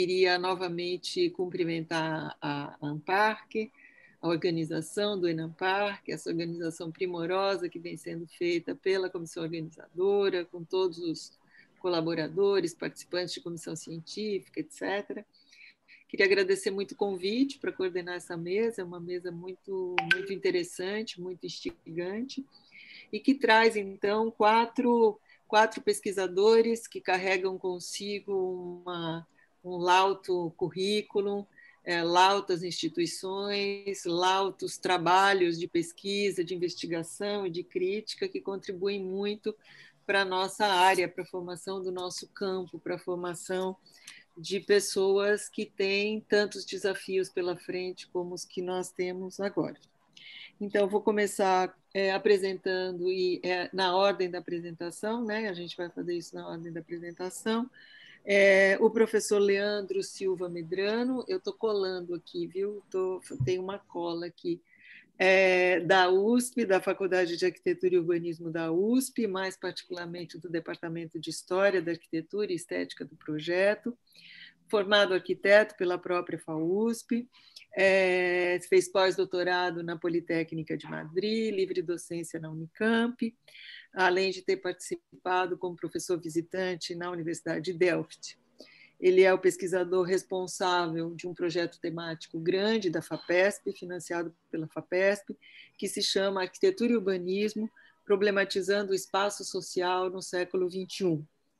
queria novamente cumprimentar a ANPARC, a organização do ENAMPARC, essa organização primorosa que vem sendo feita pela comissão organizadora, com todos os colaboradores, participantes de comissão científica, etc. Queria agradecer muito o convite para coordenar essa mesa, é uma mesa muito interessante, muito instigante, e que traz, então, quatro pesquisadores que carregam consigo um lauto currículo, lautas instituições, lautos trabalhos de pesquisa, de investigação e de crítica que contribuem muito para a nossa área, para a formação do nosso campo, para a formação de pessoas que têm tantos desafios pela frente como os que nós temos agora. Então, vou começar apresentando, na ordem da apresentação, né? A gente vai fazer isso na ordem da apresentação. O professor Leandro Silva Medrano, eu estou colando aqui, viu? Tem uma cola aqui, da USP, da Faculdade de Arquitetura e Urbanismo da USP, mais particularmente do Departamento de História da Arquitetura e Estética do Projeto, formado arquiteto pela própria FAUSP, fez pós-doutorado na Politécnica de Madrid, livre docência na Unicamp, além de ter participado como professor visitante na Universidade de Delft. Ele é o pesquisador responsável de um projeto temático grande da FAPESP, financiado pela FAPESP, que se chama Arquitetura e Urbanismo, problematizando o espaço social no século XXI.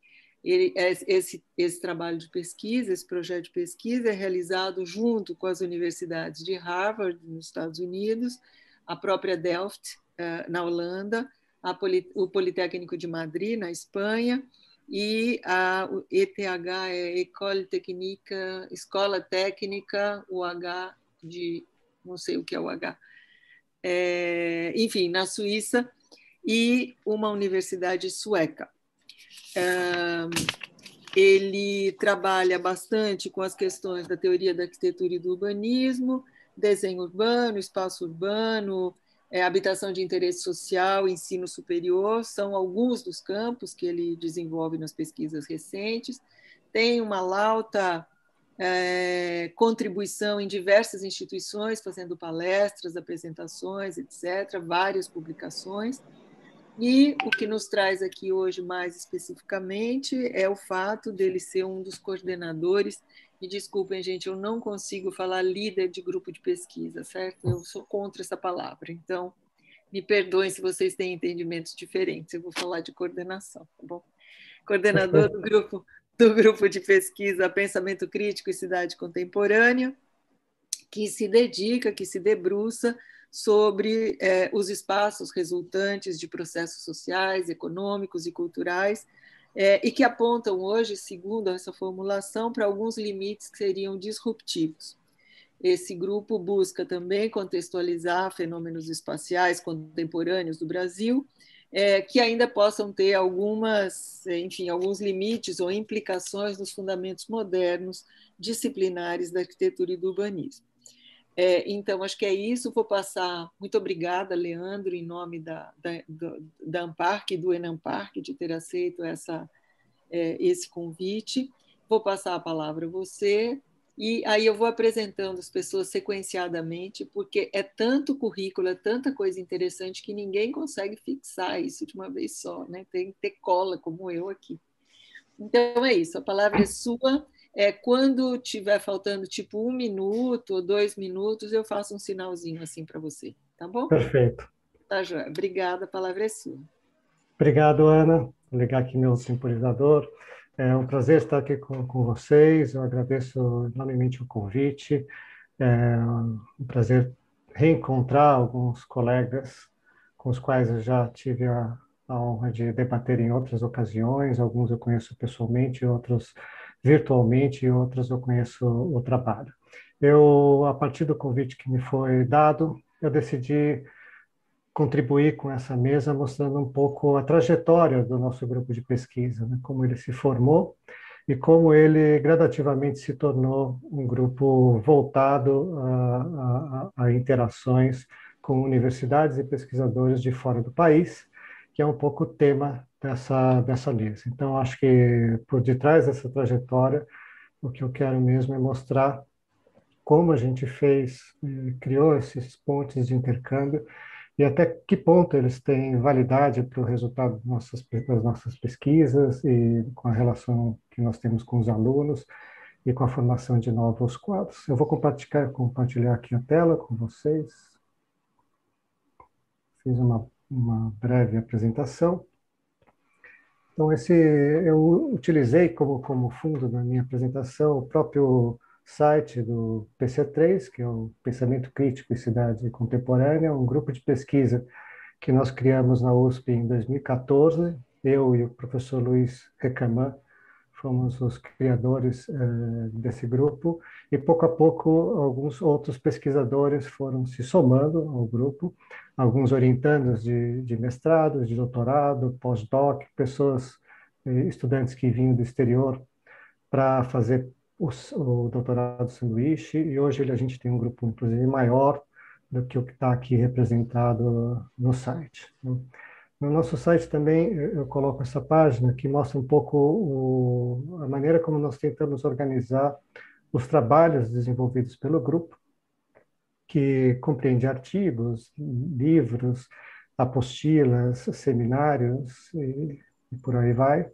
Esse trabalho de pesquisa, esse projeto de pesquisa é realizado junto com as universidades de Harvard, nos Estados Unidos, a própria Delft, na Holanda, o Politécnico de Madrid, na Espanha, e a ETH, École Technique, Escola Técnica, o H de, não sei o que é o H, enfim, na Suíça, e uma universidade sueca. Ele trabalha bastante com as questões da teoria da arquitetura e do urbanismo, desenho urbano, espaço urbano, habitação de interesse social, ensino superior, são alguns dos campos que ele desenvolve nas pesquisas recentes. Tem uma lauta contribuição em diversas instituições, fazendo palestras, apresentações, etc., várias publicações. E o que nos traz aqui hoje mais especificamente é o fato dele ser um dos coordenadores, e desculpem, gente, eu não consigo falar líder de grupo de pesquisa, certo? Eu sou contra essa palavra, então me perdoem se vocês têm entendimentos diferentes, eu vou falar de coordenação, tá bom? Coordenador do grupo de pesquisa Pensamento Crítico e Cidade Contemporânea, que se dedica, que se debruça sobre os espaços resultantes de processos sociais, econômicos e culturais, e que apontam hoje, segundo essa formulação, para alguns limites que seriam disruptivos. Esse grupo busca também contextualizar fenômenos espaciais contemporâneos do Brasil, que ainda possam ter alguns limites ou implicações nos fundamentos modernos disciplinares da arquitetura e do urbanismo. Então, acho que é isso. Vou passar. Muito obrigada, Leandro, em nome da ANPARC e do ENAMPARC, de ter aceito esse convite. Vou passar a palavra a você, e aí eu vou apresentando as pessoas sequenciadamente, porque é tanto currículo, é tanta coisa interessante que ninguém consegue fixar isso de uma vez só, né? Tem que ter cola, como eu aqui. Então, é isso. A palavra é sua. Quando tiver faltando tipo 1 minuto ou 2 minutos, eu faço um sinalzinho assim para você, tá bom? Perfeito. Tá, joia. Obrigada, a palavra é sua. Obrigado, Ana. Vou ligar aqui meu temporizador. É um prazer estar aqui com vocês. Eu agradeço enormemente o convite. É um prazer reencontrar alguns colegas com os quais eu já tive a honra de debater em outras ocasiões. Alguns eu conheço pessoalmente, outros virtualmente, e outros eu conheço o trabalho. A partir do convite que me foi dado, eu decidi contribuir com essa mesa, mostrando um pouco a trajetória do nosso grupo de pesquisa, né? Como ele se formou e como ele gradativamente se tornou um grupo voltado a interações com universidades e pesquisadores de fora do país, que é um pouco o tema dessa mesa. Então, acho que por detrás dessa trajetória O que eu quero mesmo é mostrar como a gente fez, criou esses pontos de intercâmbio e até que ponto eles têm validade para o resultado das nossas pesquisas e com a relação que nós temos com os alunos e com a formação de novos quadros. Eu vou compartilhar aqui a tela com vocês. Fiz uma breve apresentação. Então, eu utilizei como fundo da minha apresentação o próprio site do PC3, que é o Pensamento Crítico e Cidade Contemporânea, um grupo de pesquisa que nós criamos na USP em 2014. Eu e o professor Luiz Recamã fomos os criadores desse grupo, e pouco a pouco alguns outros pesquisadores foram se somando ao grupo, alguns orientandos de mestrado, de doutorado, pós-doc, pessoas, estudantes que vinham do exterior para fazer o doutorado sanduíche, e hoje a gente tem um grupo, inclusive, maior do que o que está aqui representado no site. No nosso site também eu coloco essa página que mostra um pouco a maneira como nós tentamos organizar os trabalhos desenvolvidos pelo grupo, que compreende artigos, livros, apostilas, seminários e por aí vai.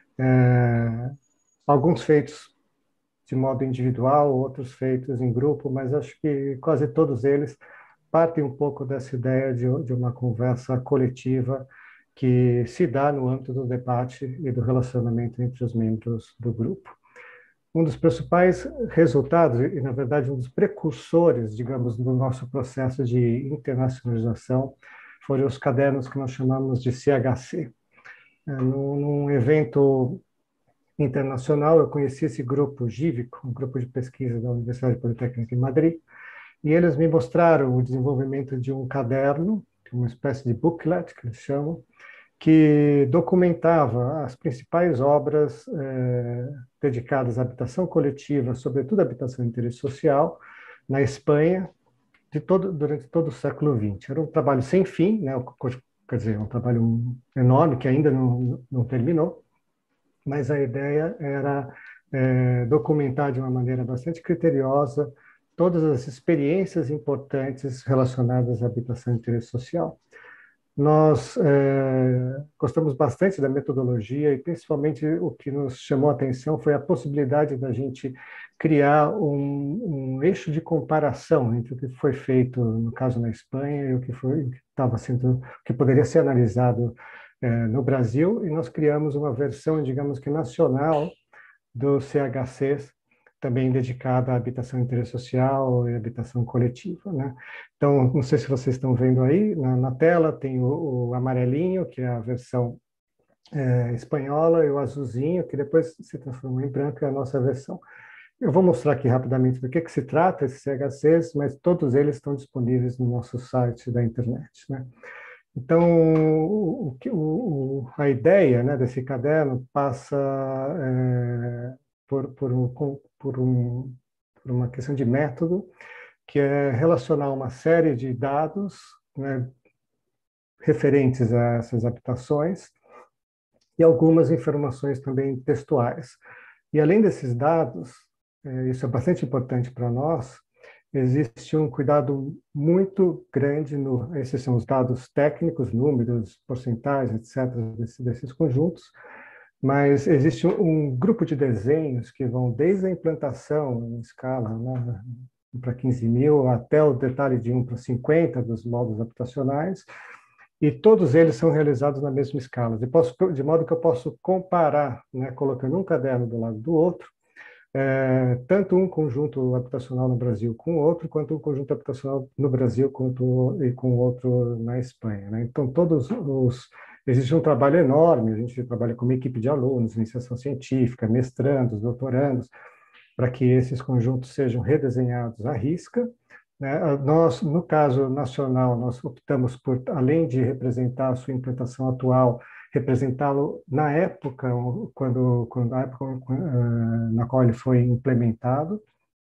Alguns feitos de modo individual, outros feitos em grupo, mas acho que quase todos eles partem um pouco dessa ideia de uma conversa coletiva que se dá no âmbito do debate e do relacionamento entre os membros do grupo. Um dos principais resultados, e na verdade um dos precursores, digamos, do nosso processo de internacionalização, foram os cadernos que nós chamamos de CHC. Num evento internacional, eu conheci esse grupo GIVIC, um grupo de pesquisa da Universidade Politécnica de Madrid, e eles me mostraram o desenvolvimento de um caderno, uma espécie de booklet, que eles chamam, que documentava as principais obras dedicadas à habitação coletiva, sobretudo à habitação de interesse social, na Espanha, durante todo o século XX. Era um trabalho sem fim, né? Quer dizer, um trabalho enorme que ainda não terminou, mas a ideia era documentar de uma maneira bastante criteriosa todas as experiências importantes relacionadas à habitação de interesse social. Nós gostamos bastante da metodologia e, principalmente, o que nos chamou a atenção foi a possibilidade da gente criar um eixo de comparação entre o que foi feito, no caso, na Espanha, e o que estava sendo, que poderia ser analisado no Brasil, e nós criamos uma versão, digamos que nacional, do CHCs, também dedicada à habitação intersocial e habitação coletiva, né? Então, não sei se vocês estão vendo aí, na tela tem o amarelinho, que é a versão espanhola, e o azulzinho, que depois se transformou em branco, é a nossa versão. Eu vou mostrar aqui rapidamente do que se trata esses CHCs, mas todos eles estão disponíveis no nosso site da internet, né? Então, a ideia, né, desse caderno passa por uma questão de método, que é relacionar uma série de dados, né, referentes a essas habitações e algumas informações também textuais. E além desses dados, isso é bastante importante para nós, existe um cuidado muito grande, esses são os dados técnicos, números, porcentagens, etc., desses conjuntos, mas existe um grupo de desenhos que vão desde a implantação em escala, né, para 15.000, até o detalhe de 1 para 50 dos módulos habitacionais, e todos eles são realizados na mesma escala, de modo que eu posso comparar, né, colocando um caderno do lado do outro, tanto um conjunto habitacional no Brasil com o outro, quanto um conjunto habitacional no Brasil e com o outro na Espanha, né? Então, existe um trabalho enorme, a gente trabalha com uma equipe de alunos, iniciação científica, mestrandos, doutorandos, para que esses conjuntos sejam redesenhados à risca, né? Nós, no caso nacional, nós optamos por, além de representar a sua implantação atual, representá-lo na época, na qual ele foi implementado,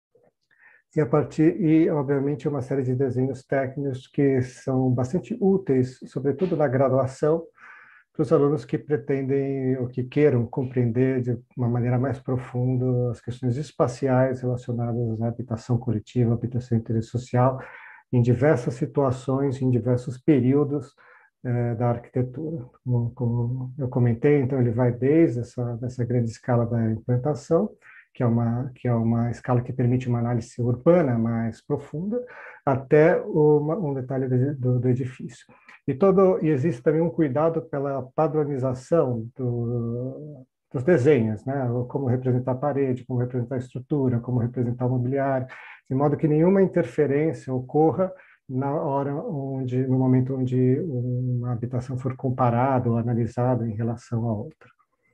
e obviamente uma série de desenhos técnicos que são bastante úteis, sobretudo na graduação, para os alunos que pretendem ou que queiram compreender de uma maneira mais profunda as questões espaciais relacionadas à habitação coletiva, habitação intersocial, em diversas situações, em diversos períodos da arquitetura. Como eu comentei, então ele vai desde dessa grande escala da implantação, que é uma escala que permite uma análise urbana mais profunda, até um detalhe do edifício. E existe também um cuidado pela padronização dos desenhos, né? Como representar a parede, como representar a estrutura, como representar o mobiliário, de modo que nenhuma interferência ocorra no momento onde uma habitação for comparada ou analisada em relação à outra.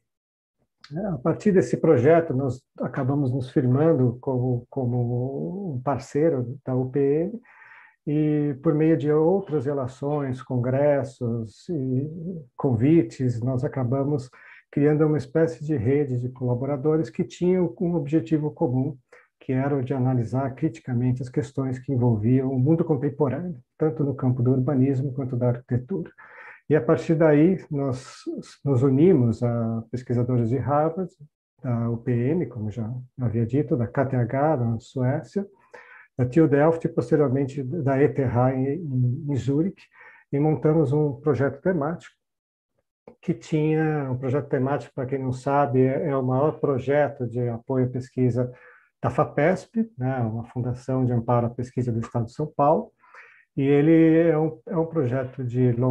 A partir desse projeto, nós acabamos nos firmando como um parceiro da UPM, e por meio de outras relações, congressos e convites, nós acabamos criando uma espécie de rede de colaboradores que tinham um objetivo comum, que era o de analisar criticamente as questões que envolviam o mundo contemporâneo, tanto no campo do urbanismo quanto da arquitetura. E a partir daí, nós nos unimos a pesquisadores de Harvard, da UPM, como já havia dito, da KTH, da Suécia, da TU Delft e, posteriormente, da ETH em Zurique, e montamos um projeto temático, que tinha um projeto temático, para quem não sabe, é o maior projeto de apoio à pesquisa da FAPESP, né, uma fundação de amparo à pesquisa do Estado de São Paulo, e ele é um projeto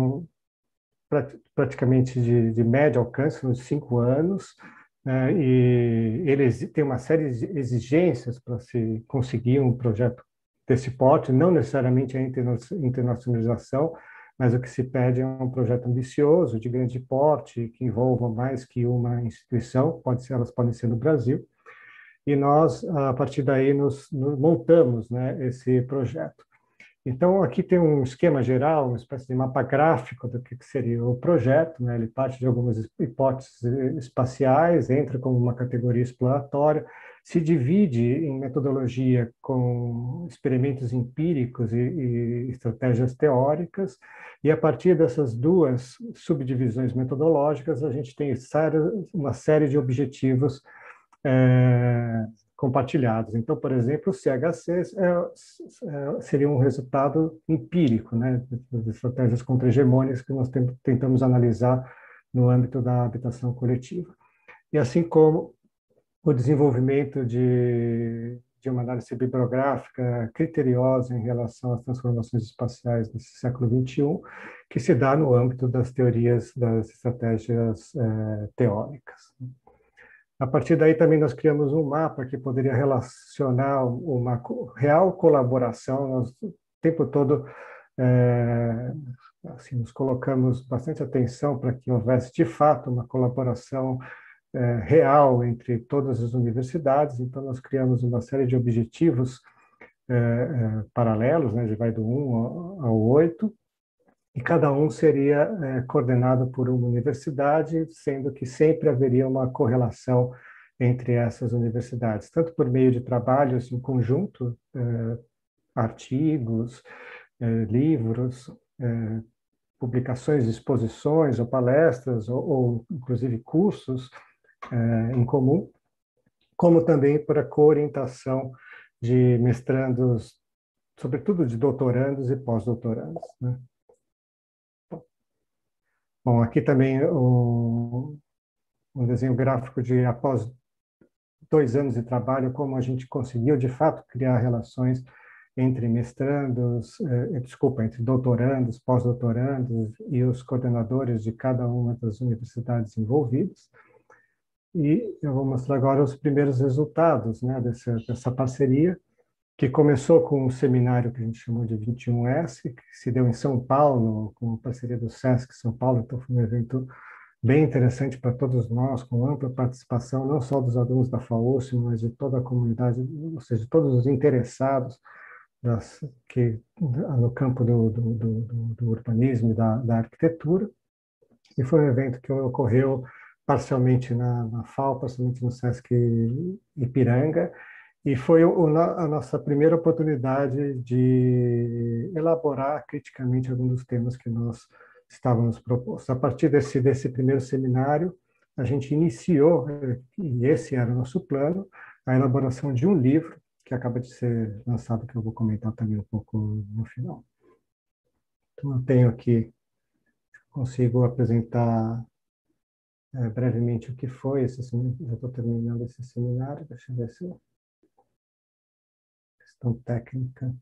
praticamente de médio alcance, uns 5 anos, né, e ele tem uma série de exigências para se conseguir um projeto desse porte, não necessariamente a internacionalização, mas o que se pede é um projeto ambicioso, de grande porte, que envolva mais que uma instituição, elas podem ser no Brasil, e nós, a partir daí, nos montamos, né, esse projeto. Então, aqui tem um esquema geral, uma espécie de mapa gráfico do que seria o projeto, né? Ele parte de algumas hipóteses espaciais, entra como uma categoria exploratória, se divide em metodologia com experimentos empíricos e estratégias teóricas, e a partir dessas duas subdivisões metodológicas, a gente tem uma série de objetivos compartilhados. Então, por exemplo, o CHC seria um resultado empírico, né, das estratégias contra-hegemônicas que nós tentamos analisar no âmbito da habitação coletiva. E assim como o desenvolvimento de uma análise bibliográfica criteriosa em relação às transformações espaciais desse século XXI, que se dá no âmbito das teorias, das estratégias teóricas. A partir daí também nós criamos um mapa que poderia relacionar uma real colaboração. Nós, o tempo todo, assim, nos colocamos bastante atenção para que houvesse, de fato, uma colaboração real entre todas as universidades. Então, nós criamos uma série de objetivos paralelos, né, vai do 1 ao 8, e cada um seria coordenado por uma universidade, sendo que sempre haveria uma correlação entre essas universidades, tanto por meio de trabalhos em conjunto, artigos, livros, publicações, exposições ou palestras, ou inclusive cursos em comum, como também para coorientação de mestrandos, sobretudo de doutorandos e pós-doutorandos, né? Bom, aqui também um desenho gráfico de após 2 anos de trabalho, como a gente conseguiu, de fato, criar relações entre mestrandos, entre doutorandos, pós-doutorandos e os coordenadores de cada uma das universidades envolvidas. E eu vou mostrar agora os primeiros resultados, né, dessa parceria, que começou com um seminário que a gente chamou de 21S, que se deu em São Paulo, com parceria do SESC São Paulo. Então, foi um evento bem interessante para todos nós, com ampla participação, não só dos alunos da FAUSP, mas de toda a comunidade, ou seja, todos os interessados no campo do urbanismo e da arquitetura. E foi um evento que ocorreu parcialmente na FAO, parcialmente no SESC Ipiranga, e foi a nossa primeira oportunidade de elaborar criticamente alguns dos temas que nós estava nos proposto. A partir desse primeiro seminário, a gente iniciou, e esse era o nosso plano, a elaboração de um livro, que acaba de ser lançado, que eu vou comentar também um pouco no final. Então, eu tenho aqui, consigo apresentar brevemente o que foi esse seminário. Já estou terminando esse seminário, deixa eu ver se questão técnica.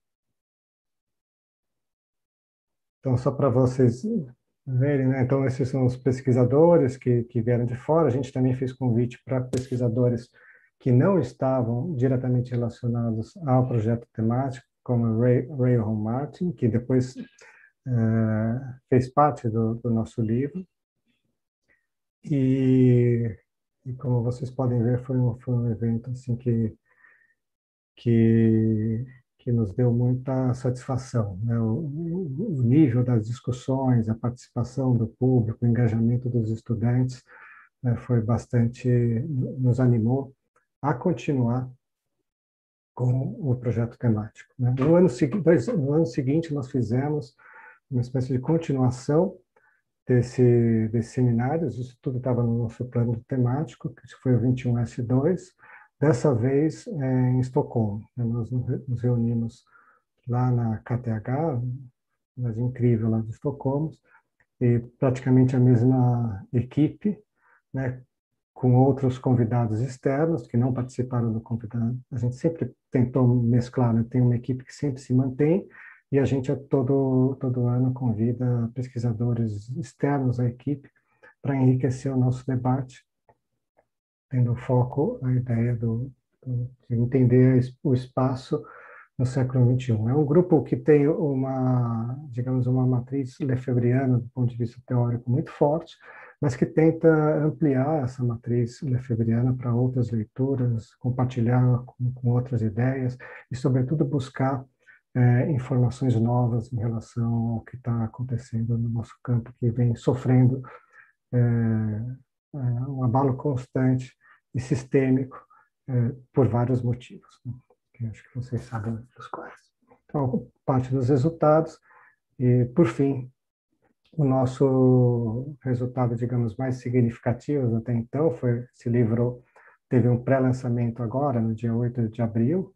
Então, só para vocês verem, né? Então, esses são os pesquisadores que vieram de fora. A gente também fez convite para pesquisadores que não estavam diretamente relacionados ao projeto temático, como Ray Martin, que depois fez parte do nosso livro. E como vocês podem ver, foi um evento assim que, que nos deu muita satisfação, né? O nível das discussões, a participação do público, o engajamento dos estudantes, né, foi bastante, nos animou a continuar com o projeto temático, né? No ano seguinte, nós fizemos uma espécie de continuação desses seminários. Isso tudo estava no nosso plano temático, que foi o 21S2, dessa vez em Estocolmo. Nós nos reunimos lá na KTH, mas incrível, lá de Estocolmo, e praticamente a mesma equipe, né, com outros convidados externos que não participaram do convidado. A gente sempre tentou mesclar, né? Tem uma equipe que sempre se mantém, e a gente todo ano convida pesquisadores externos à equipe para enriquecer o nosso debate, tendo foco a ideia de entender o espaço no século XXI. É um grupo que tem digamos, uma matriz lefebvriana do ponto de vista teórico muito forte, mas que tenta ampliar essa matriz lefebvriana para outras leituras, compartilhar com outras ideias e, sobretudo, buscar informações novas em relação ao que está acontecendo no nosso campo, que vem sofrendo um abalo constante e sistêmico por vários motivos, né? Que acho que vocês sabem dos quais. Então, parte dos resultados e, por fim, o nosso resultado, digamos, mais significativo até então foi esse livro. Teve um pré-lançamento agora, no dia 8 de abril,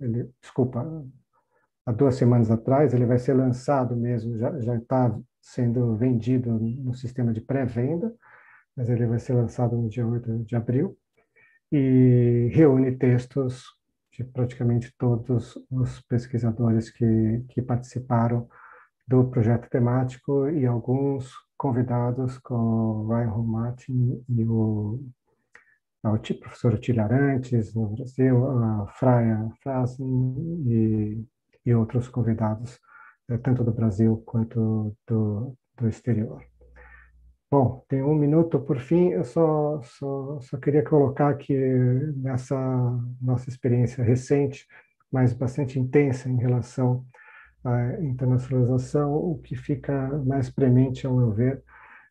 há 2 semanas atrás. Ele vai ser lançado mesmo, já está sendo vendido no sistema de pré-venda, mas ele vai ser lançado no dia 8 de abril, e reúne textos de praticamente todos os pesquisadores que participaram do projeto temático, e alguns convidados, com Ryan Martin e o professor Otílio Arantes, no Brasil, a Freya Frasen e outros convidados, tanto do Brasil quanto do exterior. Bom, tem 1 minuto por fim. Eu só queria colocar que nessa nossa experiência recente, mas bastante intensa em relação à internacionalização, o que fica mais premente, ao meu ver,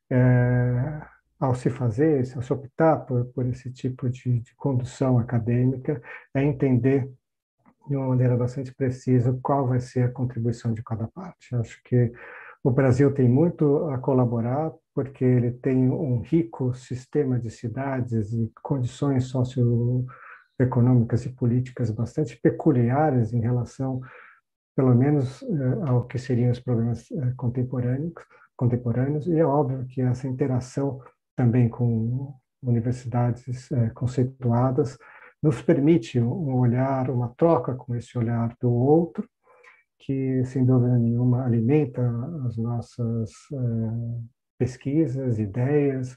ao se optar por esse tipo de condução acadêmica, é entender de uma maneira bastante precisa qual vai ser a contribuição de cada parte. Acho que o Brasil tem muito a colaborar, porque ele tem um rico sistema de cidades e condições socioeconômicas e políticas bastante peculiares em relação, pelo menos, ao que seriam os problemas contemporâneos, e é óbvio que essa interação também com universidades conceituadas nos permite um olhar, uma troca com esse olhar do outro, que, sem dúvida nenhuma, alimenta as nossas pesquisas, ideias,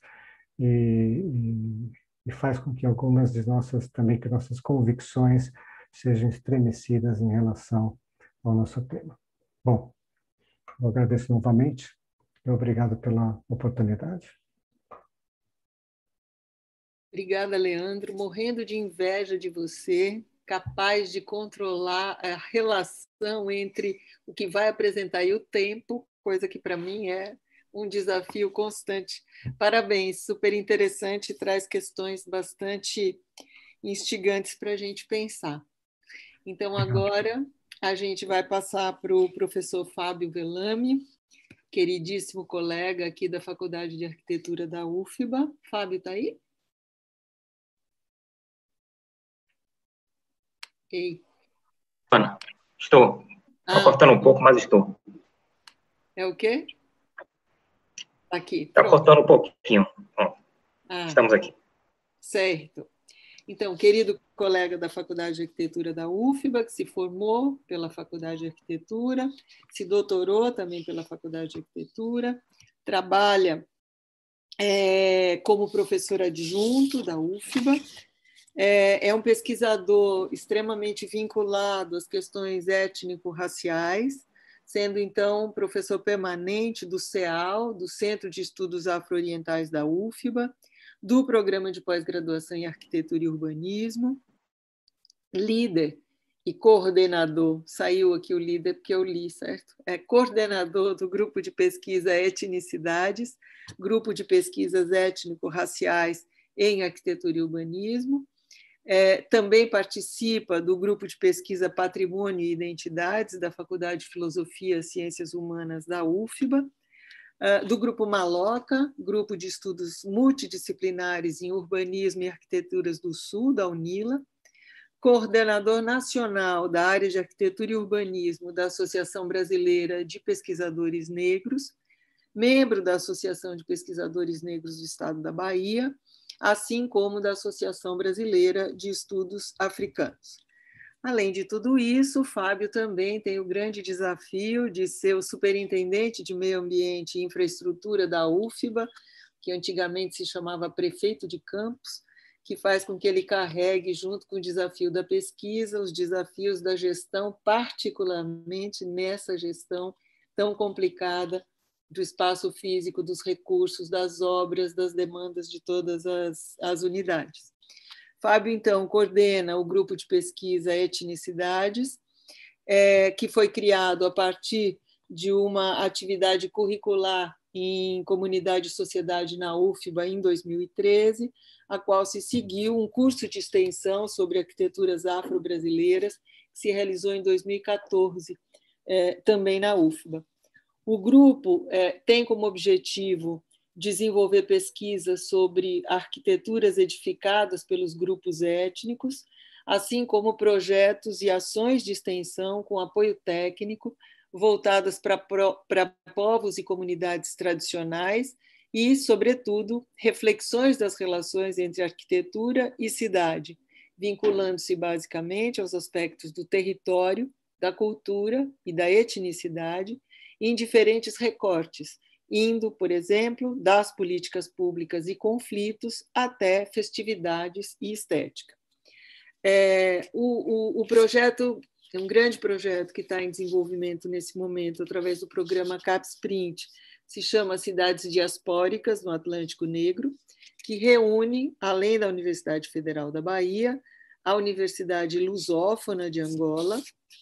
e faz com que algumas de nossas convicções sejam estremecidas em relação ao nosso tema. Bom, eu agradeço novamente e obrigado pela oportunidade. Obrigada, Leandro. Morrendo de inveja de você, capaz de controlar a relação entre o que vai apresentar e o tempo, coisa que para mim é um desafio constante. Parabéns, super interessante, traz questões bastante instigantes para a gente pensar. Então, agora a gente vai passar para o professor Fábio Velame, queridíssimo colega aqui da Faculdade de Arquitetura da UFBA. Fábio, está aí? Ei. Ana, estou. Está cortando um pouco, mas estou. É o quê? Aqui. Está cortando um pouquinho. Estamos aqui. Certo. Então, querido colega da Faculdade de Arquitetura da UFBA, que se formou pela Faculdade de Arquitetura, se doutorou também pela Faculdade de Arquitetura, trabalha como professor adjunto da UFBA, é um pesquisador extremamente vinculado às questões étnico-raciais, sendo, então, professor permanente do CEAL, do Centro de Estudos Afro-Orientais da UFBA, do Programa de Pós-Graduação em Arquitetura e Urbanismo, líder e coordenador, saiu aqui o líder porque eu li, certo? É coordenador do Grupo de Pesquisa Etnicidades, Grupo de Pesquisas Étnico-Raciais em Arquitetura e Urbanismo, também participa do Grupo de Pesquisa Patrimônio e Identidades da Faculdade de Filosofia e Ciências Humanas da UFBA, do Grupo Maloca, Grupo de Estudos Multidisciplinares em Urbanismo e Arquiteturas do Sul, da UNILA, coordenador nacional da área de Arquitetura e Urbanismo da Associação Brasileira de Pesquisadores Negros, membro da Associação de Pesquisadores Negros do Estado da Bahia, assim como da Associação Brasileira de Estudos Africanos. Além de tudo isso, o Fábio também tem o grande desafio de ser o superintendente de Meio Ambiente e Infraestrutura da UFBA, que antigamente se chamava prefeito de campus, que faz com que ele carregue, junto com o desafio da pesquisa, os desafios da gestão, particularmente nessa gestão tão complicada do espaço físico, dos recursos, das obras, das demandas de todas as unidades. Fábio, então, coordena o grupo de pesquisa Etnicidades, que foi criado a partir de uma atividade curricular em comunidade e sociedade na UFBA em 2013, a qual se seguiu um curso de extensão sobre arquiteturas afro-brasileiras, que se realizou em 2014, também na UFBA. O grupo tem como objetivo desenvolver pesquisas sobre arquiteturas edificadas pelos grupos étnicos, assim como projetos e ações de extensão com apoio técnico voltadas para povos e comunidades tradicionais e, sobretudo, reflexões das relações entre arquitetura e cidade, vinculando-se basicamente aos aspectos do território, da cultura e da etnicidade, em diferentes recortes, indo, por exemplo, das políticas públicas e conflitos até festividades e estética. O projeto é um grande projeto que está em desenvolvimento nesse momento, através do programa CapSprint, se chama Cidades Diaspóricas no Atlântico Negro, que reúne, além da Universidade Federal da Bahia, a Universidade Lusófona de Angola,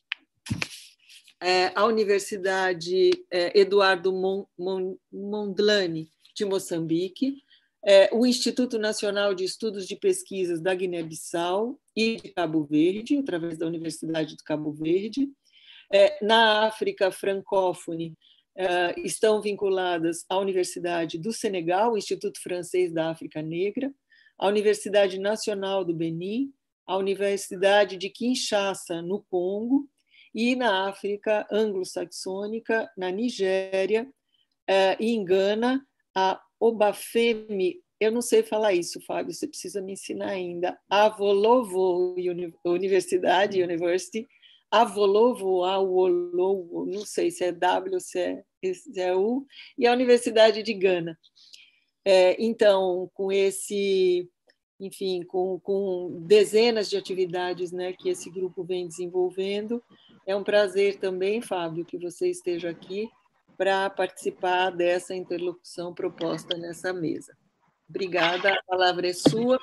a Universidade Eduardo Mondlane, de Moçambique, o Instituto Nacional de Estudos de Pesquisas da Guiné-Bissau e de Cabo Verde, através da Universidade de Cabo Verde. Na África francófone, estão vinculadas à Universidade do Senegal, o Instituto Francês da África Negra, a Universidade Nacional do Benin, a Universidade de Kinshasa, no Congo, e na África anglo-saxônica, na Nigéria e em Gana, a Obafemi, eu não sei falar isso, Fábio, você precisa me ensinar ainda, Awolowo University, Awolowo, não sei se é W ou se é U, e a Universidade de Gana. Então, com esse... enfim, com dezenas de atividades, né, que esse grupo vem desenvolvendo. É um prazer também, Fábio, que você esteja aqui para participar dessa interlocução proposta nessa mesa. Obrigada, a palavra é sua.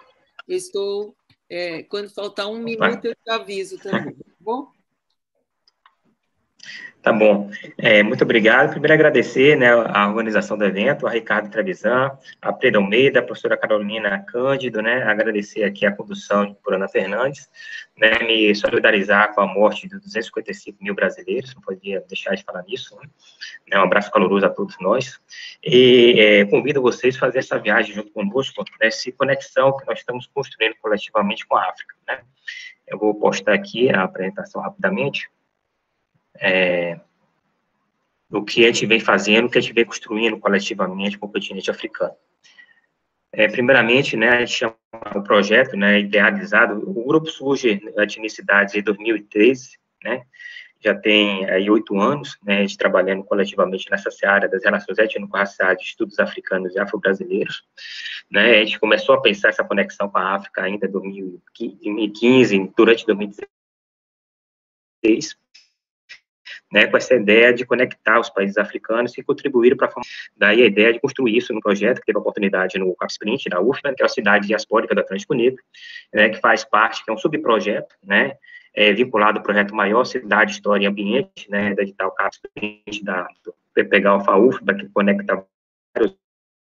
Quando faltar um minuto, eu te aviso também, tá bom? Tá bom. Muito obrigado. Primeiro, agradecer, né, a organização do evento, a Ricardo Trevisan, a Preda Almeida, a professora Carolina Cândido, né, agradecer aqui a condução por Ana Fernandes, né, me solidarizar com a morte de 255 mil brasileiros, não podia deixar de falar nisso, né, um abraço caloroso a todos nós, e convido vocês a fazer essa viagem junto conosco, nessa conexão que nós estamos construindo coletivamente com a África, né. Eu vou postar aqui a apresentação rapidamente, do que a gente vem fazendo, o que a gente vem construindo coletivamente com o continente africano. Primeiramente, né, a gente chama o projeto, né, idealizado, o grupo surge de etnicidades em 2013, né, já tem aí 8 anos, né, a gente trabalhando coletivamente nessa área das relações étnico-raciais, de estudos africanos e afro-brasileiros, né, a gente começou a pensar essa conexão com a África ainda em 2015, durante 2016, né, com essa ideia de conectar os países africanos e contribuir para a formação. Daí a ideia de construir isso no projeto, que teve a oportunidade no Cap Sprint, da UFBA, que é a cidade diaspórica do Atlântico Negro, né, que faz parte, que é um subprojeto, né, vinculado ao projeto maior, Cidade, História e Ambiente, né, da edital Cap Sprint, do PPGALFA UFBA, que conecta vários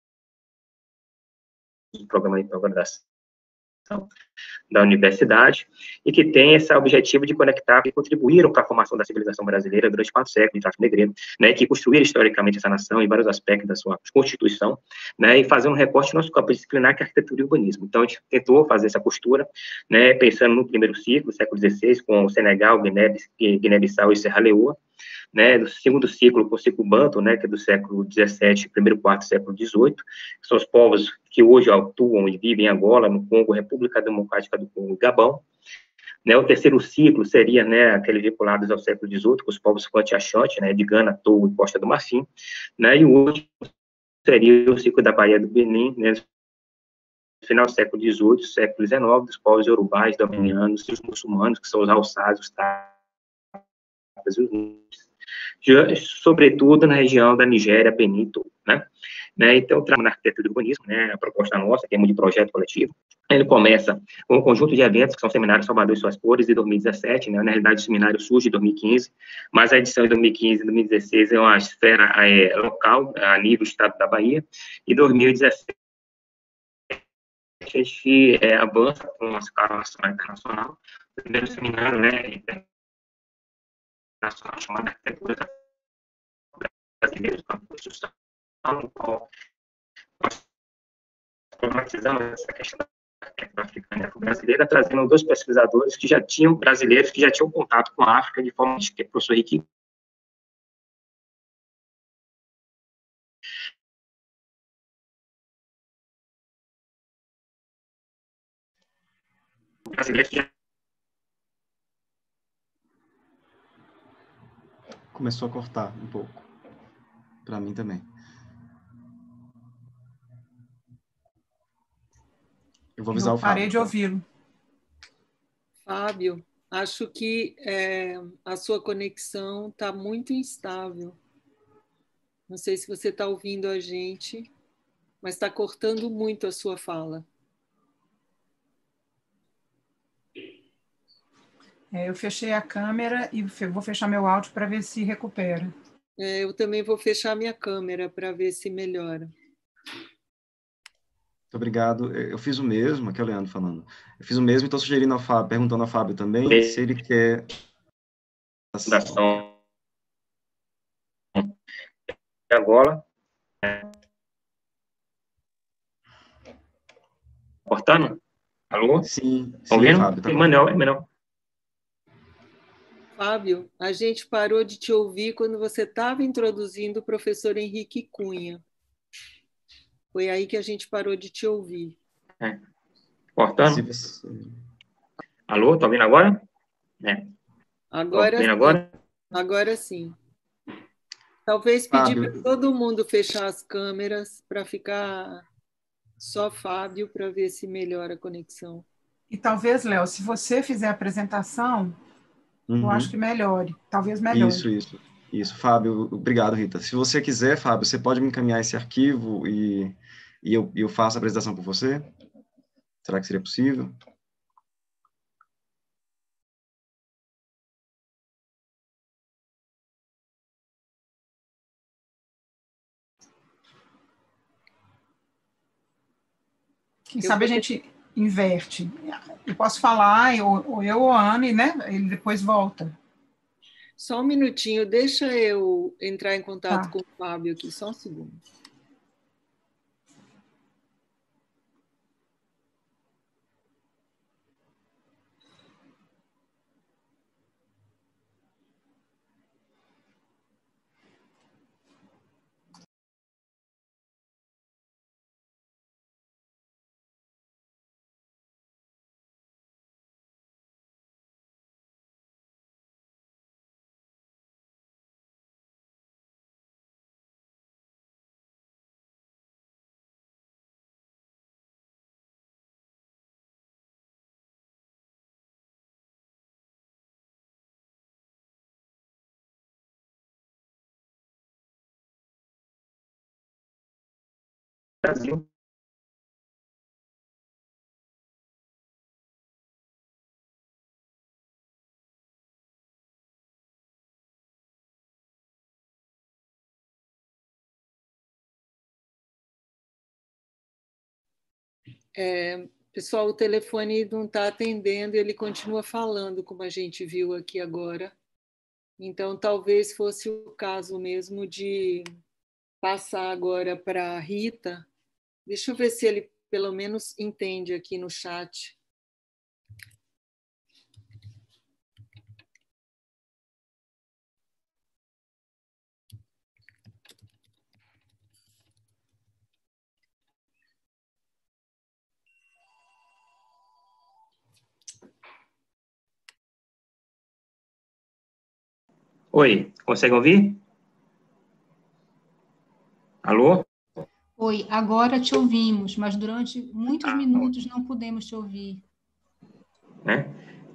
programas de programação da universidade, e que tem esse objetivo de conectar e contribuíram para a formação da civilização brasileira durante 4 séculos de afro-negreiro, né, que construíram historicamente essa nação em vários aspectos da sua constituição, né, e fazer um recorte no nosso campo disciplinar, que é arquitetura e urbanismo. Então, a gente tentou fazer essa postura, né, pensando no primeiro ciclo, século XVI, com o Senegal, Guiné-Bissau e Serra Leoa, né, do segundo ciclo, com o ciclo Banto, né, que é do século XVII, primeiro quarto século XVIII, que são os povos que hoje atuam e vivem em Angola, no Congo, República Democrática do Congo e Gabão, né, o terceiro ciclo seria, né, aqueles vinculados ao século XVIII, com os povos Fante e Axante, né, de Gana, Togo e Costa do Marfim, né, e o último seria o ciclo da Baía do Benin, né, no final do século XVIII, século XIX, dos povos yorubais, dominianos e os muçulmanos, que são os alçados, os tapas e os índios, sobretudo na região da Nigéria, Benin, né, então, na arquitetura do urbanismo, né, a proposta nossa, que é de projeto coletivo, ele começa com um conjunto de eventos, que são seminários Salvador e Suas Cores, de 2017, né, na realidade o seminário surge em 2015, mas a edição de 2015 e 2016 é uma esfera local, a nível estado da Bahia, e 2017 a gente avança com uma escala nacional e internacional, o primeiro seminário, né, internacional chamado Arquitetura Brasileira do Campo de Construção, no qual nós problematizamos essa questão da arquitetura africana e afro-brasileira, trazendo 2 pesquisadores que já tinham, brasileiros, que já tinham contato com a África de forma que é o professor Rick, brasileiros que já... Começou a cortar um pouco, para mim também. Eu vou avisar o Fábio. Parei de ouvi-lo. Fábio, acho que a sua conexão está muito instável. Não sei se você está ouvindo a gente, mas está cortando muito a sua fala. Eu fechei a câmera e vou fechar meu áudio para ver se recupera. Eu também vou fechar minha câmera para ver se melhora. Muito obrigado. Eu fiz o mesmo, aqui é o Leandro falando. Eu fiz o mesmo, então sugerindo ao Fábio, perguntando ao Fábio também se ele quer... Fundação Angola. Cortando? Alô? Sim, ouvindo? Fábio. Tá Manuel. Fábio, a gente parou de te ouvir quando você estava introduzindo o professor Henrique Cunha. Foi aí que a gente parou de te ouvir. Cortando? Alô, tá ouvindo agora? Agora sim. Agora sim. Talvez pedir para todo mundo fechar as câmeras para ficar só Fábio, para ver se melhora a conexão. E talvez, Léo, se você fizer a apresentação, eu acho que melhore. Talvez melhore. Isso, Fábio. Obrigado, Rita. Se você quiser, Fábio, você pode me encaminhar esse arquivo e eu faço a apresentação por você? Será que seria possível? Quem sabe a gente inverte. Eu posso falar, ou eu ou a Anne, né? Ele depois volta. Só um minutinho, deixa eu entrar em contato Tá. com o Fábio aqui, só um segundo. Brasil. Pessoal, o telefone não está atendendo e ele continua falando, como a gente viu aqui agora. Então, talvez fosse o caso mesmo de passar agora para a Rita. Deixa eu ver se ele pelo menos entende aqui no chat. Oi, consegue ouvir? Alô? Oi, agora te ouvimos, mas durante muitos minutos não pudemos te ouvir. Né?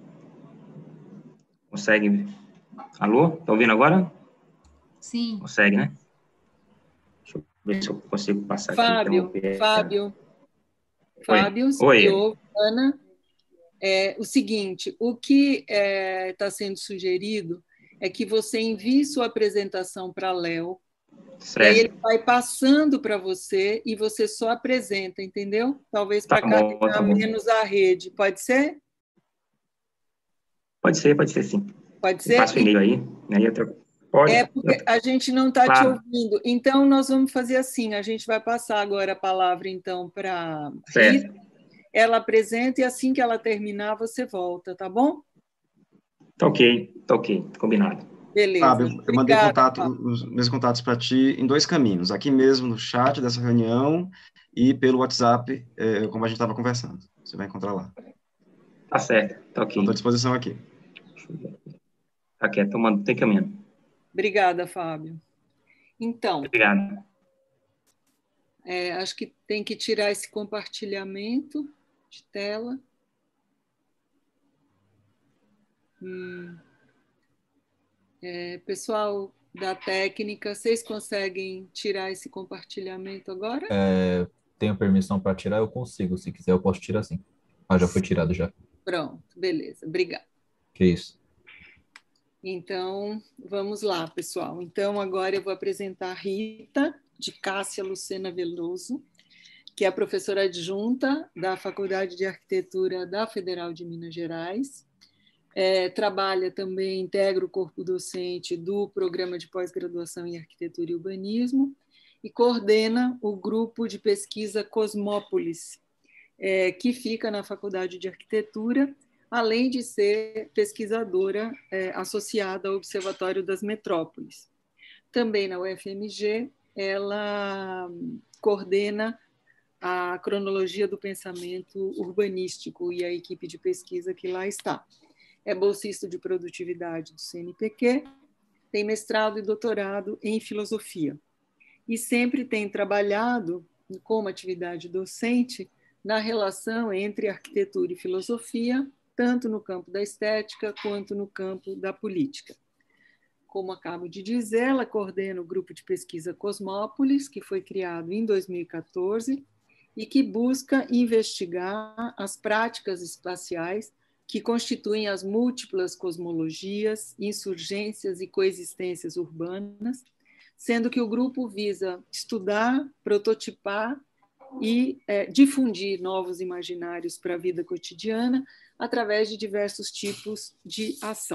Consegue? Alô? Tá ouvindo agora? Sim. Consegue, né? Deixa eu ver se eu consigo passar Fábio, aqui. Fábio, se ouve, Ana. O seguinte, o que está sendo sugerido é que você envie sua apresentação para Léo, e aí ele vai passando para você e você só apresenta, entendeu? Talvez para carregar menos a rede. Pode ser? Pode ser sim. Pode ser? Passa o e-mail aí. Pode. Porque a gente não está te ouvindo. Então, nós vamos fazer assim, a gente vai passar agora a palavra, então, para a Rita. Ela apresenta e assim que ela terminar, você volta, tá bom? Tá ok, combinado. Beleza. Fábio, eu mandei os meus contatos para ti em 2 caminhos, aqui mesmo no chat dessa reunião e pelo WhatsApp, como a gente estava conversando. Você vai encontrar lá. Tá certo, tá ok. Estou à disposição aqui. Tá quieto, tem caminho. Obrigada, Fábio. Então, obrigado. Acho que tem que tirar esse compartilhamento de tela. Pessoal da técnica, vocês conseguem tirar esse compartilhamento agora? Tenho permissão para tirar, eu consigo. Se quiser, eu posso tirar sim. Já foi tirado já. Pronto, beleza. Obrigada. Que isso. Então, vamos lá, pessoal. Então, agora eu vou apresentar a Rita, de Cássia Lucena Veloso, que é a professora adjunta da Faculdade de Arquitetura da Federal de Minas Gerais. Trabalha também, integra o corpo docente do Programa de Pós-Graduação em Arquitetura e Urbanismo e coordena o grupo de pesquisa Cosmópolis, que fica na Faculdade de Arquitetura, além de ser pesquisadora associada ao Observatório das Metrópoles. Também na UFMG, ela coordena a cronologia do pensamento urbanístico e a equipe de pesquisa que lá está. É bolsista de produtividade do CNPq, tem mestrado e doutorado em filosofia e sempre tem trabalhado como atividade docente na relação entre arquitetura e filosofia, tanto no campo da estética quanto no campo da política. Como acabo de dizer, ela coordena o grupo de pesquisa Cosmópolis, que foi criado em 2014 e que busca investigar as práticas espaciais que constituem as múltiplas cosmologias, insurgências e coexistências urbanas, sendo que o grupo visa estudar, prototipar e difundir novos imaginários para a vida cotidiana através de diversos tipos de ação.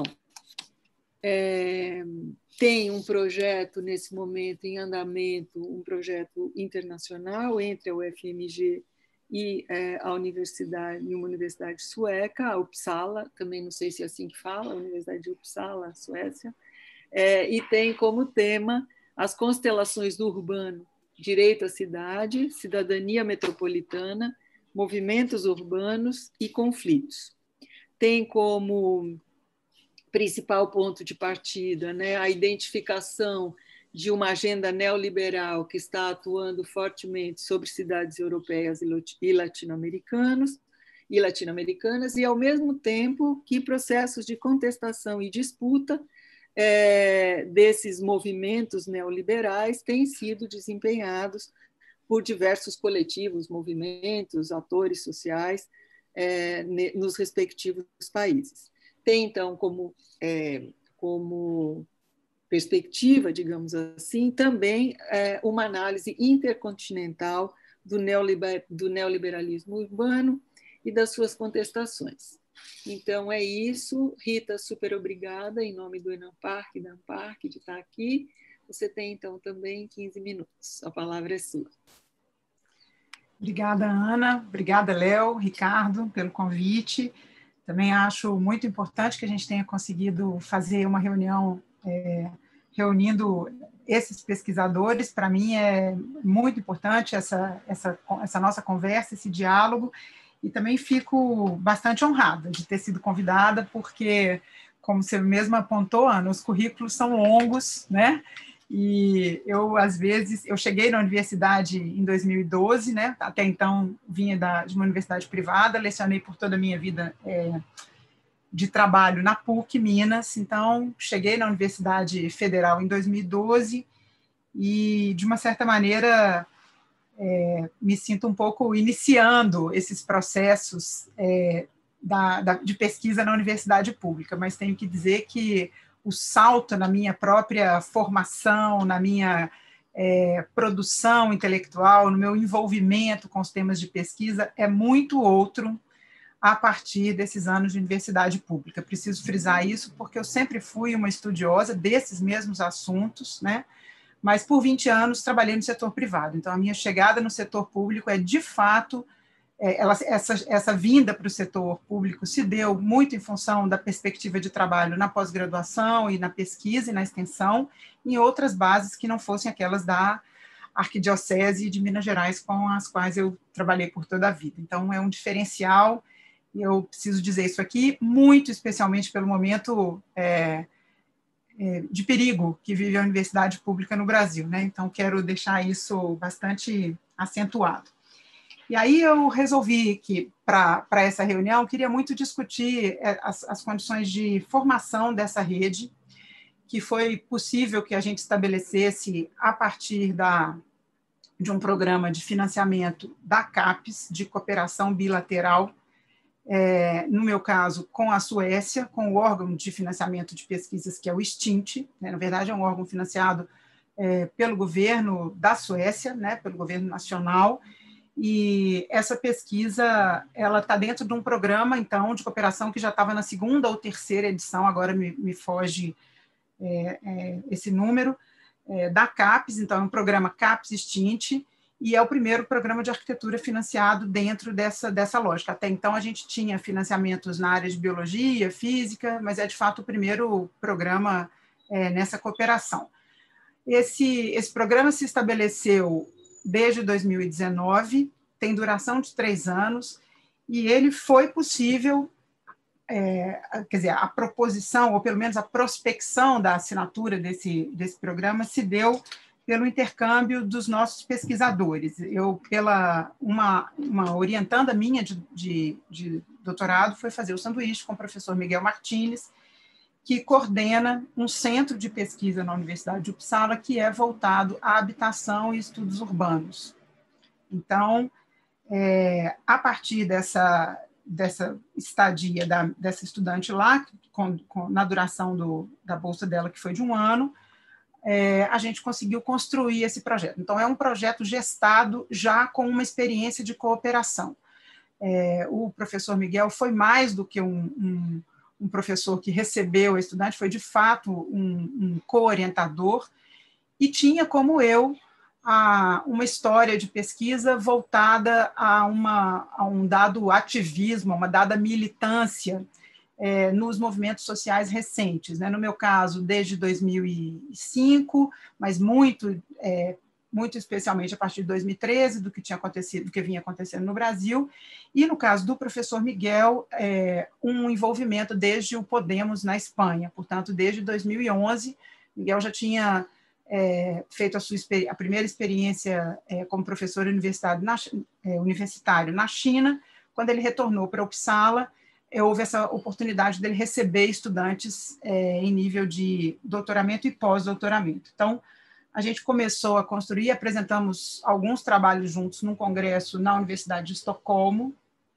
Tem um projeto, nesse momento, em andamento, um projeto internacional entre a UFMG e uma universidade sueca, a Uppsala, também não sei se é assim que fala, a Universidade de Uppsala, Suécia, e tem como tema as constelações do urbano, direito à cidade, cidadania metropolitana, movimentos urbanos e conflitos. Tem como principal ponto de partida, né, a identificação de uma agenda neoliberal que está atuando fortemente sobre cidades europeias e latino-americanas, e, ao mesmo tempo, que processos de contestação e disputa desses movimentos neoliberais têm sido desempenhados por diversos coletivos, movimentos, atores sociais nos respectivos países. Tem, então, como perspectiva, digamos assim, também uma análise intercontinental do neoliberalismo urbano e das suas contestações. Então, é isso. Rita, super obrigada, em nome do ENAMPARC e da ANPARC, de estar aqui. Você tem, então, também 15 minutos. A palavra é sua. Obrigada, Ana. Obrigada, Léo, Ricardo, pelo convite. Também acho muito importante que a gente tenha conseguido fazer uma reunião reunindo esses pesquisadores. Para mim é muito importante essa nossa conversa, esse diálogo, e também fico bastante honrada de ter sido convidada, porque, como você mesmo apontou, Ana, os currículos são longos, né? E às vezes, eu cheguei na universidade em 2012, né? Até então vinha de uma universidade privada, lecionei por toda a minha vida de trabalho na PUC, Minas. Então, cheguei na Universidade Federal em 2012 e, de uma certa maneira, me sinto um pouco iniciando esses processos de pesquisa na universidade pública, mas tenho que dizer que o salto na minha própria formação, na minha produção intelectual, no meu envolvimento com os temas de pesquisa é muito outro a partir desses anos de universidade pública. Preciso frisar isso porque eu sempre fui uma estudiosa desses mesmos assuntos, né? Mas por 20 anos trabalhei no setor privado. Então, a minha chegada no setor público de fato, essa vinda para o setor público se deu muito em função da perspectiva de trabalho na pós-graduação e na pesquisa e na extensão, em outras bases que não fossem aquelas da Arquidiocese de Minas Gerais, com as quais eu trabalhei por toda a vida. Então, é um diferencial, e eu preciso dizer isso aqui, muito especialmente pelo momento de perigo que vive a universidade pública no Brasil, né? Então, quero deixar isso bastante acentuado. E aí eu resolvi que, para essa reunião, eu queria muito discutir as condições de formação dessa rede, que foi possível que a gente estabelecesse a partir de um programa de financiamento da CAPES, de cooperação bilateral, no meu caso, com a Suécia, com o órgão de financiamento de pesquisas, que é o STINT, né? Na verdade, é um órgão financiado pelo governo da Suécia, né? Pelo governo nacional, e essa pesquisa ela está dentro de um programa, então, de cooperação que já estava na 2ª ou 3ª edição, agora me foge esse número, da CAPES, então é um programa CAPES-STINT, e é o primeiro programa de arquitetura financiado dentro dessa lógica. Até então, a gente tinha financiamentos na área de biologia, física, mas de fato, o primeiro programa nessa cooperação. Esse programa se estabeleceu desde 2019, tem duração de 3 anos, e ele foi possível, quer dizer, a proposição, ou pelo menos a prospecção da assinatura desse programa se deu pelo intercâmbio dos nossos pesquisadores. Eu, uma orientanda minha de doutorado, foi fazer o sanduíche com o professor Miguel Martínez, que coordena um centro de pesquisa na Universidade de Uppsala, que é voltado à habitação e estudos urbanos. Então, a partir dessa estadia dessa estudante lá, na duração da bolsa dela, que foi de 1 ano, a gente conseguiu construir esse projeto. Então, é um projeto gestado já com uma experiência de cooperação. O professor Miguel foi mais do que um professor que recebeu o estudante, foi, de fato, um co-orientador, e tinha, como eu, uma história de pesquisa voltada a um dado ativismo, a uma dada militância nos movimentos sociais recentes, né? No meu caso, desde 2005, mas muito especialmente a partir de 2013, do que tinha acontecido, do que vinha acontecendo no Brasil, e no caso do professor Miguel, um envolvimento desde o Podemos na Espanha, portanto, desde 2011, Miguel já tinha feito a primeira experiência como professor universitário na China. Quando ele retornou para Uppsala, houve essa oportunidade dele receber estudantes em nível de doutoramento e pós-doutoramento. Então, a gente começou a construir, apresentamos alguns trabalhos juntos num congresso na Universidade de Estocolmo,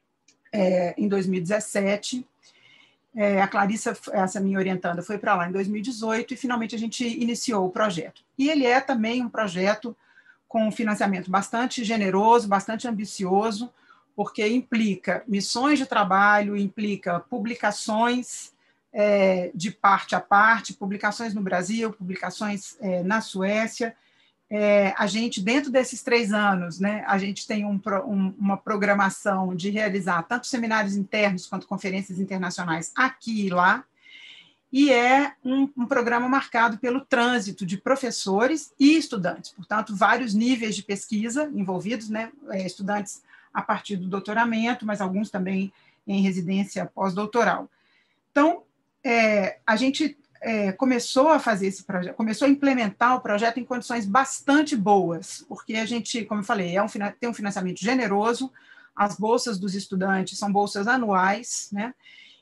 em 2017. A Clarissa, essa minha orientanda, foi para lá em 2018 e, finalmente, a gente iniciou o projeto. E ele é também um projeto com um financiamento bastante generoso, bastante ambicioso, porque implica missões de trabalho, implica publicações de parte a parte, publicações no Brasil, publicações na Suécia. A gente, dentro desses 3 anos, né, a gente tem uma programação de realizar tanto seminários internos quanto conferências internacionais aqui e lá, e é um programa marcado pelo trânsito de professores e estudantes, portanto, vários níveis de pesquisa envolvidos, né, estudantes a partir do doutoramento, mas alguns também em residência pós-doutoral. Então, a gente começou a fazer esse projeto, começou a implementar o projeto em condições bastante boas, porque a gente, como eu falei, tem um financiamento generoso, as bolsas dos estudantes são bolsas anuais, né?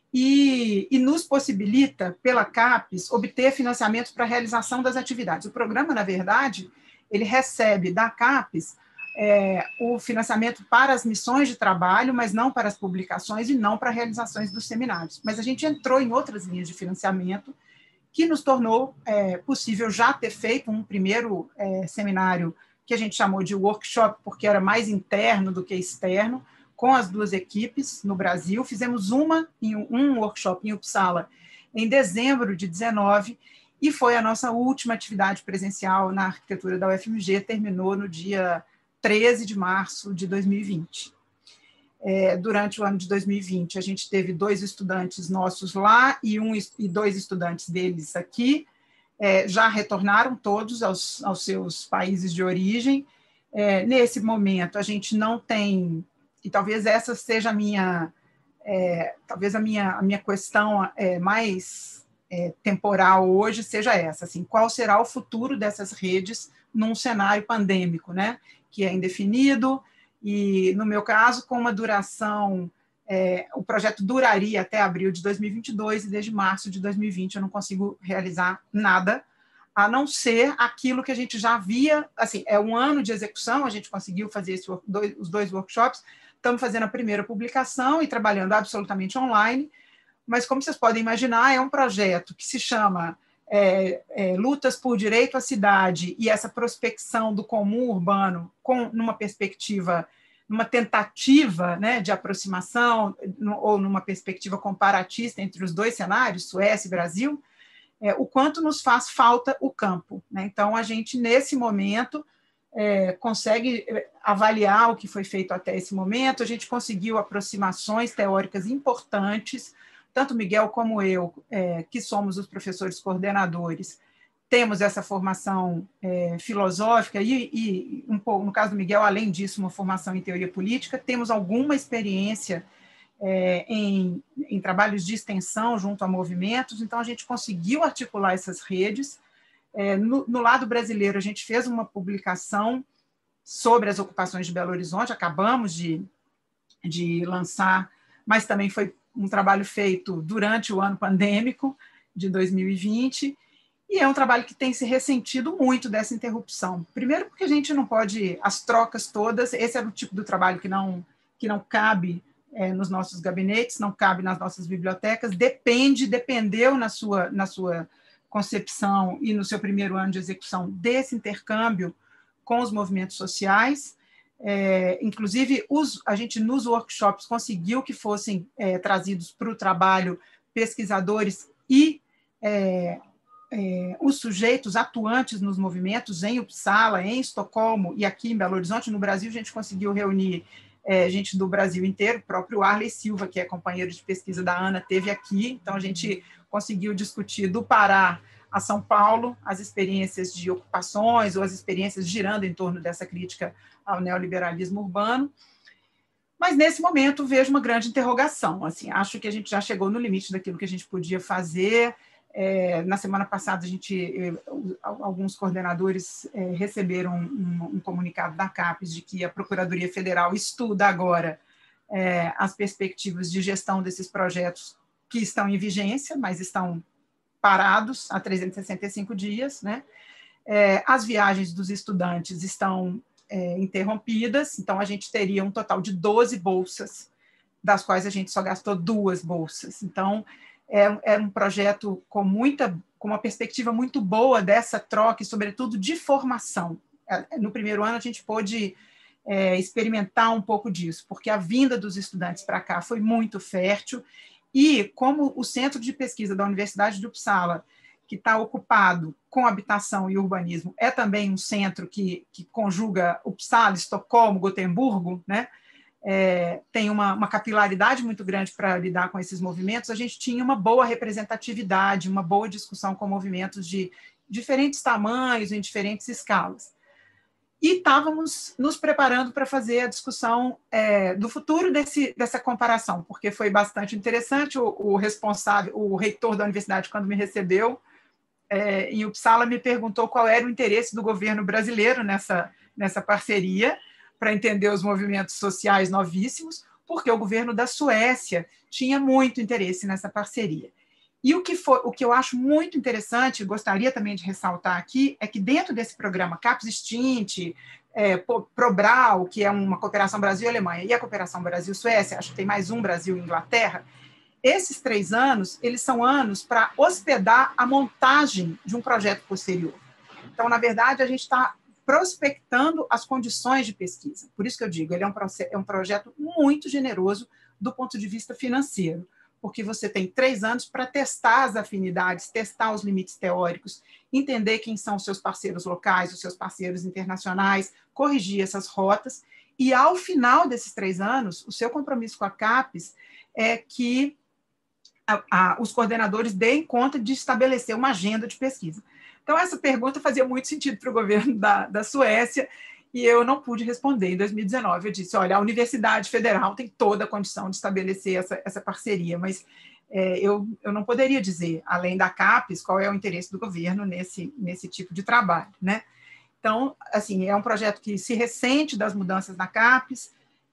E nos possibilita, pela CAPES, obter financiamento para a realização das atividades. O programa, na verdade, ele recebe da CAPES o financiamento para as missões de trabalho, mas não para as publicações e não para realizações dos seminários. Mas a gente entrou em outras linhas de financiamento que nos tornou possível já ter feito um primeiro seminário que a gente chamou de workshop, porque era mais interno do que externo, com as 2 equipes no Brasil. Fizemos um workshop em Uppsala em dezembro de 2019, e foi a nossa última atividade presencial na arquitetura da UFMG, terminou no dia 13 de março de 2020. Durante o ano de 2020, a gente teve 2 estudantes nossos lá e 2 estudantes deles aqui, já retornaram todos aos seus países de origem. Nesse momento, a gente não tem, e talvez essa seja a minha questão mais temporal hoje, seja essa, assim, qual será o futuro dessas redes num cenário pandêmico, né, que é indefinido, e, no meu caso, com uma duração, o projeto duraria até abril de 2022, e desde março de 2020 eu não consigo realizar nada, a não ser aquilo que a gente já via, assim, é um ano de execução, a gente conseguiu fazer os 2 workshops, estamos fazendo a primeira publicação e trabalhando absolutamente online, mas, como vocês podem imaginar, é um projeto que se chama Lutas por Direito à Cidade, e essa prospecção do comum urbano numa perspectiva, numa tentativa, né, de aproximação, ou numa perspectiva comparatista entre os 2 cenários, Suécia e Brasil, o quanto nos faz falta o campo, né? Então, a gente, nesse momento, consegue avaliar o que foi feito até esse momento, a gente conseguiu aproximações teóricas importantes, tanto Miguel como eu, que somos os professores coordenadores, temos essa formação filosófica e um pouco, no caso do Miguel, além disso, uma formação em teoria política, temos alguma experiência em trabalhos de extensão junto a movimentos, então a gente conseguiu articular essas redes. No lado brasileiro, a gente fez uma publicação sobre as ocupações de Belo Horizonte, acabamos de lançar, mas também foi um trabalho feito durante o ano pandêmico de 2020, e é um trabalho que tem se ressentido muito dessa interrupção. Primeiro porque a gente não pode, as trocas todas, esse era o tipo do trabalho que não cabe nos nossos gabinetes, não cabe nas nossas bibliotecas, dependeu na sua concepção e no seu primeiro ano de execução desse intercâmbio com os movimentos sociais. Inclusive, a gente nos workshops conseguiu que fossem trazidos para o trabalho pesquisadores e os sujeitos atuantes nos movimentos em Uppsala, em Estocolmo e aqui em Belo Horizonte. No Brasil, a gente conseguiu reunir gente do Brasil inteiro, o próprio Arley Silva, que é companheiro de pesquisa da Ana, teve aqui, então a gente conseguiu discutir do Pará a São Paulo, as experiências de ocupações ou as experiências girando em torno dessa crítica ao neoliberalismo urbano. Mas, nesse momento, vejo uma grande interrogação. Assim, acho que a gente já chegou no limite daquilo que a gente podia fazer. Na semana passada, alguns coordenadores receberam um comunicado da CAPES de que a Procuradoria Federal estuda agora as perspectivas de gestão desses projetos que estão em vigência, mas estão parados há 365 dias. Né? As viagens dos estudantes estão interrompidas, então a gente teria um total de 12 bolsas, das quais a gente só gastou 2 bolsas. Então, é um projeto com uma perspectiva muito boa dessa troca e, sobretudo, de formação. No primeiro ano, a gente pôde experimentar um pouco disso, porque a vinda dos estudantes para cá foi muito fértil, e como o Centro de Pesquisa da Universidade de Uppsala, que está ocupado com habitação e urbanismo, é também um centro que conjuga Uppsala, Estocolmo, Gotemburgo, né? Tem uma capilaridade muito grande para lidar com esses movimentos. A gente tinha uma boa representatividade, uma boa discussão com movimentos de diferentes tamanhos, em diferentes escalas. E estávamos nos preparando para fazer a discussão do futuro dessa comparação, porque foi bastante interessante. O responsável, o reitor da universidade, quando me recebeu em Uppsala, me perguntou qual era o interesse do governo brasileiro nessa parceria, para entender os movimentos sociais novíssimos, porque o governo da Suécia tinha muito interesse nessa parceria. E o que eu acho muito interessante, gostaria também de ressaltar aqui, é que dentro desse programa CAPES-Extint, Probral, que é uma cooperação Brasil-Alemanha, e a cooperação Brasil-Suécia, acho que tem mais um Brasil-Inglaterra, esses 3 anos, eles são anos para hospedar a montagem de um projeto posterior. Então, na verdade, a gente está prospectando as condições de pesquisa. Por isso que eu digo, ele é um projeto muito generoso do ponto de vista financeiro, porque você tem 3 anos para testar as afinidades, testar os limites teóricos, entender quem são os seus parceiros locais, os seus parceiros internacionais, corrigir essas rotas, e ao final desses 3 anos, o seu compromisso com a CAPES é que os coordenadores deem conta de estabelecer uma agenda de pesquisa. Então, essa pergunta fazia muito sentido para o governo da Suécia, e eu não pude responder. Em 2019, eu disse, olha, a Universidade Federal tem toda a condição de estabelecer essa parceria, mas eu não poderia dizer, além da CAPES, qual é o interesse do governo nesse tipo de trabalho. Né? Então, assim, é um projeto que se ressente das mudanças na CAPES,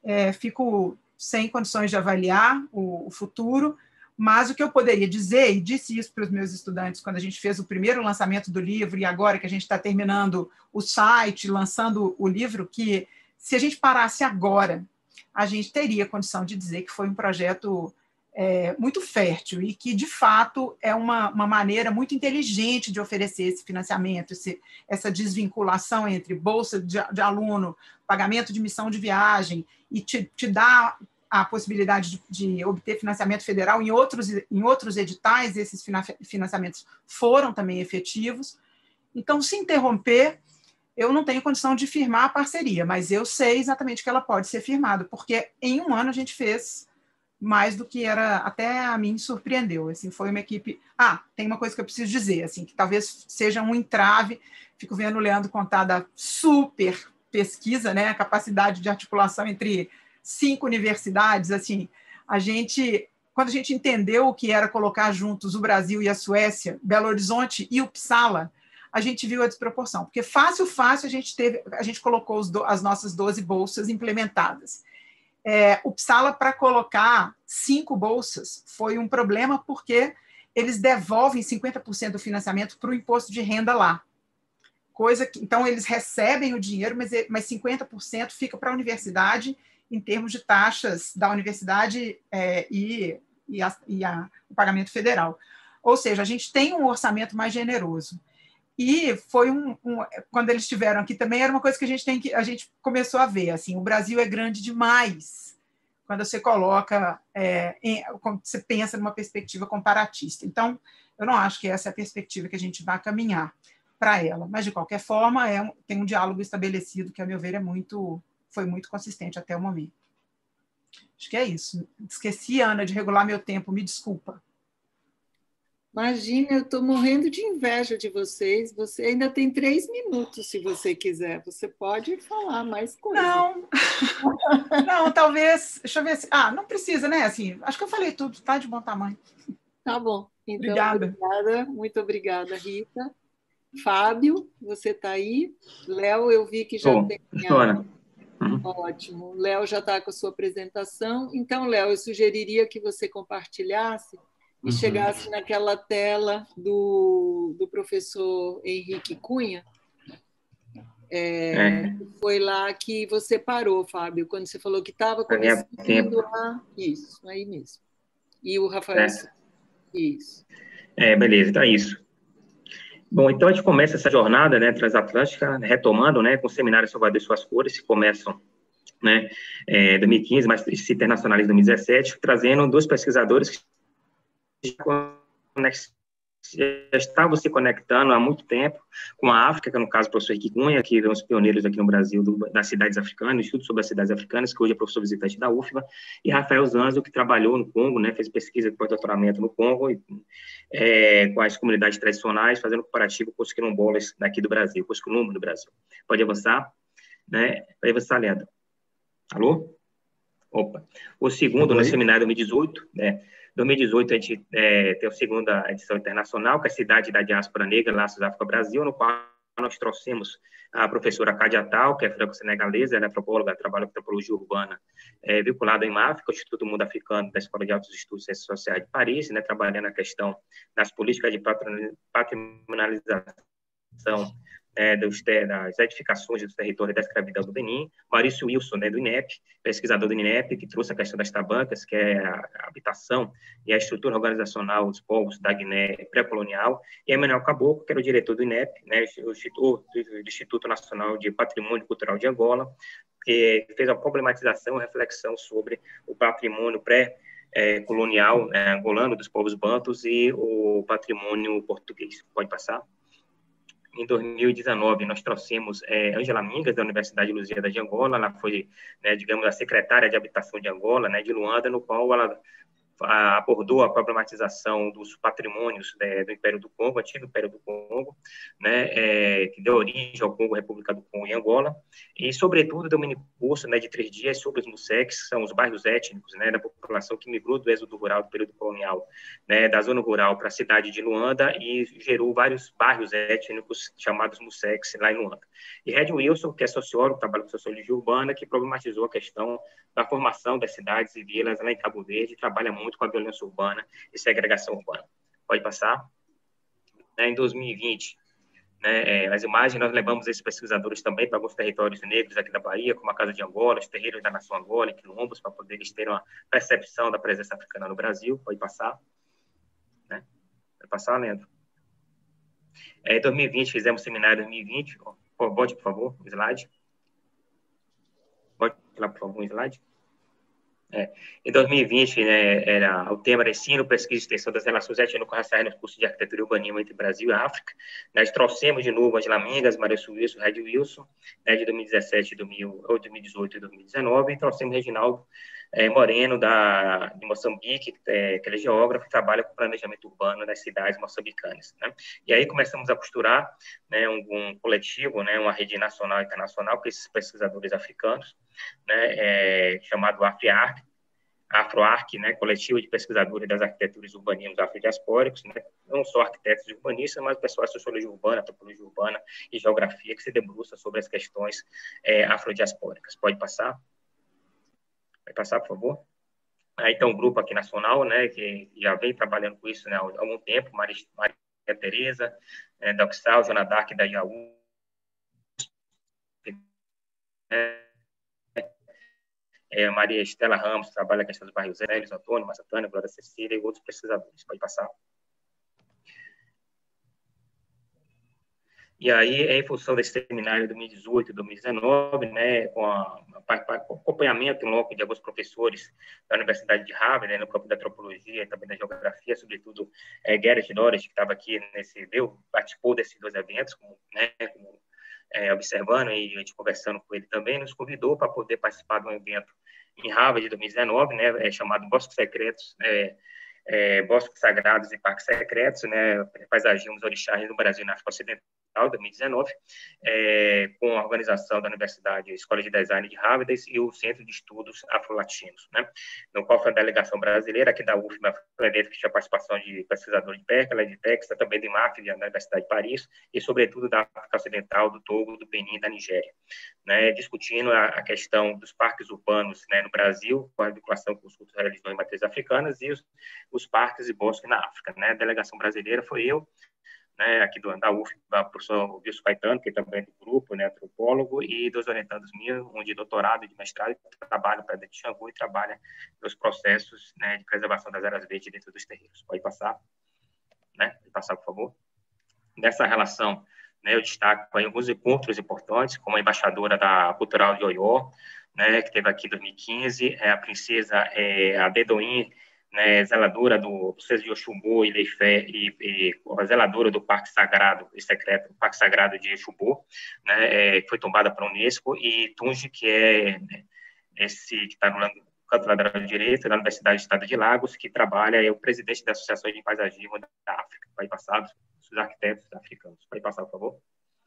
fico sem condições de avaliar o futuro, mas o que eu poderia dizer, e disse isso para os meus estudantes quando a gente fez o primeiro lançamento do livro, e agora que a gente está terminando o site, lançando o livro, que se a gente parasse agora, a gente teria condição de dizer que foi um projeto muito fértil e que, de fato, é uma maneira muito inteligente de oferecer esse financiamento, essa desvinculação entre bolsa de aluno, pagamento de missão de viagem, e te dá a possibilidade de obter financiamento federal em outros editais. Esses financiamentos foram também efetivos. Então, se interromper, eu não tenho condição de firmar a parceria, mas eu sei exatamente que ela pode ser firmada, porque em 1 ano a gente fez mais do que era, até a mim surpreendeu. Assim, foi uma equipe... tem uma coisa que eu preciso dizer, assim, que talvez seja um entrave, fico vendo o Leandro contar da super pesquisa, né, a capacidade de articulação entre 5 universidades. Assim, quando a gente entendeu o que era colocar juntos o Brasil e a Suécia, Belo Horizonte e Uppsala, a gente viu a desproporção, porque fácil a gente colocou as nossas 12 bolsas implementadas. Uppsala, para colocar 5 bolsas, foi um problema, porque eles devolvem 50% do financiamento para o imposto de renda lá. Então, eles recebem o dinheiro, mas 50% fica para a universidade, em termos de taxas da universidade e o pagamento federal. Ou seja, a gente tem um orçamento mais generoso. E foi quando eles estiveram aqui também, era uma coisa que a gente começou a ver, assim, o Brasil é grande demais quando você coloca, quando você pensa numa perspectiva comparatista. Então, eu não acho que essa é a perspectiva que a gente vai caminhar para ela, mas, de qualquer forma, tem um diálogo estabelecido que, a meu ver, foi muito consistente até o momento. Acho que é isso. Esqueci, Ana, de regular meu tempo, me desculpa. Imagina, eu estou morrendo de inveja de vocês. Você ainda tem 3 minutos, se você quiser. Você pode falar mais coisas. Não, talvez... Deixa eu ver se... não precisa, né? Assim, acho que eu falei tudo, tá de bom tamanho. Tá bom. Então, obrigada. Muito obrigada, Rita. Fábio, você está aí? Léo, eu vi que já tem... Ótimo. Léo já está com a sua apresentação. Então, Léo, eu sugeriria que você compartilhasse e chegasse naquela tela do professor Henrique Cunha. Foi lá que você parou, Fábio, quando você falou que estava começando a... Isso, aí mesmo. E o Rafael... Isso. Beleza, então é isso. Bom, então a gente começa essa jornada, né, transatlântica, retomando, né, com o Seminário Salvador e Suas Cores, que começam, né, 2015, mas se internacionaliza em 2017, trazendo 2 pesquisadores que já estavam se conectando há muito tempo com a África, que no caso o professor Henrique Cunha, que é um dos pioneiros aqui no Brasil das cidades africanas, Instituto sobre as Cidades Africanas, que hoje é professor visitante da UFBA, e Rafael Zanzo, que trabalhou no Congo, né, fez pesquisa de pós-doutoramento no Congo, com as comunidades tradicionais, fazendo comparativo com os quilombolas daqui do Brasil, com os quilombos do Brasil. Pode avançar? Né? Pode avançar, Leandro. Alô? Opa. O segundo, no seminário 2018, né? 2018, a gente tem a segunda edição internacional, que é a Cidade da Diáspora Negra, Laços África-Brasil, no qual nós trouxemos a professora Cádia Tal, que é franco-senegalesa, ela é antropóloga, trabalha com antropologia urbana, vinculada em África, o Instituto Mundo Africano da Escola de Altos Estudos e Ciências Sociais de Paris, né, trabalhando a questão das políticas de patrimonialização das edificações dos territórios da escravidão do Benin, Maurício Wilson, né, do INEP, pesquisador do INEP, que trouxe a questão das tabancas, que é a habitação e a estrutura organizacional dos povos da Guiné pré-colonial, e Emanuel Caboclo, que era o diretor do INEP, né, do Instituto Nacional de Patrimônio Cultural de Angola, que fez a problematização e reflexão sobre o patrimônio pré-colonial angolano dos povos bantus e o patrimônio português. Pode passar? Em 2019, nós trouxemos Ângela Mingas, da Universidade de Lusíada de Angola. Ela foi, né, digamos, a secretária de Habitação de Angola, né, de Luanda, no qual ela abordou a problematização dos patrimônios do Império do Congo, antigo Império do Congo, né, que deu origem ao Congo, República do Congo e Angola, e, sobretudo, deu um mini-curso, né, de 3 dias sobre os museques, que são os bairros étnicos, né, da população que migrou do êxodo rural do período colonial, né, da zona rural para a cidade de Luanda, e gerou vários bairros étnicos chamados museques lá em Luanda. E Red Wilson, que é sociólogo, trabalha com sociologia urbana, que problematizou a questão da formação das cidades e vilas lá em Cabo Verde, trabalha muito com a violência urbana e segregação urbana. Pode passar? Em 2020, né, as imagens, nós levamos esses pesquisadores também para alguns territórios negros aqui da Bahia, como a Casa de Angola, os terreiros da Nação Angola, e quilombos, para poder eles terem uma percepção da presença africana no Brasil. Pode passar? Né? Pode passar, Leandro? Em 2020, fizemos seminário 2020. Bote, por favor, o slide. Pode lá, por favor, um slide. Em 2020, né, o tema era ensino, pesquisa e extensão das relações étnico-raciais no curso de arquitetura e urbanismo entre Brasil e África. Nós trouxemos de novo Ângela Mingas, Maurício Wilson, Red Wilson, né, de 2017, 2018 e 2019, e trouxemos Reginaldo Moreno, de Moçambique, que ele é geógrafo e trabalha com planejamento urbano das cidades moçambicanas. Né? E aí começamos a costurar, né, um coletivo, né, uma rede nacional e internacional com esses pesquisadores africanos, né, chamado AfroArc, né, coletivo de pesquisadores das arquiteturas e urbanismos afrodiaspóricos, né, não só arquitetos e urbanistas, mas pessoal de sociologia urbana, antropologia urbana e geografia, que se debruça sobre as questões afrodiaspóricas. Pode passar? Vai passar, por favor? Aí tem um grupo aqui nacional, né, que já vem trabalhando com isso, né, há algum tempo, Maria Tereza, Doxal, Joana Dark da IAU, Maria Estela Ramos, trabalha a questão dos bairros velhos, Antônio, Massatânia, Glória Cecília e outros pesquisadores. Pode passar. E aí, em função desse seminário de 2018 e 2019, né, com acompanhamento em loco de alguns professores da Universidade de Harvard, né, no campo da antropologia e também da geografia, sobretudo Gerrit Norris, que estava aqui participou desses 2 eventos, observando e a gente conversando com ele também, nos convidou para poder participar de um evento em Harvard de 2019, né, chamado Bosques Secretos, Bosques Sagrados e Parques Secretos, né, Paisagismos Orixás no Brasil e na África Ocidental, 2019, com a organização da Universidade Escola de Design de Harvard e o Centro de Estudos Afro-Latinos, né, no qual foi a delegação brasileira aqui da UFMA, foi um evento que tinha participação de pesquisadores de Berkeley, de Texas, também de MAF, da Universidade de Paris, e, sobretudo, da África Ocidental, do Togo, do Benin e da Nigéria, né, discutindo a questão dos parques urbanos, né, no Brasil, com a vinculação com os cultos religiosos e matrizes africanas, e os parques e bosques na África, né. A delegação brasileira foi eu, né, aqui da UFBA, o professor Wilson Caetano, que também é do grupo, né, antropólogo, e 2 orientandos meus, um de doutorado e de mestrado, que trabalham para dentro de Xangô e trabalha nos processos, né, de preservação das áreas verdes dentro dos terreiros. Pode passar, né? Pode passar, por favor. Nessa relação, né, eu destaco aí alguns encontros importantes, como a embaixadora da Cultural de Oió, né, que teve aqui em 2015, a princesa Adedoim, né, zeladora do Processo de Oxumbo e Leifé, e a zeladora do Parque Sagrado e Secreto, o Parque Sagrado de Oxumbo, né, que foi tombada para a Unesco, e Tunji, que é esse que está no canto lateral direito, da Universidade do Estado de Lagos, que trabalha, é o presidente da Associação de Paisagismo da África. Vai passar, os arquitetos africanos. Vai passar, por favor.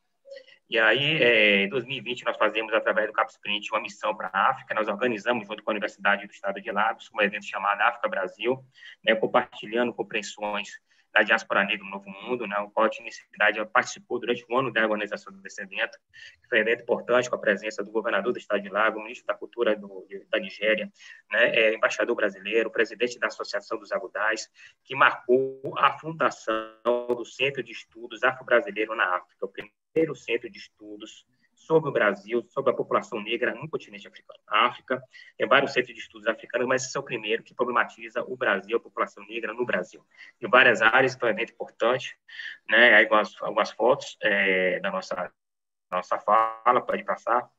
E aí, em 2020, nós fazemos, através do CapSprint, uma missão para a África. Nós organizamos, junto com a Universidade do Estado de Lagos, um evento chamado África Brasil, né, compartilhando compreensões da diáspora negra no Novo Mundo, né, o qual a Universidade participou durante um ano da organização desse evento, que foi um evento importante, com a presença do governador do Estado de Lagos, o ministro da Cultura da Nigéria, né, embaixador brasileiro, presidente da Associação dos Agudais, que marcou a fundação do Centro de Estudos Afro-Brasileiro na África, o primeiro centro de estudos sobre o Brasil, sobre a população negra no continente africano. A África tem vários centros de estudos africanos, mas esse é o primeiro que problematiza o Brasil, a população negra no Brasil. Em várias áreas, foi um evento importante, né? Aí algumas fotos da nossa fala, pode passar,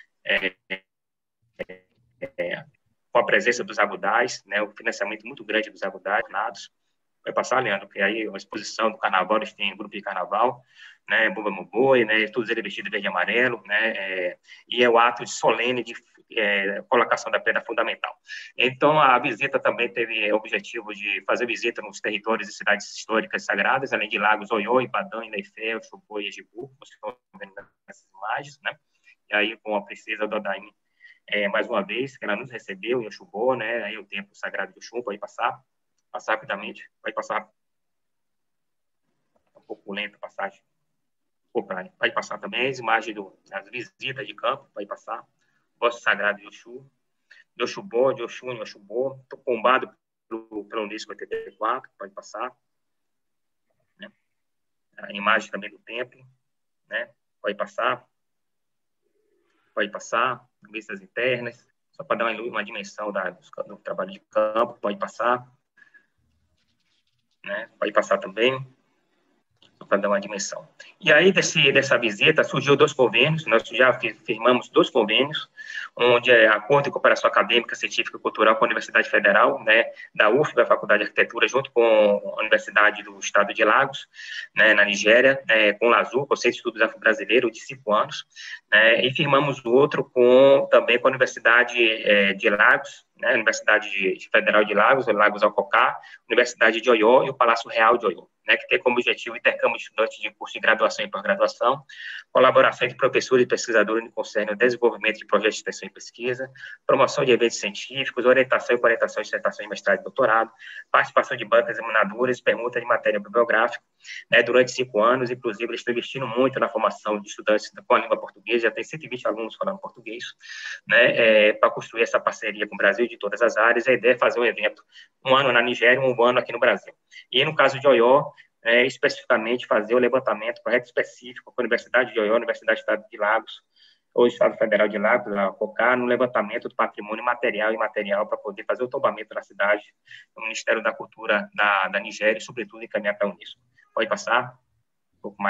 com a presença dos agudais, né? O financiamento muito grande dos agudais, vai passar, Leandro, que aí uma exposição do carnaval, eles têm um grupo de carnaval, né, Bumba Muboi, né, todos eles vestidos de verde e amarelo, né, e é o ato solene de colocação da pedra fundamental. Então, a visita também teve o objetivo de fazer visita nos territórios e cidades históricas sagradas, além de Lagos, Oió, Ibadan, Ileifé, Oxumbo e Ejibu, vocês estão vendo essas imagens, né, e aí com a princesa Dodaim, mais uma vez, que ela nos recebeu em Oxumbo, né, aí o templo sagrado de Oxum, pode passar rapidamente, vai passar um pouco lento a passagem. Vai passar também as imagens das visitas de campo, vai passar. Bosque Sagrado de Oxum, de Oxubó, de Oxum e Oxubó, tombado pelo Unesco 84, pode passar. Né? A imagem também do templo, né? Pode passar. Pode passar. Vistas internas, só para dar uma dimensão do trabalho de campo, pode passar. Né? Pode passar também, para dar uma dimensão. E aí, dessa visita, surgiu 2 convênios, nós já firmamos 2 convênios, onde é acordo de cooperação acadêmica, científica e cultural com a Universidade Federal, né, da UFBA, Faculdade de Arquitetura, junto com a Universidade do Estado de Lagos, né, na Nigéria, com o LASU, com o Centro de Estudos Afro-Brasileiro, de 5 anos, né, e firmamos outro também com a Universidade de Lagos, né, Universidade Federal de Lagos, Lagos Alcocá, Universidade de Oió e o Palácio Real de Oió, né, que tem como objetivo o intercâmbio de estudantes de curso de graduação e pós-graduação, colaboração entre professores e pesquisadores no que concerne ao desenvolvimento de projetos de extensão e pesquisa, promoção de eventos científicos, orientação de dissertação e mestrado e doutorado, participação de bancas examinadoras, permuta de matéria bibliográfica, né, durante 5 anos. Inclusive, eles estão investindo muito na formação de estudantes com a língua portuguesa, já tem 120 alunos falando português, né, para construir essa parceria com o Brasil de todas as áreas. A ideia é fazer um evento um ano na Nigéria, um ano aqui no Brasil. E no caso de Oió, especificamente fazer o levantamento correto específico com a Universidade de Oió, Universidade do Estado de Lagos, ou Estado Federal de Lagos, focar no levantamento do patrimônio material e imaterial para poder fazer o tombamento da cidade, no Ministério da Cultura da Nigéria e, sobretudo, encaminhar para a Unesco. Pode passar? Um pouco mais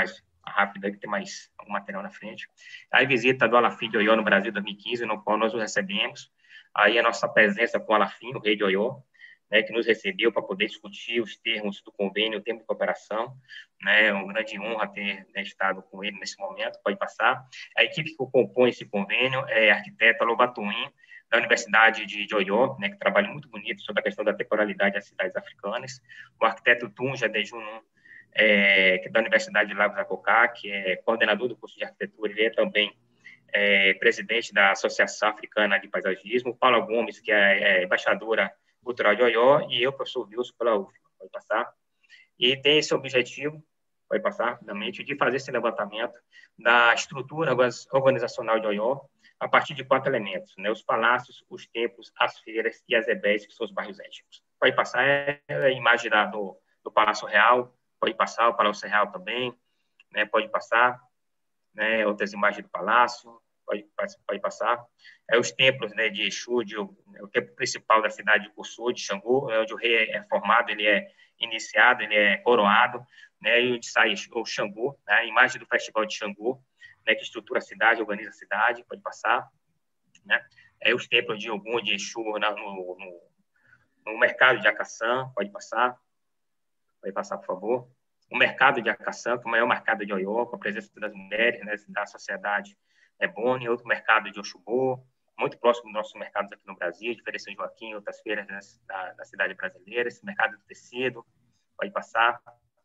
rápida, que tem mais algum material na frente. Aí visita do Alafim de Oió no Brasil 2015, no qual nós o recebemos. Aí a nossa presença com o Alafim, o rei de Oió, né, que nos recebeu para poder discutir os termos do convênio, o termo de cooperação, né, é uma grande honra ter, né, estado com ele nesse momento, pode passar. A equipe que compõe esse convênio é a arquiteta Lobatuin, da Universidade de Oió, né, que trabalha muito bonito sobre a questão da temporalidade das cidades africanas, o arquiteto Tunja Dejunum, que é da Universidade de Lagos Acocá, que é coordenador do curso de arquitetura, ele é também presidente da Associação Africana de Paisagismo, Paula Gomes, que é embaixadora cultural de Oió, e eu, professor Wilson, pela UFBA, pode passar. E tem esse objetivo, pode passar rapidamente, de fazer esse levantamento da estrutura organizacional de Oió, a partir de 4 elementos, né? Os palácios, os templos, as feiras e as EBEs, que são os bairros étnicos. Pode passar a imagem do Palácio Real, pode passar o Palácio Real também, né? Pode passar, né? Outras imagens do palácio, pode passar. Os templos, né, de Exu, o templo principal da cidade de Cussô, de Xangô, onde o rei é formado, ele é iniciado, ele é coroado, né? E onde sai o Xangô, né? A imagem do Festival de Xangô, né, que estrutura a cidade, organiza a cidade, pode passar, né? Os templos de Ogum, de Exu, no mercado de Acaçã, pode passar, por favor. O mercado de Acaçã, que é o maior mercado de Oió, com a presença das mulheres, né, da sociedade Boni, outro mercado de Oxubô, muito próximo dos nossos mercados aqui no Brasil, de Feira São Joaquim, outras feiras, né, da cidade brasileira, esse mercado do tecido, pode passar,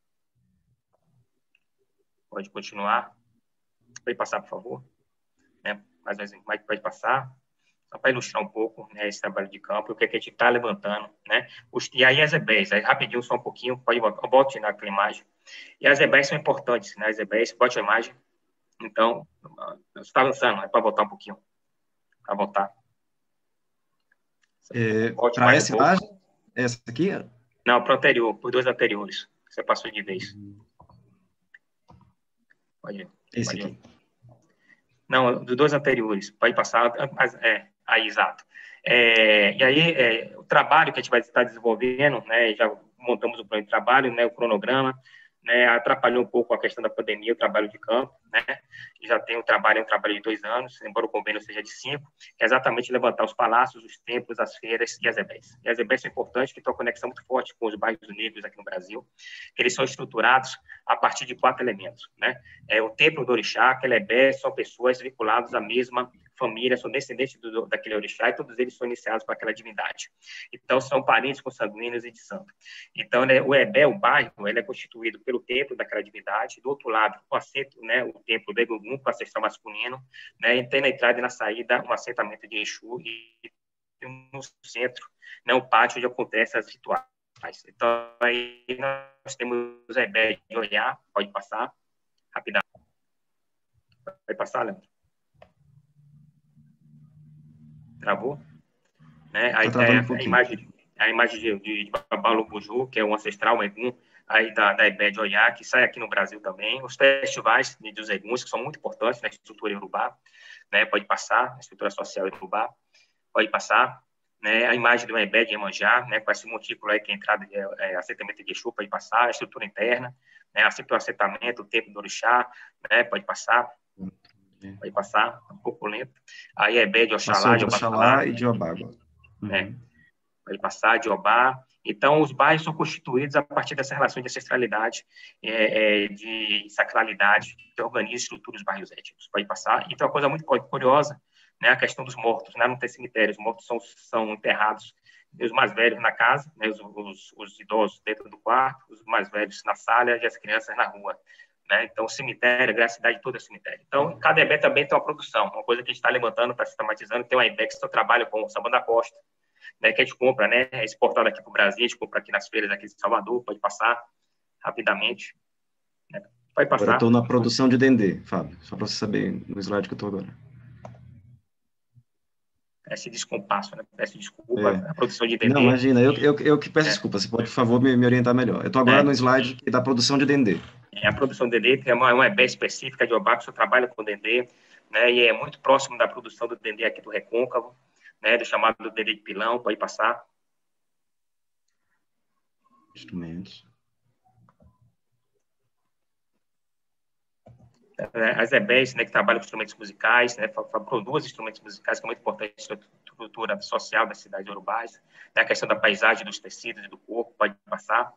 pode continuar. Pode passar, por favor. Né? Mais pode passar. Só para ilustrar um pouco, né, esse trabalho de campo, o que a gente está levantando. Né? E aí as EBEs, aí rapidinho, só um pouquinho, pode botar, bote naquela imagem. E as EBEs são importantes, né? As EBEs, bote a imagem. Então, você está avançando, é para voltar um pouquinho. Para voltar. Para essa imagem? Essa aqui? Não, para o anterior, por 2 anteriores. Você passou de vez. Pode ir. Esse aqui. Não, dos 2 anteriores. Pode passar. Aí, exato. E aí, o trabalho que a gente vai estar desenvolvendo, né, já montamos o plano de trabalho, né, o cronograma, né, atrapalhou um pouco a questão da pandemia, o trabalho de campo, né, e já tem um trabalho de 2 anos, embora o convênio seja de 5, que é exatamente levantar os palácios, os templos, as feiras e as EBEs. E as EBEs são importantes, que tem uma conexão muito forte com os bairros negros aqui no Brasil, que eles são estruturados a partir de 4 elementos, né, o templo do orixá, aquela EBE, são pessoas vinculadas à mesma família, são descendentes daquele orixá, e todos eles são iniciados por aquela divindade. Então, são parentes consanguíneos e de santo. Então, né, o EBE, o bairro, ele é constituído pelo templo daquela divindade, do outro lado, o assento, né, o templo do Egungun, com o ancestral masculino, né, e tem na entrada e na saída um assentamento de Exu, e no centro, né, o pátio onde acontecem as rituais. Então, aí nós temos o EBE de Oiá, pode passar, rapidamente. Vai passar, Leandro? Travou? Né? Aí tem a imagem de Babalo Buju, que é um ancestral Egum, aí da EBE de Oiá, que sai aqui no Brasil também. Os festivais dos Eguns, que são muito importantes na estrutura iorubá, né? Pode passar, na estrutura social iorubá, pode passar. Né? A imagem do EBE de Iemanjá, né? Com esse montículo aí que é entrada, assentamento de Exu, pode passar. A estrutura interna, né? O assentamento, o templo do orixá, né? Pode passar. Pode passar, um pouco lento. Aí EBE de Oxalá, de Oxalá e de Obá. Pode passar, de Obá. Então, os bairros são constituídos a partir dessa relação de ancestralidade, de sacralidade, que organiza e estrutura os bairros étnicos. Pode passar. Então, uma coisa muito curiosa, né, a questão dos mortos, né, não tem cemitério, os mortos são enterrados, os mais velhos na casa, né, os idosos dentro do quarto, os mais velhos na sala e as crianças na rua. Né? Então, o cemitério, a cidade toda é cemitério. Então, cada EBE também tem uma produção, uma coisa que a gente está levantando, está sistematizando. Tem uma EBE que só trabalha com o Samba da Costa, né, que a gente compra, né, exportado aqui para o Brasil, a gente compra aqui nas feiras aqui de Salvador, pode passar rapidamente. Né? Pode passar. Agora estou na produção de Dendê, Fábio, só para você saber no slide que eu estou agora. Esse descompasso, né? Peço desculpa, a produção de Dendê. Não, imagina, eu que peço desculpa, você pode, por favor, me orientar melhor. Eu estou agora no slide da produção de Dendê. A produção de Dendê é uma EBE específica de Obá, que só trabalha com Dendê, né? E é muito próximo da produção do Dendê aqui do Recôncavo, né? Do chamado do Dendê de Pilão, pode passar. Instrumentos. As EBEs, né, que trabalham com instrumentos musicais, né, produzem instrumentos musicais, que é muito importante a estrutura social das cidades urbais, né, a questão da paisagem, dos tecidos e do corpo, pode passar.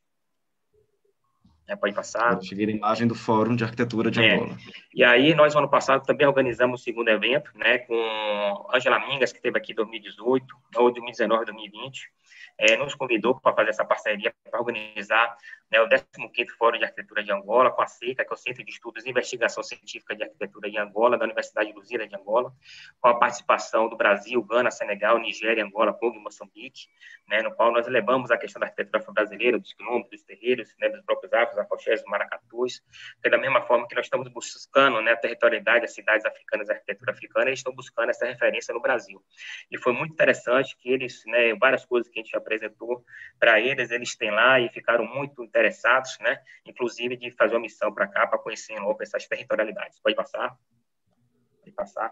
Pode passar. Cheguei na imagem do Fórum de Arquitetura de Angola. E aí, nós, ano passado, também organizamos o segundo evento, né, com Ângela Mingas, que esteve aqui em 2018, ou 2019, 2020, nos convidou para fazer essa parceria, para organizar, né, o 15º Fórum de Arquitetura de Angola, com a CECA, que é o Centro de Estudos e Investigação Científica de Arquitetura de Angola, da Universidade de Luzira de Angola, com a participação do Brasil, Gana, Senegal, Nigéria, Angola, Congo e Moçambique, né, no qual nós levamos a questão da arquitetura afro-brasileira, dos quilombos, dos terreiros, né, dos próprios afros, afoxés, dos maracatus, que da mesma forma que nós estamos buscando, né, a territorialidade das cidades africanas, a arquitetura africana, eles estão buscando essa referência no Brasil. E foi muito interessante que eles, né, várias coisas que a gente apresentou para eles, eles têm lá e ficaram muito interessados, né, inclusive de fazer uma missão para cá, para conhecer em loco essas territorialidades. Pode passar? Pode passar.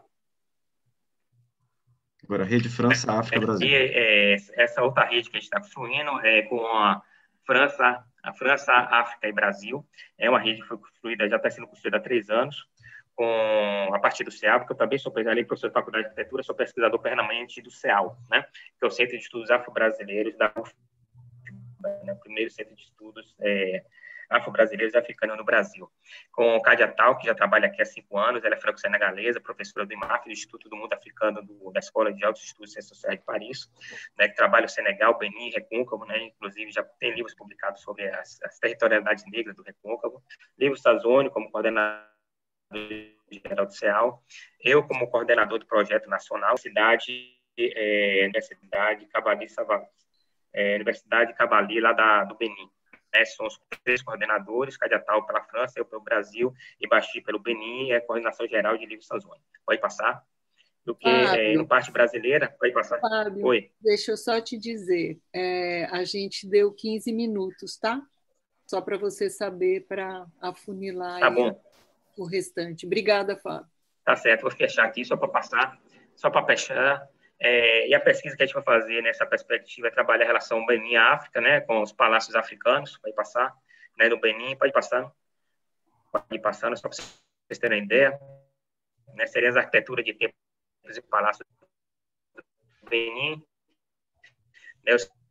Agora, a Rede França, África, Brasil. Essa outra rede que a gente está construindo é com a França, África e Brasil. É uma rede que foi construída, já está sendo construída há 3 anos, a partir do CEAL, porque eu também sou professor de Faculdade de Arquitetura, sou pesquisador permanente do CEAL, né, que é o Centro de Estudos Afro-Brasileiros da UFBA, né, o primeiro centro de estudos afro-brasileiros e africanos no Brasil. Com Kadia Tal, que já trabalha aqui há 5 anos, ela é franco-senegalesa, professora do IMAF, do Instituto do Mundo Africano da Escola de Altos Estudos e Ciências Sociais de Paris, né, que trabalha no Senegal, Benin, Recôncavo, né, inclusive já tem livros publicados sobre as territorialidades negras do Recôncavo, livro Sazone, como coordenador geral do CEAL, eu como coordenador do projeto nacional, Universidade Cabali Savas, Universidade Cabali, lá do Benin. São os 3 coordenadores, Kadia Tal pela França, eu pelo Brasil, e Bachi pelo Benin, a coordenação geral de livro Sazone. Pode passar? Do que no parte brasileira, pode passar? Fábio, Oi. Deixa eu só te dizer, a gente deu 15 minutos, tá? Só para você saber, para afunilar tá bom. O restante. Obrigada, Fábio. Tá certo, vou fechar aqui só para passar, só para fechar. E a pesquisa que a gente vai fazer nessa perspectiva é trabalhar a relação Benin-África, né, com os palácios africanos, pode passar, né, no Benin, pode ir passando, só para vocês terem ideia, né, seriam as arquiteturas de templos e palácios do Benin, né,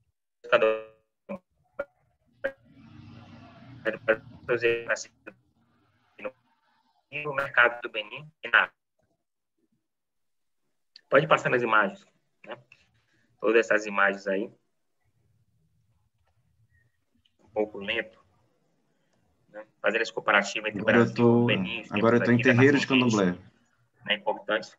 o mercado do Benin e na Pode passar nas imagens, né? Todas essas imagens aí. Um pouco lento. Né? Fazendo esse comparativo entre Brasil e Benin. Agora eu estou em terreiro de Candomblé. Né, importantes.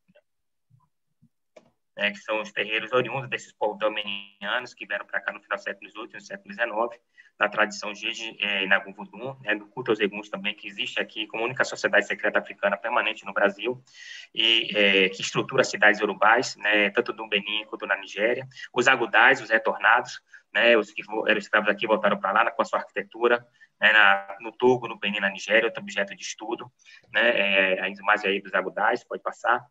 Que são os terreiros oriundos desses povos dominicanos que vieram para cá no final do século XVIII e no século XIX, da tradição Jeje e Nagu Voodoo, né, do culto aos eguns também, que existe aqui como única sociedade secreta africana permanente no Brasil, e que estrutura cidades urubais, né, tanto no Benin quanto na Nigéria. Os agudais, os retornados, né, os que eram escravos aqui voltaram para lá com a sua arquitetura, né, no Togo, no Benin, na Nigéria, outro objeto de estudo, né, as imagens aí dos agudais, pode passar.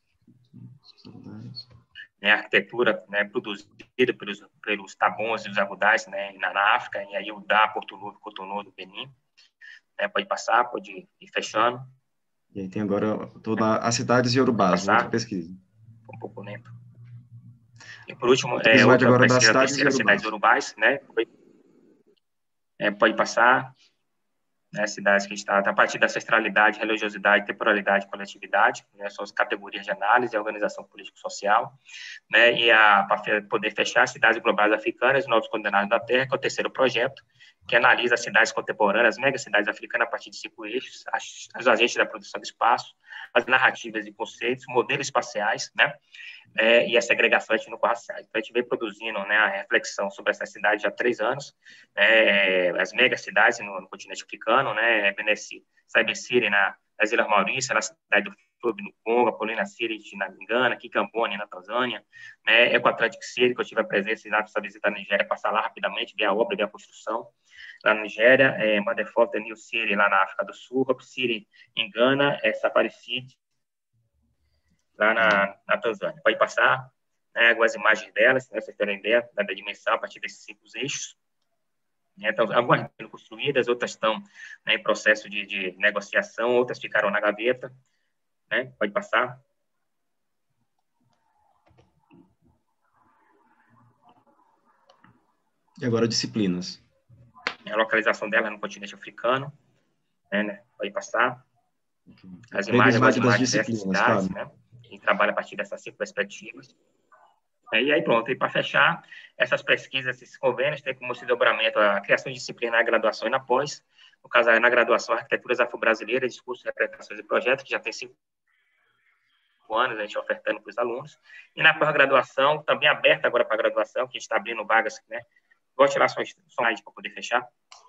A arquitetura, né, produzida pelos tabons e os agudais, né, na África, e aí o da Porto Novo, Cotonou, do Benin. Pode passar, pode ir fechando. E aí tem agora todas as cidades iorubás, outra pesquisa. Um pouco lento. E por último, outra agora pesquisa das cidades urubais, né? Pode passar. Né, cidades que está a partir da ancestralidade, religiosidade, temporalidade e coletividade, né, são as categorias de análise e organização político-social, né, e para poder fechar as cidades globais africanas, novos condenados da Terra, que é o terceiro projeto, que analisa as cidades contemporâneas, as megacidades africanas a partir de 5 eixos, os agentes da produção do espaço, as narrativas e conceitos, modelos espaciais, né, e a segregação étnico-raciais. Então, a gente vem produzindo, né, a reflexão sobre essas cidades há 3 anos, as megacidades no continente africano, né, Cyber City nas Ilhas Maurícias, na cidade do Fube, no Congo, Apolina City, na Gana, Kikamboni, na Tanzânia, né, Eco-Atlantic City, que eu tive a presença na nossa visita à Nigéria, passar lá rapidamente, ver a obra, ver a construção, lá na Nigéria, Motherford, New City, lá na África do Sul, Hope City, em Gana, Safari City, lá na Tanzânia. Pode passar, né, algumas imagens delas, né, vocês terem ideia da dimensão a partir desses 5 eixos. né? Então, algumas foram construídas, outras estão, né, em processo de negociação, outras ficaram na gaveta, né? Pode passar. E agora disciplinas. A localização dela no continente africano, né? Pode passar. As imagens das dessas disciplinas, cidades, claro. né? E trabalha a partir dessas 5 perspectivas. E aí, pronto. E para fechar, essas pesquisas, esses convênios, têm como desdobramento a criação de disciplina na graduação e na pós. No caso, na graduação, Arquiteturas Afro-Brasileiras, Discursos, Representações e Projetos, que já tem 5 anos, a gente ofertando para os alunos. E na pós-graduação, também aberta agora para a graduação, que a gente está abrindo vagas, né? Vou tirar só slide para poder fechar.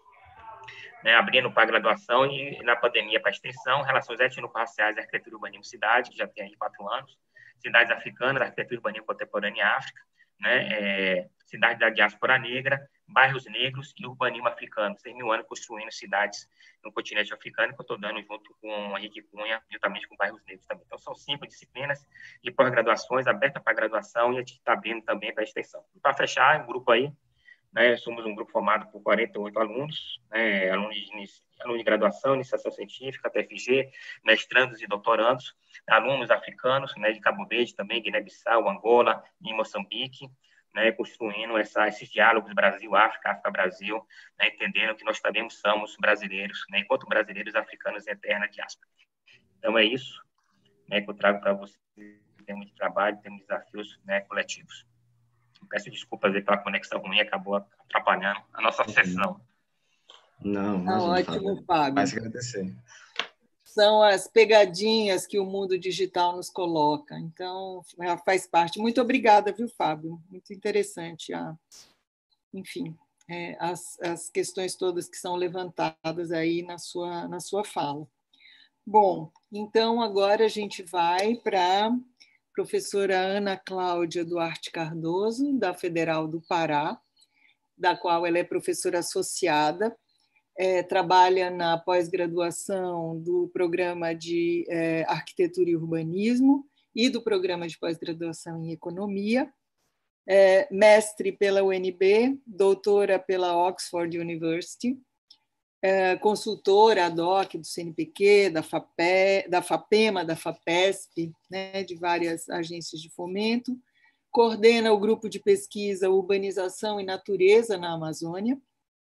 Né, abrindo para a graduação e na pandemia para a extensão, relações étnico-raciais, arquitetura, urbanismo, cidade, que já tem aí 4 anos, cidades africanas, arquitetura, urbanismo contemporâneo em África, né, cidade da diáspora negra, bairros negros e urbanismo africano, 6.000 anos construindo cidades no continente africano, que eu estou dando junto com a Henrique Cunha, juntamente com bairros negros também. Então, são 5 disciplinas de pós-graduações, aberta para a graduação, e a gente está abrindo também para a extensão. E para fechar, o grupo aí, né, somos um grupo formado por 48 alunos, né, alunos de graduação, iniciação científica, TFG, mestrandos e doutorandos, alunos africanos, né, de Cabo Verde também, Guiné-Bissau, Angola e Moçambique, né, construindo esses diálogos Brasil-África, África-Brasil, né, entendendo que nós também somos brasileiros, né, enquanto brasileiros africanos em eterna diáspora. Então, é isso, né, que eu trago para vocês em termos de trabalho, em termos de desafios, né, coletivos. Peço desculpas aí pela conexão ruim, acabou atrapalhando a nossa sessão. Não, Tá ótimo, Fábio. Vai se agradecer. São as pegadinhas que o mundo digital nos coloca. Então, faz parte. Muito obrigada, viu, Fábio? Muito interessante. Enfim, as questões todas que são levantadas aí na sua fala. Bom, então agora a gente vai para a professora Ana Cláudia Duarte Cardoso, da Federal do Pará, da qual ela é professora associada, trabalha na pós-graduação do programa de Arquitetura e Urbanismo e do programa de pós-graduação em Economia, mestre pela UNB, doutora pela Oxford University, consultora ad hoc do CNPq, da FAPEMA, da FAPESP, né, de várias agências de fomento, coordena o grupo de pesquisa Urbanização e Natureza na Amazônia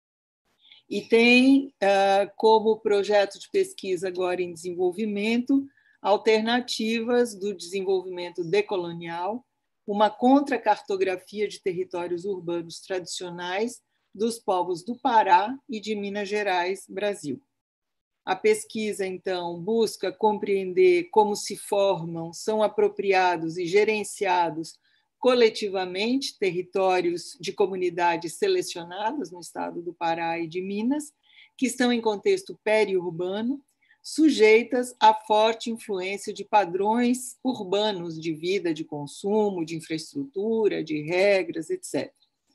e tem como projeto de pesquisa agora em desenvolvimento Alternativas do Desenvolvimento Decolonial, uma contracartografia de territórios urbanos tradicionais dos povos do Pará e de Minas Gerais, Brasil. A pesquisa, então, busca compreender como se formam, são apropriados e gerenciados coletivamente territórios de comunidades selecionadas no estado do Pará e de Minas, que estão em contexto periurbano, sujeitas à forte influência de padrões urbanos de vida, de consumo, de infraestrutura, de regras, etc.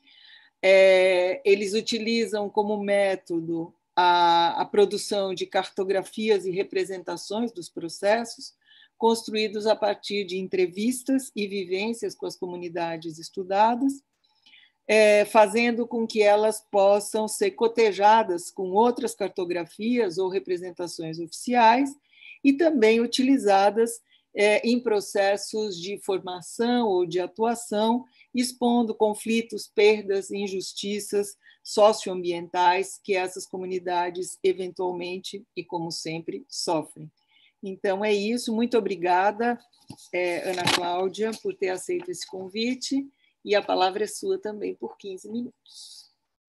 Eles utilizam como método a produção de cartografias e representações dos processos, construídos a partir de entrevistas e vivências com as comunidades estudadas, fazendo com que elas possam ser cotejadas com outras cartografias ou representações oficiais e também utilizadas em processos de formação ou de atuação, expondo conflitos, perdas, injustiças socioambientais que essas comunidades eventualmente e como sempre sofrem. Então é isso, muito obrigada, Ana Cláudia, por ter aceito esse convite, e a palavra é sua também por 15 minutos.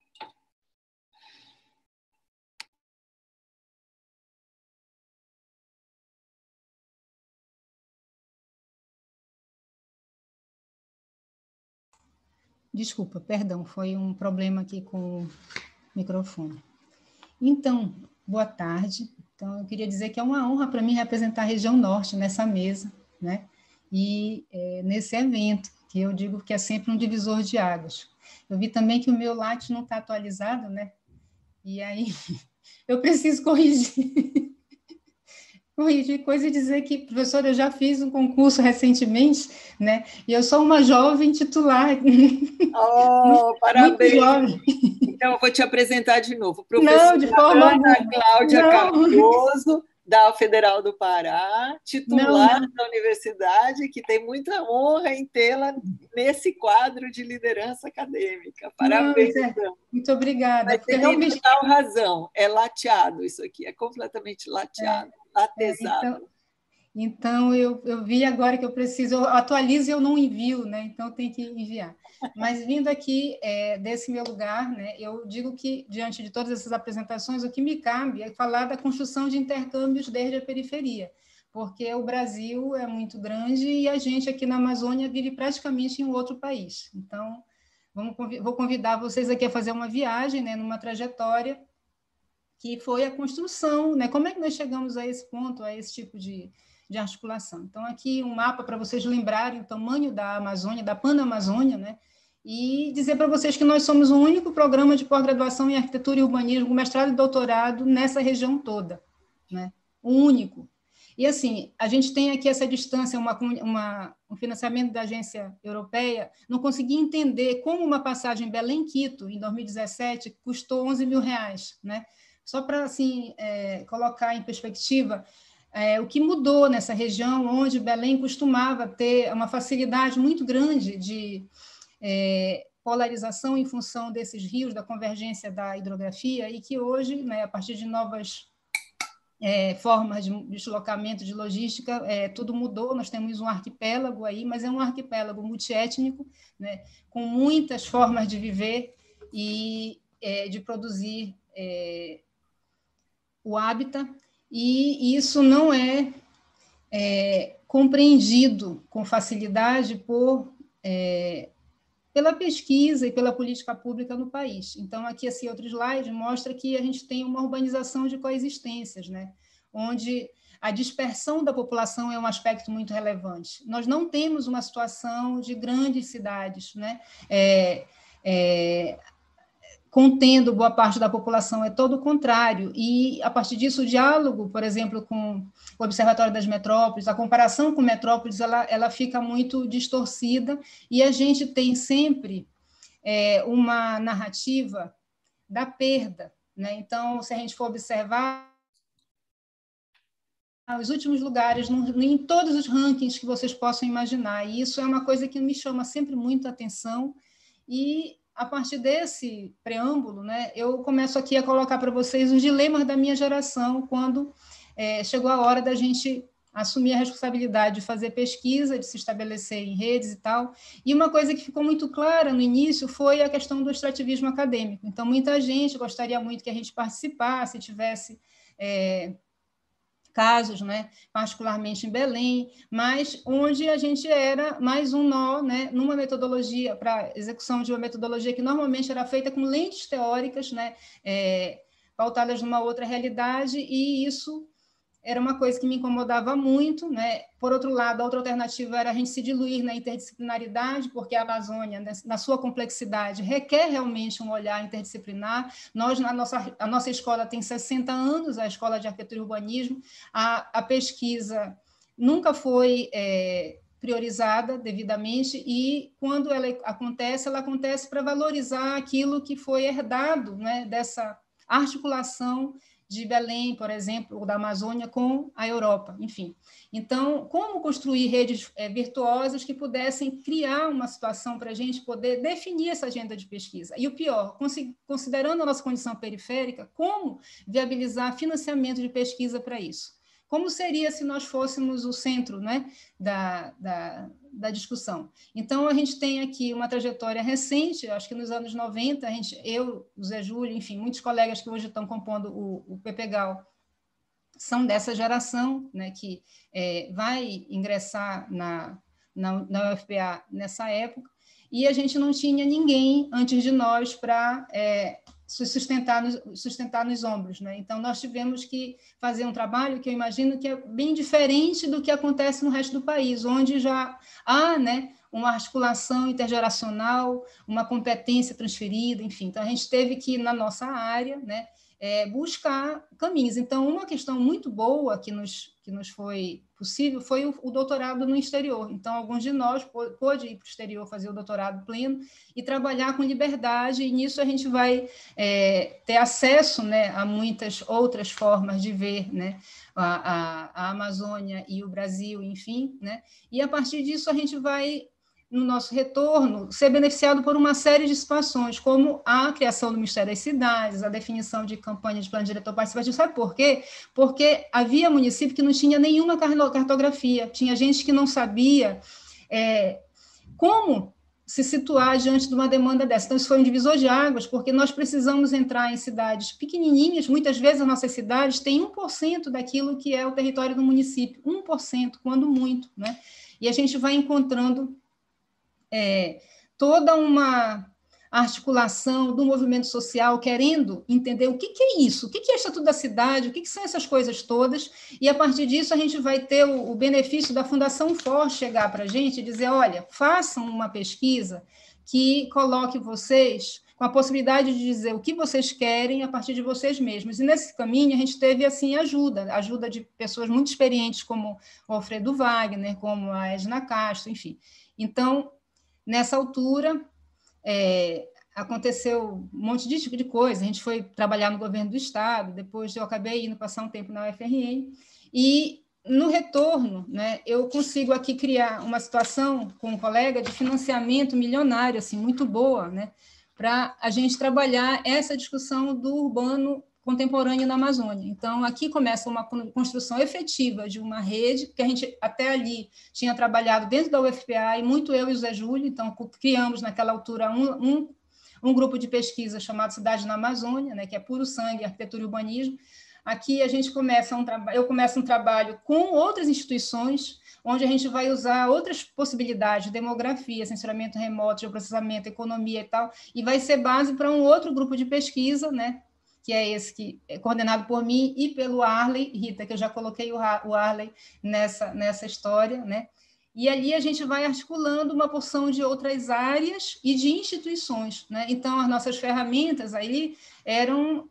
Desculpa, perdão, foi um problema aqui com o microfone. Então, boa tarde. Então, eu queria dizer que é uma honra para mim representar a região norte nessa mesa, né? E nesse evento, que eu digo que é sempre um divisor de águas. Eu vi também que o meu Lattes não está atualizado, né? E aí, eu preciso corrigir. Corrigir coisa e dizer que, professora, eu já fiz um concurso recentemente, né? E eu sou uma jovem titular. Oh, parabéns! Muito jovem. Então, eu vou te apresentar de novo. Não, de forma Ana alguma. Cláudia Não. Cardoso, da Federal do Pará, titular Não. da universidade, que tem muita honra em tê-la nesse quadro de liderança acadêmica. Parabéns, Não, muito obrigada. Mas Porque você tem realmente... total razão, é lateado isso aqui, é completamente lateado, latesado. Então, eu vi agora que eu preciso, eu atualizo e eu não envio, né? Então, eu tenho que enviar. Mas, vindo aqui desse meu lugar, né, eu digo que, diante de todas essas apresentações, o que me cabe é falar da construção de intercâmbios desde a periferia, porque o Brasil é muito grande e a gente aqui na Amazônia vive praticamente em um outro país. Então, vou convidar vocês aqui a fazer uma viagem, né, numa trajetória que foi a construção, né? Como é que nós chegamos a esse ponto, a esse tipo de articulação? Então, aqui um mapa para vocês lembrarem o tamanho da Amazônia, da Panamazônia, né? E dizer para vocês que nós somos o único programa de pós-graduação em arquitetura e urbanismo, mestrado e doutorado nessa região toda, né? O único. E, assim, a gente tem aqui essa distância, um financiamento da agência europeia, não consegui entender como uma passagem Belém-Quito, em 2017, custou R$11 mil, né? Só para, assim, colocar em perspectiva o que mudou nessa região, onde Belém costumava ter uma facilidade muito grande de polarização em função desses rios, da convergência da hidrografia, e que hoje, né, a partir de novas formas de deslocamento, de logística, tudo mudou, nós temos um arquipélago aí, mas é um arquipélago multiétnico, né, com muitas formas de viver e de produzir o hábitat, e isso não é compreendido com facilidade pela pesquisa e pela política pública no país. Então, aqui, esse outro slide mostra que a gente tem uma urbanização de coexistências, né? Onde a dispersão da população é um aspecto muito relevante. Nós não temos uma situação de grandes cidades, né? Contendo boa parte da população, é todo o contrário, e, a partir disso, o diálogo, por exemplo, com o Observatório das Metrópoles, a comparação com metrópoles, ela fica muito distorcida, e a gente tem sempre uma narrativa da perda, né? Então, se a gente for observar os últimos lugares, em todos os rankings que vocês possam imaginar, e isso é uma coisa que me chama sempre muito a atenção, e a partir desse preâmbulo, né, eu começo aqui a colocar para vocês os dilemas da minha geração, quando chegou a hora da gente assumir a responsabilidade de fazer pesquisa, de se estabelecer em redes e tal. E uma coisa que ficou muito clara no início foi a questão do extrativismo acadêmico. Então, muita gente gostaria muito que a gente participasse, tivesse casos, né, particularmente em Belém, mas onde a gente era mais um nó, né, numa metodologia, para execução de uma metodologia que normalmente era feita com lentes teóricas, né, pautadas numa outra realidade, e isso era uma coisa que me incomodava muito, né? Por outro lado, a outra alternativa era a gente se diluir na interdisciplinaridade, porque a Amazônia, na sua complexidade, requer realmente um olhar interdisciplinar. A nossa escola tem 60 anos, a Escola de Arquitetura e Urbanismo, a pesquisa nunca foi priorizada devidamente, e quando ela acontece para valorizar aquilo que foi herdado, né, dessa articulação de Belém, por exemplo, ou da Amazônia com a Europa, enfim. Então, como construir redes virtuosas que pudessem criar uma situação para a gente poder definir essa agenda de pesquisa? E o pior, considerando a nossa condição periférica, como viabilizar financiamento de pesquisa para isso? Como seria se nós fôssemos o centro, né, da discussão? Então, a gente tem aqui uma trajetória recente, acho que nos anos 90, eu, o Zé Júlio, enfim, muitos colegas que hoje estão compondo o PPGAL são dessa geração, né, que vai ingressar na UFPA nessa época, e a gente não tinha ninguém antes de nós para se sustentar nos ombros, né? Então, nós tivemos que fazer um trabalho que eu imagino que é bem diferente do que acontece no resto do país, onde já há, né, uma articulação intergeracional, uma competência transferida, enfim. Então, a gente teve que, na nossa área, né, buscar caminhos. Então, uma questão muito boa que nos foi possível foi o doutorado no exterior. Então, alguns de nós pôde ir para o exterior fazer o doutorado pleno e trabalhar com liberdade, e nisso a gente vai ter acesso, né, a muitas outras formas de ver, né, a Amazônia e o Brasil, enfim, né, e a partir disso a gente vai, no nosso retorno, ser beneficiado por uma série de situações, como a criação do Ministério das Cidades, a definição de campanha de plano diretor participativo. Sabe por quê? Porque havia município que não tinha nenhuma cartografia, tinha gente que não sabia como se situar diante de uma demanda dessa. Então, isso foi um divisor de águas, porque nós precisamos entrar em cidades pequenininhas, muitas vezes as nossas cidades têm 1% daquilo que é o território do município, 1%, quando muito, né? E a gente vai encontrando toda uma articulação do movimento social querendo entender o que é isso, o que é o Estatuto da Cidade, o que são essas coisas todas, e a partir disso a gente vai ter o benefício da Fundação FOR chegar para a gente e dizer, olha, façam uma pesquisa que coloque vocês com a possibilidade de dizer o que vocês querem a partir de vocês mesmos. E nesse caminho a gente teve assim ajuda de pessoas muito experientes como o Alfredo Wagner, como a Edna Castro, enfim. Então, nessa altura, aconteceu um monte de coisa. A gente foi trabalhar no governo do Estado, depois eu acabei indo passar um tempo na UFRN, e no retorno, né, eu consigo aqui criar uma situação com um colega de financiamento milionário, assim, muito boa, né, para a gente trabalhar essa discussão do urbano contemporâneo na Amazônia. Então, aqui começa uma construção efetiva de uma rede, que a gente até ali tinha trabalhado dentro da UFPA, e muito eu e o Zé Júlio, então criamos naquela altura um grupo de pesquisa chamado Cidade na Amazônia, né, que é puro sangue, arquitetura e urbanismo. Aqui a gente eu começo um trabalho com outras instituições, onde a gente vai usar outras possibilidades, demografia, censuramento remoto, geoprocessamento, economia e tal, e vai ser base para um outro grupo de pesquisa, né, que é esse que é coordenado por mim e pelo Arley, Rita, que eu já coloquei o Arley nessa história, né? E ali a gente vai articulando uma porção de outras áreas e de instituições, né? Então, as nossas ferramentas aí eram,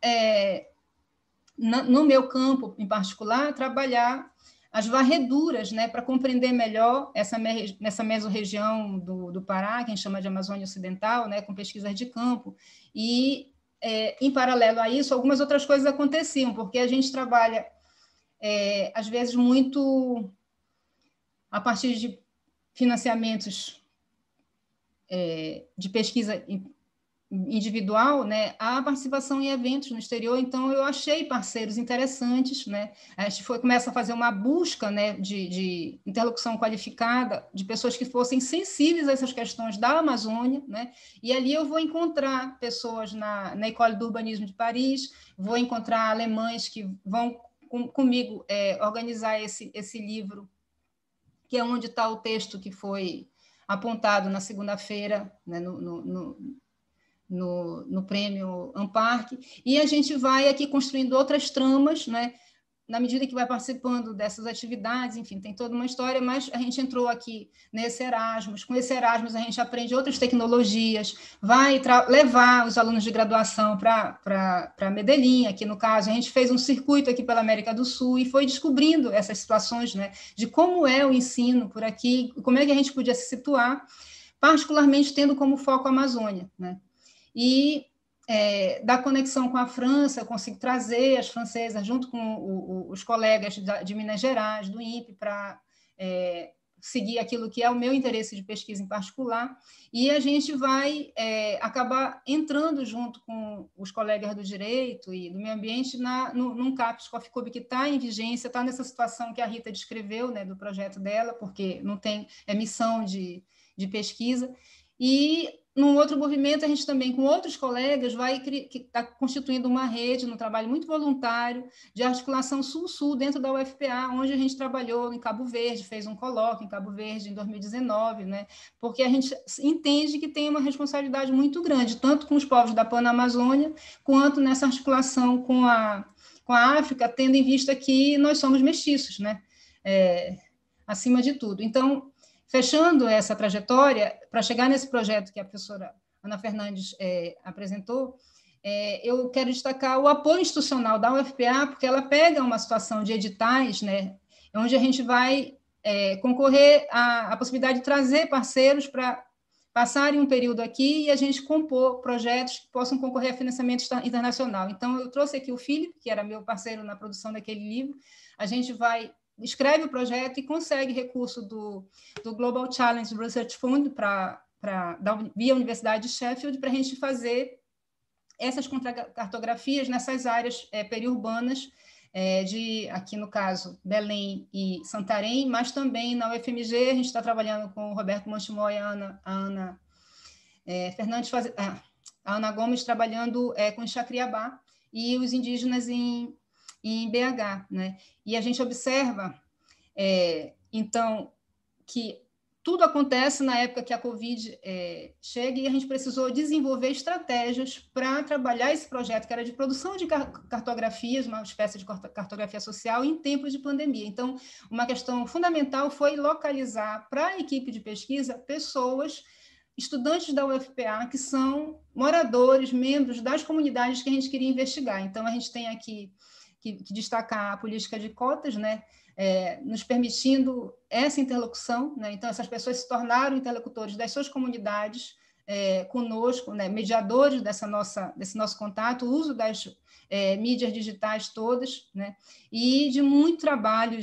no meu campo em particular, trabalhar as varreduras, né, para compreender melhor essa mesorregião do Pará, que a gente chama de Amazônia Ocidental, né, com pesquisas de campo, e em paralelo a isso, algumas outras coisas aconteciam, porque a gente trabalha, às vezes, muito a partir de financiamentos de pesquisa individual, né, a participação em eventos no exterior. Então, eu achei parceiros interessantes, né, a gente começa a fazer uma busca, né, de interlocução qualificada, de pessoas que fossem sensíveis a essas questões da Amazônia, né, e ali eu vou encontrar pessoas na École do Urbanismo de Paris, vou encontrar alemães que vão comigo organizar esse livro, que é onde está o texto que foi apontado na segunda-feira, né, no prêmio Amparc, e a gente vai aqui construindo outras tramas, né, na medida que vai participando dessas atividades, enfim, tem toda uma história, mas a gente entrou aqui nesse Erasmus, com esse Erasmus a gente aprende outras tecnologias, vai levar os alunos de graduação para Medellín, aqui no caso, a gente fez um circuito aqui pela América do Sul e foi descobrindo essas situações, né, de como é o ensino por aqui, como é que a gente podia se situar, particularmente tendo como foco a Amazônia, né. E da conexão com a França, eu consigo trazer as francesas junto com os colegas de Minas Gerais, do INPE, para seguir aquilo que é o meu interesse de pesquisa em particular, e a gente vai acabar entrando junto com os colegas do direito e do meio ambiente num CAPES COFCUB que está em vigência, está nessa situação que a Rita descreveu, né, do projeto dela, porque não tem missão de pesquisa, e num outro movimento, a gente também, com outros colegas, que está constituindo uma rede, num trabalho muito voluntário, de articulação sul-sul dentro da UFPA, onde a gente trabalhou em Cabo Verde, fez um colóquio em Cabo Verde em 2019, né? Porque a gente entende que tem uma responsabilidade muito grande, tanto com os povos da Panamazônia, quanto nessa articulação com a África, tendo em vista que nós somos mestiços, né? Acima de tudo. Então, fechando essa trajetória, para chegar nesse projeto que a professora Ana Fernandes apresentou, eu quero destacar o apoio institucional da UFPA, porque ela pega uma situação de editais, né, onde a gente vai concorrer à possibilidade de trazer parceiros para passarem um período aqui e a gente compor projetos que possam concorrer a financiamento internacional. Então, eu trouxe aqui o Felipe, que era meu parceiro na produção daquele livro. A gente escreve o projeto e consegue recurso do Global Challenge Research Fund via Universidade de Sheffield para a gente fazer essas cartografias nessas áreas periurbanas, aqui no caso, Belém e Santarém, mas também na UFMG a gente está trabalhando com o Roberto Montemor e a Ana Fernandes, a Ana Gomes trabalhando com Chacriabá e os indígenas em BH, né? E a gente observa, então, que tudo acontece na época que a Covid chega e a gente precisou desenvolver estratégias para trabalhar esse projeto, que era de produção de cartografias, uma espécie de cartografia social em tempos de pandemia. Então, uma questão fundamental foi localizar para a equipe de pesquisa pessoas, estudantes da UFPA, que são moradores, membros das comunidades que a gente queria investigar. Então, a gente tem aqui que destacar a política de cotas, né? Nos permitindo essa interlocução, né? Então, essas pessoas se tornaram interlocutores das suas comunidades conosco, né? Mediadores desse nosso contato, o uso das mídias digitais todas, né? E de muito trabalho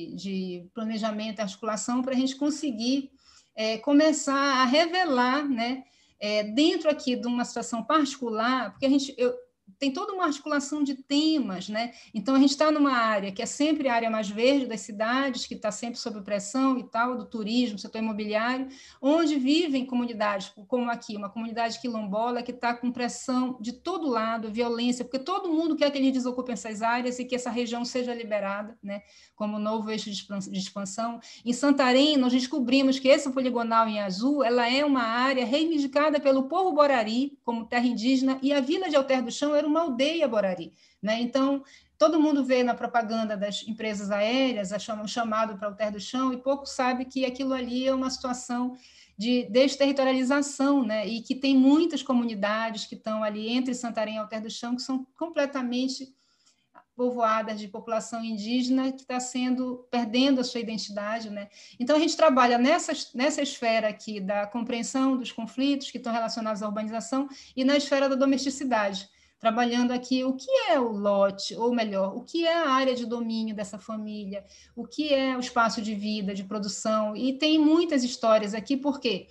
de planejamento e articulação para a gente conseguir começar a revelar, né? Dentro aqui de uma situação particular, porque tem toda uma articulação de temas, né? Então, a gente está numa área que é sempre a área mais verde das cidades, que está sempre sob pressão e tal, do turismo, setor imobiliário, onde vivem comunidades, como aqui, uma comunidade quilombola que está com pressão de todo lado, violência, porque todo mundo quer que eles desocupem essas áreas e que essa região seja liberada, né? Como novo eixo de expansão. Em Santarém, nós descobrimos que essa poligonal em azul, ela é uma área reivindicada pelo povo Borari, como terra indígena, e a Vila de Alter do Chão era uma aldeia Borari, né? Então, todo mundo vê na propaganda das empresas aéreas um chamado para Alter do Chão e pouco sabe que aquilo ali é uma situação de desterritorialização, né? E que tem muitas comunidades que estão ali entre Santarém e Alter do Chão que são completamente povoadas de população indígena que está perdendo a sua identidade, né? Então, a gente trabalha nessa esfera aqui da compreensão dos conflitos que estão relacionados à urbanização e na esfera da domesticidade, trabalhando aqui o que é o lote, ou melhor, o que é a área de domínio dessa família, o que é o espaço de vida, de produção, e tem muitas histórias aqui, porque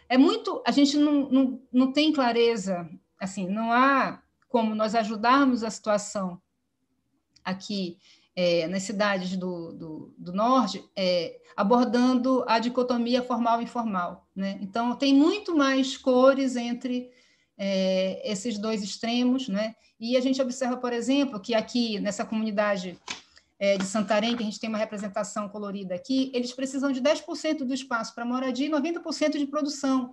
a gente não tem clareza, assim, não há como nós ajudarmos a situação aqui nas cidades do norte, abordando a dicotomia formal e informal, né? Então, tem muito mais cores entre esses dois extremos, né? E a gente observa, por exemplo, que aqui nessa comunidade de Santarém, que a gente tem uma representação colorida aqui, eles precisam de 10% do espaço para moradia e 90% de produção.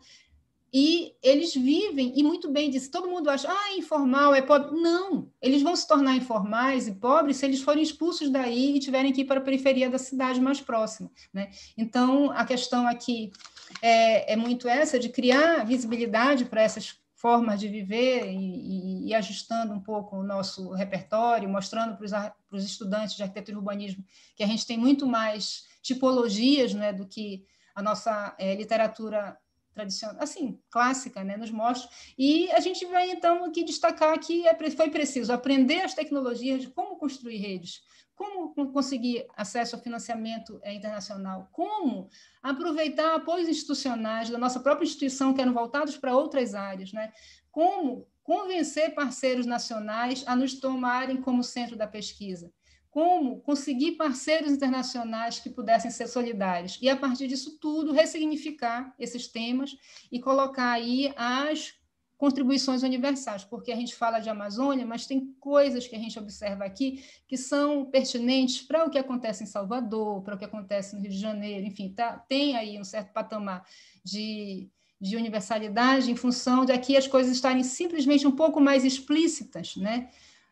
E eles vivem, e muito bem disso, todo mundo acha, informal, é pobre. Não, eles vão se tornar informais e pobres se eles forem expulsos daí e tiverem que ir para a periferia da cidade mais próxima, né? Então, a questão aqui é muito essa, de criar visibilidade para essas formas de viver e ajustando um pouco o nosso repertório, mostrando para os estudantes de arquitetura e urbanismo que a gente tem muito mais tipologias, né, do que a nossa literatura tradicional, assim, clássica, né, nos mostra. E a gente vai, então, aqui destacar que foi preciso aprender as tecnologias de como construir redes, como conseguir acesso ao financiamento internacional, como aproveitar apoios institucionais da nossa própria instituição, que eram voltados para outras áreas, né? Como convencer parceiros nacionais a nos tomarem como centro da pesquisa, como conseguir parceiros internacionais que pudessem ser solidários, e, a partir disso tudo, ressignificar esses temas e colocar aí as contribuições universais, porque a gente fala de Amazônia, mas tem coisas que a gente observa aqui que são pertinentes para o que acontece em Salvador, para o que acontece no Rio de Janeiro, enfim, tem aí um certo patamar de universalidade em função de aqui as coisas estarem simplesmente um pouco mais explícitas, né?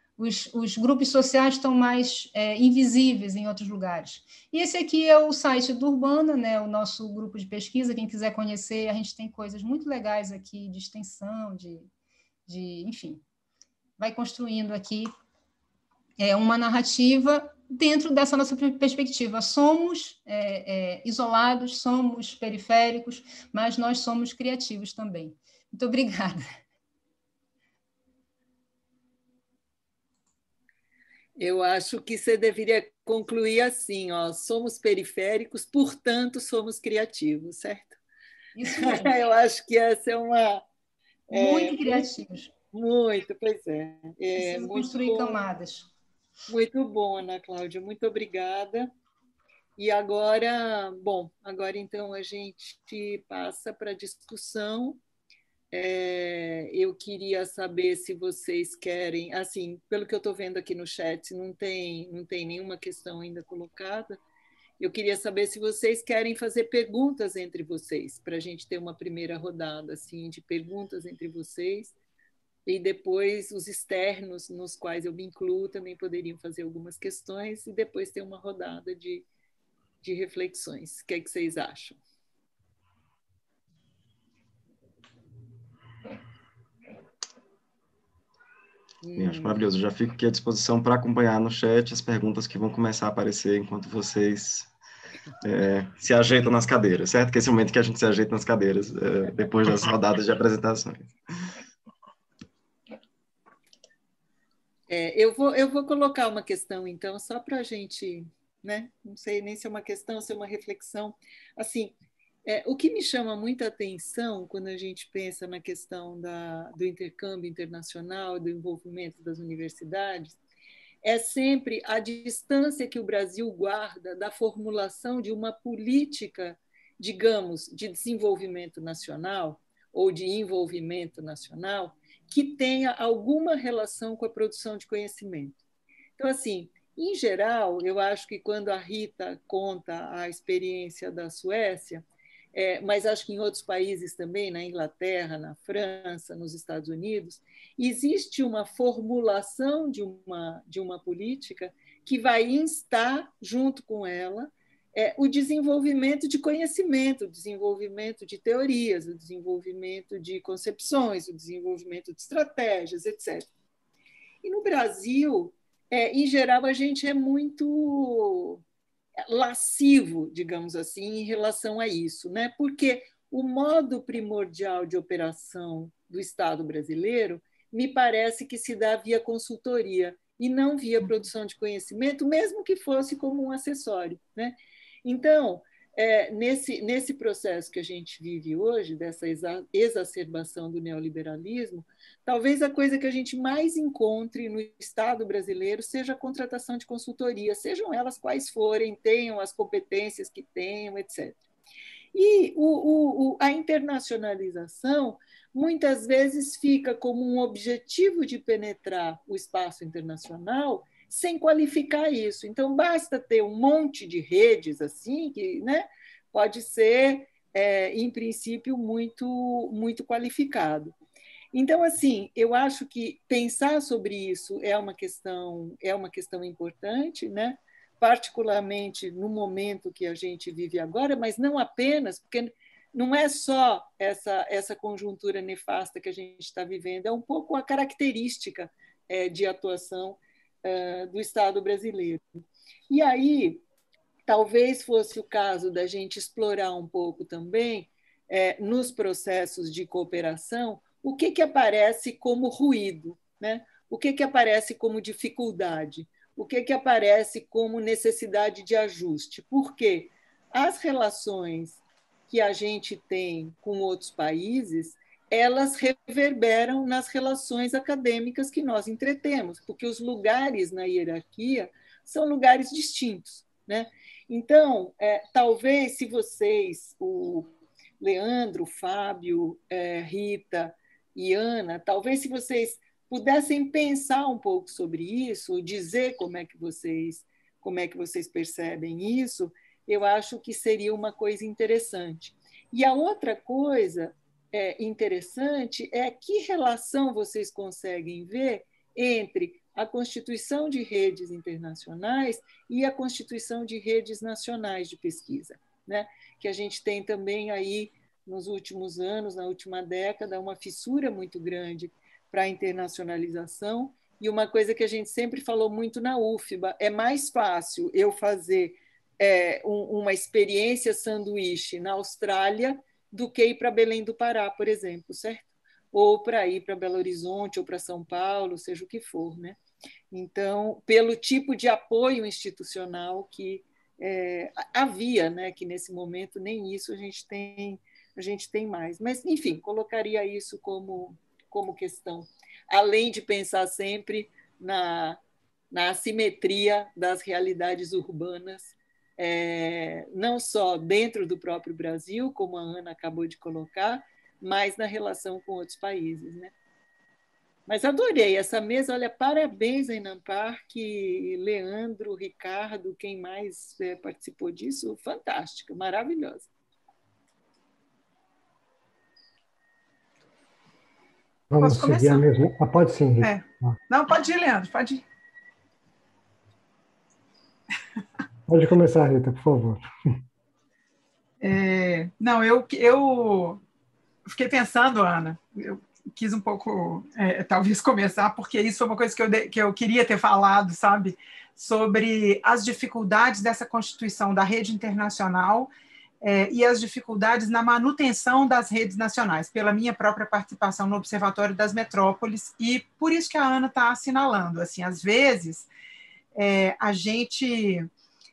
Os grupos sociais estão mais invisíveis em outros lugares. E esse aqui é o site do Urbana, né, o nosso grupo de pesquisa, quem quiser conhecer, a gente tem coisas muito legais aqui de extensão, enfim, vai construindo aqui uma narrativa dentro dessa nossa perspectiva. Somos isolados, somos periféricos, mas nós somos criativos também. Muito obrigada. Eu acho que você deveria concluir assim, ó, somos periféricos, portanto, somos criativos, certo? Isso mesmo. Eu acho que essa é uma... Muito criativos. Muito, pois é. Preciso construir camadas. Muito bom, Ana Cláudia, muito obrigada. E agora, bom, agora então a gente passa para a discussão. Eu queria saber se vocês querem, assim, pelo que eu estou vendo aqui no chat, não tem nenhuma questão ainda colocada. Eu queria saber se vocês querem fazer perguntas entre vocês, para a gente ter uma primeira rodada assim, de perguntas entre vocês, e depois os externos, nos quais eu me incluo, também poderiam fazer algumas questões, e depois ter uma rodada de reflexões. O que é que vocês acham? Eu acho maravilhoso. Eu já fico aqui à disposição para acompanhar no chat as perguntas que vão começar a aparecer enquanto vocês se ajeitam nas cadeiras, certo? Que esse é o momento que a gente se ajeita nas cadeiras, depois das rodadas de apresentações. Eu vou colocar uma questão, então, só para a gente, né? Não sei nem se é uma questão, se é uma reflexão. Assim, o que me chama muita atenção quando a gente pensa na questão do intercâmbio internacional, do envolvimento das universidades, é sempre a distância que o Brasil guarda da formulação de uma política, digamos, de desenvolvimento nacional ou de envolvimento nacional que tenha alguma relação com a produção de conhecimento. Então, assim, em geral, eu acho que quando a Rita conta a experiência da Suécia, mas acho que em outros países também, na Inglaterra, na França, nos Estados Unidos, existe uma formulação de uma política que vai instar, junto com ela, o desenvolvimento de conhecimento, o desenvolvimento de teorias, o desenvolvimento de concepções, o desenvolvimento de estratégias, etc. E no Brasil, em geral, a gente é muito lascivo, digamos assim, em relação a isso, né? Porque o modo primordial de operação do Estado brasileiro me parece que se dá via consultoria e não via produção de conhecimento, mesmo que fosse como um acessório, né? Então, nesse processo que a gente vive hoje, dessa exacerbação do neoliberalismo, talvez a coisa que a gente mais encontre no Estado brasileiro seja a contratação de consultoria, sejam elas quais forem, tenham as competências que tenham, etc. E a internacionalização muitas vezes fica como um objetivo de penetrar o espaço internacional sem qualificar isso. Então, basta ter um monte de redes assim, que, né, pode ser, em princípio, muito, muito qualificado. Então, assim, eu acho que pensar sobre isso é uma questão importante, né? Particularmente no momento que a gente vive agora, mas não apenas, porque não é só essa conjuntura nefasta que a gente está vivendo, é um pouco a característica de atuação do Estado brasileiro. E aí, talvez fosse o caso da gente explorar um pouco também, nos processos de cooperação, o que aparece como ruído, né? O que aparece como dificuldade, o que aparece como necessidade de ajuste. Porque as relações que a gente tem com outros países, elas reverberam nas relações acadêmicas que nós entretemos, porque os lugares na hierarquia são lugares distintos, né? Então, talvez se vocês, o Leandro, Fábio, Rita e Ana, talvez se vocês pudessem pensar um pouco sobre isso, dizer como é que vocês percebem isso, eu acho que seria uma coisa interessante. E a outra coisa interessante é que relação vocês conseguem ver entre a constituição de redes internacionais e a constituição de redes nacionais de pesquisa, né? Que a gente tem também aí, nos últimos anos, na última década, uma fissura muito grande para a internacionalização. E uma coisa que a gente sempre falou muito na UFBA, é mais fácil eu fazer uma experiência sanduíche na Austrália do que ir para Belém do Pará, por exemplo, certo? Ou para ir para Belo Horizonte ou para São Paulo, seja o que for, né? Então, pelo tipo de apoio institucional que havia, né? Que nesse momento nem isso a gente tem mais. Mas, enfim, colocaria isso como questão, além de pensar sempre na assimetria das realidades urbanas, não só dentro do próprio Brasil, como a Ana acabou de colocar, mas na relação com outros países, né? Mas adorei essa mesa, olha, parabéns a Enamparc, Leandro, Ricardo, quem mais participou disso, fantástica, maravilhosa. Vamos seguir a mesma... pode sim, Rita. Não, pode ir, Leandro, pode ir. Pode começar, Rita, por favor. Não, eu fiquei pensando, Ana, eu quis um pouco, talvez, começar, porque isso foi uma coisa que eu queria ter falado, sabe? Sobre as dificuldades dessa constituição da rede internacional e as dificuldades na manutenção das redes nacionais, pela minha própria participação no Observatório das Metrópoles, e por isso que a Ana está assinalando. Assim, às vezes, a gente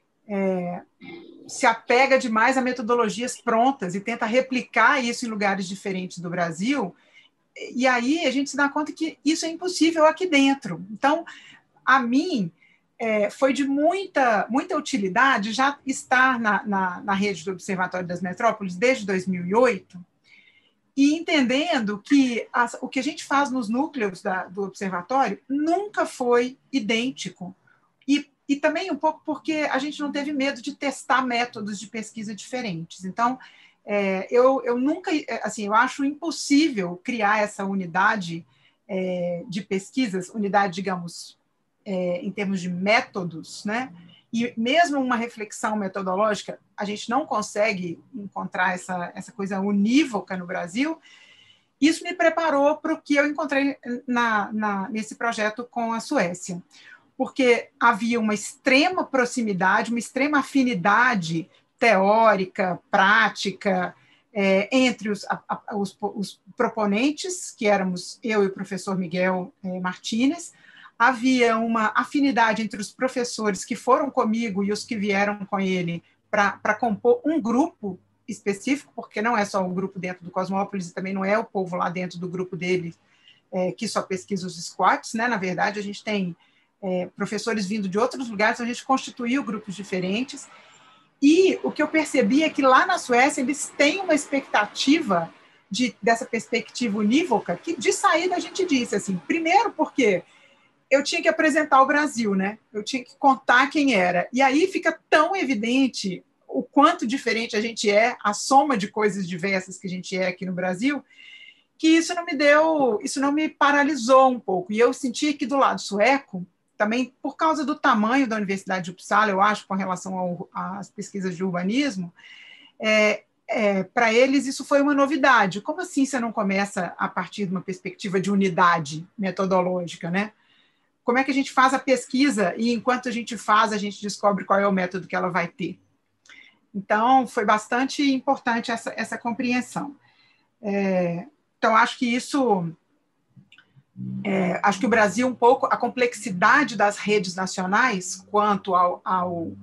se apega demais a metodologias prontas e tenta replicar isso em lugares diferentes do Brasil, e aí a gente se dá conta que isso é impossível aqui dentro. Então, a mim, foi de muita utilidade já estar na rede do Observatório das Metrópoles desde 2008, e entendendo que o que a gente faz nos núcleos do Observatório nunca foi idêntico, e também um pouco porque a gente não teve medo de testar métodos de pesquisa diferentes. Então, eu nunca, assim, eu acho impossível criar essa unidade de pesquisas, unidade, digamos, em termos de métodos, né? E mesmo uma reflexão metodológica, a gente não consegue encontrar essa coisa unívoca no Brasil. Isso me preparou para o que eu encontrei nesse projeto com a Suécia, porque havia uma extrema proximidade, uma extrema afinidade teórica, prática, entre os proponentes, que éramos eu e o professor Miguel Martínez. Havia uma afinidade entre os professores que foram comigo e os que vieram com ele para compor um grupo específico, porque não é só um grupo dentro do Cosmópolis, e também não é o povo lá dentro do grupo dele que só pesquisa os squats, né? Na verdade, a gente tem professores vindo de outros lugares, então a gente constituiu grupos diferentes. E o que eu percebi é que lá na Suécia eles têm uma expectativa dessa perspectiva unívoca, que de saída a gente disse assim, primeiro porque eu tinha que apresentar o Brasil, né? Eu tinha que contar quem era. E aí fica tão evidente o quanto diferente a gente é, a soma de coisas diversas que a gente é aqui no Brasil, que isso não me paralisou um pouco. E eu senti que do lado sueco, também por causa do tamanho da Universidade de Uppsala, eu acho, com relação às pesquisas de urbanismo, para eles isso foi uma novidade. Como assim você não começa a partir de uma perspectiva de unidade metodológica, né? Como é que a gente faz a pesquisa e, enquanto a gente faz, a gente descobre qual é o método que ela vai ter? Então, foi bastante importante essa compreensão. Então, acho que isso... acho que o Brasil, um pouco, a complexidade das redes nacionais quanto ao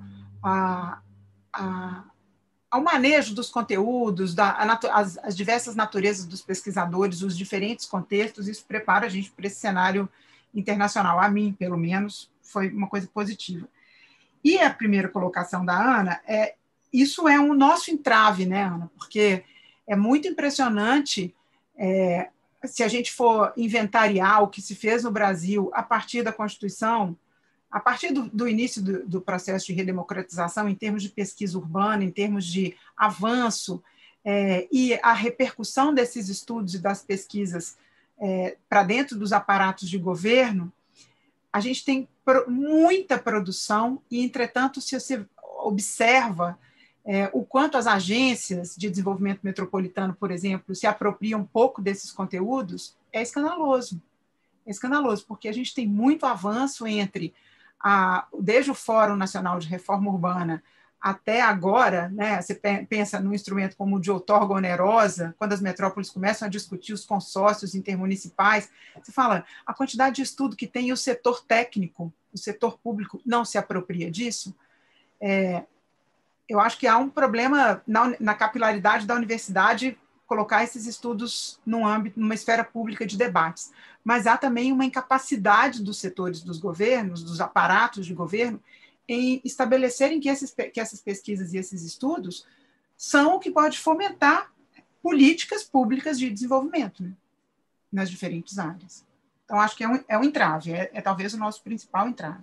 manejo dos conteúdos, as diversas naturezas dos pesquisadores, os diferentes contextos, isso prepara a gente para esse cenário internacional. A mim, pelo menos, foi uma coisa positiva. E a primeira colocação da Ana, isso é um nosso entrave, né, Ana? Porque é muito impressionante se a gente for inventariar o que se fez no Brasil a partir da Constituição, a partir do início do processo de redemocratização, em termos de pesquisa urbana, em termos de avanço, e a repercussão desses estudos e das pesquisas para dentro dos aparatos de governo, a gente tem muita produção e, entretanto, se você observa o quanto as agências de desenvolvimento metropolitano, por exemplo, se apropriam um pouco desses conteúdos, é escandaloso. É escandaloso, porque a gente tem muito avanço desde o Fórum Nacional de Reforma Urbana até agora, né? Você pensa num instrumento como o de outorga onerosa, quando as metrópoles começam a discutir os consórcios intermunicipais, você fala, a quantidade de estudo que tem e o setor técnico, o setor público não se apropria disso. Eu acho que há um problema na capilaridade da universidade colocar esses estudos numa esfera pública de debates. Mas há também uma incapacidade dos setores dos governos, dos aparatos de governo, em estabelecerem que essas pesquisas e esses estudos são o que pode fomentar políticas públicas de desenvolvimento, né, nas diferentes áreas. Então, acho que é um entrave, é talvez o nosso principal entrave.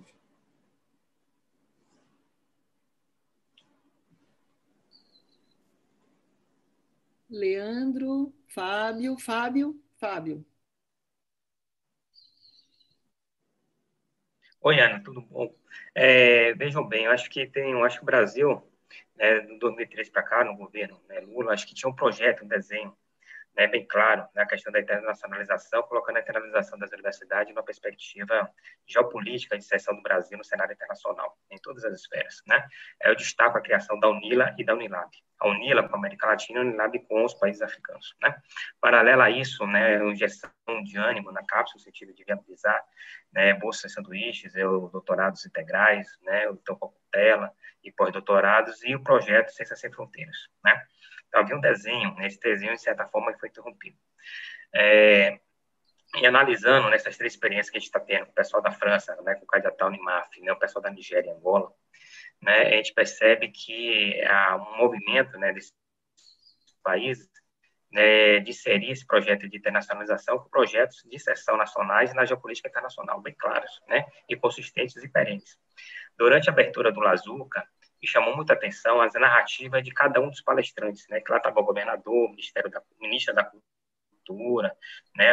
Leandro, Fábio. Oi, Ana, tudo bom? Vejam bem, eu acho que o Brasil, né, de 2013 para cá, no governo, né, Lula, acho que tinha um projeto, um desenho, né, bem claro, na questão da internacionalização, colocando a internacionalização das universidades numa perspectiva geopolítica de inserção do Brasil no cenário internacional, em todas as esferas, né? Eu destaco a criação da UNILA e da Unilab. A UNILA com a América Latina e a Unilab com os países africanos, né? Paralelo a isso, né, uma injeção de ânimo na cápsula, no sentido de viabilizar, né, bolsas sanduíches, doutorados integrais, né, o Tela e pós-doutorados, e o projeto Ciências Sem Fronteiras, né? Havia um desenho, esse desenho, de certa forma, foi interrompido. E analisando nessas três experiências que a gente está tendo com o pessoal da França, né, com o Cadiatal Nimaf, né, o pessoal da Nigéria e Angola, né, a gente percebe que há um movimento, né, desses países, né, de inserir esse projeto de internacionalização com projetos de inserção nacionais na geopolítica internacional, bem claros, né, e consistentes e perenes. Durante a abertura do Lazuca, me chamou muita atenção as narrativas de cada um dos palestrantes, né, que lá estava o governador, ministra da Cultura, né,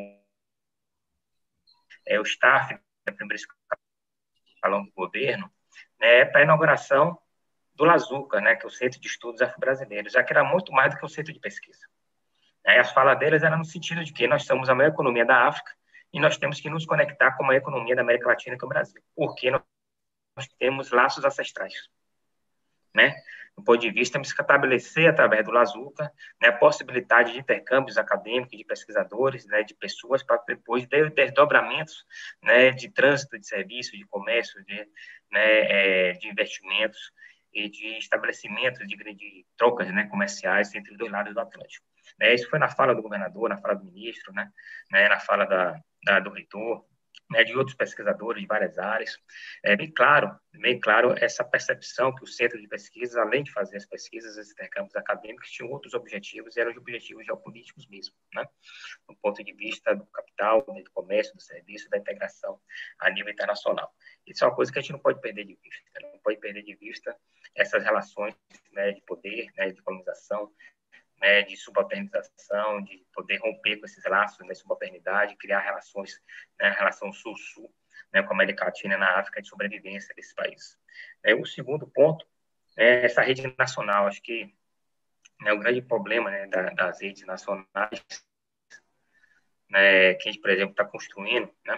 o staff da primeira escalão do governo, né, para a inauguração do Lazuca, né, que é o Centro de Estudos Afro-Brasileiros, já que era muito mais do que um centro de pesquisa. As falas delas eram no sentido de que nós somos a maior economia da África e nós temos que nos conectar com a maior economia da América Latina, que é o Brasil, porque nós temos laços ancestrais, né? Do ponto de vista, temos que estabelecer, através do Lazuca, né, a possibilidade de intercâmbios acadêmicos, de pesquisadores, né, de pessoas, para depois desdobramentos, né, de trânsito de serviços, de comércio, de investimentos e de estabelecimento de trocas, né, comerciais entre os dois lados do Atlântico. Isso foi na fala do governador, na fala do ministro, né, na fala do reitor, né, de outros pesquisadores de várias áreas. Bem claro essa percepção que o centro de pesquisa, além de fazer as pesquisas, os intercâmbios acadêmicos, tinham outros objetivos, e eram objetivos geopolíticos mesmo, né, do ponto de vista do capital, do comércio, do serviço, da integração a nível internacional. Isso é uma coisa que a gente não pode perder de vista, não pode perder de vista essas relações, né, de poder, né, de colonização, né, de subalternização, de poder romper com esses laços de subalternidade, criar relações, né, relação sul-sul, né, com a América Latina e na África, de sobrevivência desses países. O segundo ponto é essa rede nacional. Acho que, né, o grande problema, né, das redes nacionais, né, que a gente, por exemplo, está construindo, né,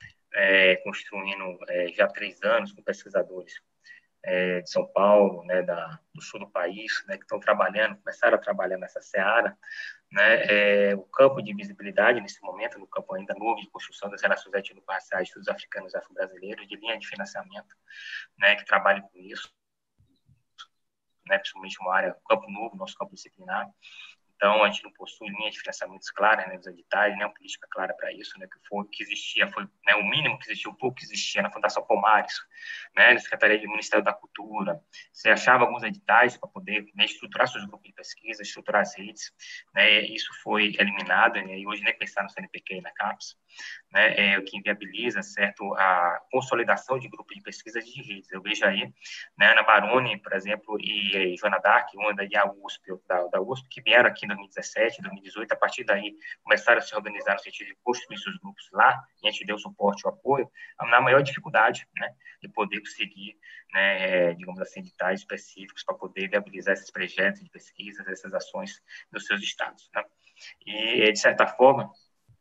já há 3 anos com pesquisadores de São Paulo, né, do sul do país, né, que estão começaram a trabalhar nessa seara, né, o campo de visibilidade nesse momento, no campo ainda novo de construção das relações étnico-raciais, estudos africanos e afro-brasileiros, de linha de financiamento, né, que trabalhe com isso, né, principalmente uma área, campo novo, nosso campo disciplinar. Então, a gente não possui linhas de financiamentos claras, né, nos editais, nem uma política clara para isso, né, que existia, foi, né, o mínimo que existia, o pouco que existia na Fundação Palmares, né, na Secretaria do Ministério da Cultura. Você achava alguns editais para poder, né, estruturar seus grupos de pesquisa, estruturar as redes, né, isso foi eliminado, né, e hoje nem pensar no CNPq e na CAPES, né, o que inviabiliza, certo, a consolidação de grupos de pesquisa de redes. Eu vejo aí, né, Ana Baroni, por exemplo, e Joana Dark, uma da USP, da USP, que vieram aqui em 2017, 2018, a partir daí começaram a se organizar no sentido de construir seus grupos lá, e a gente deu suporte e apoio, na maior dificuldade, né, de poder conseguir, né, digamos assim, editais específicos para poder viabilizar esses projetos de pesquisa, essas ações nos seus estados, né. E, de certa forma,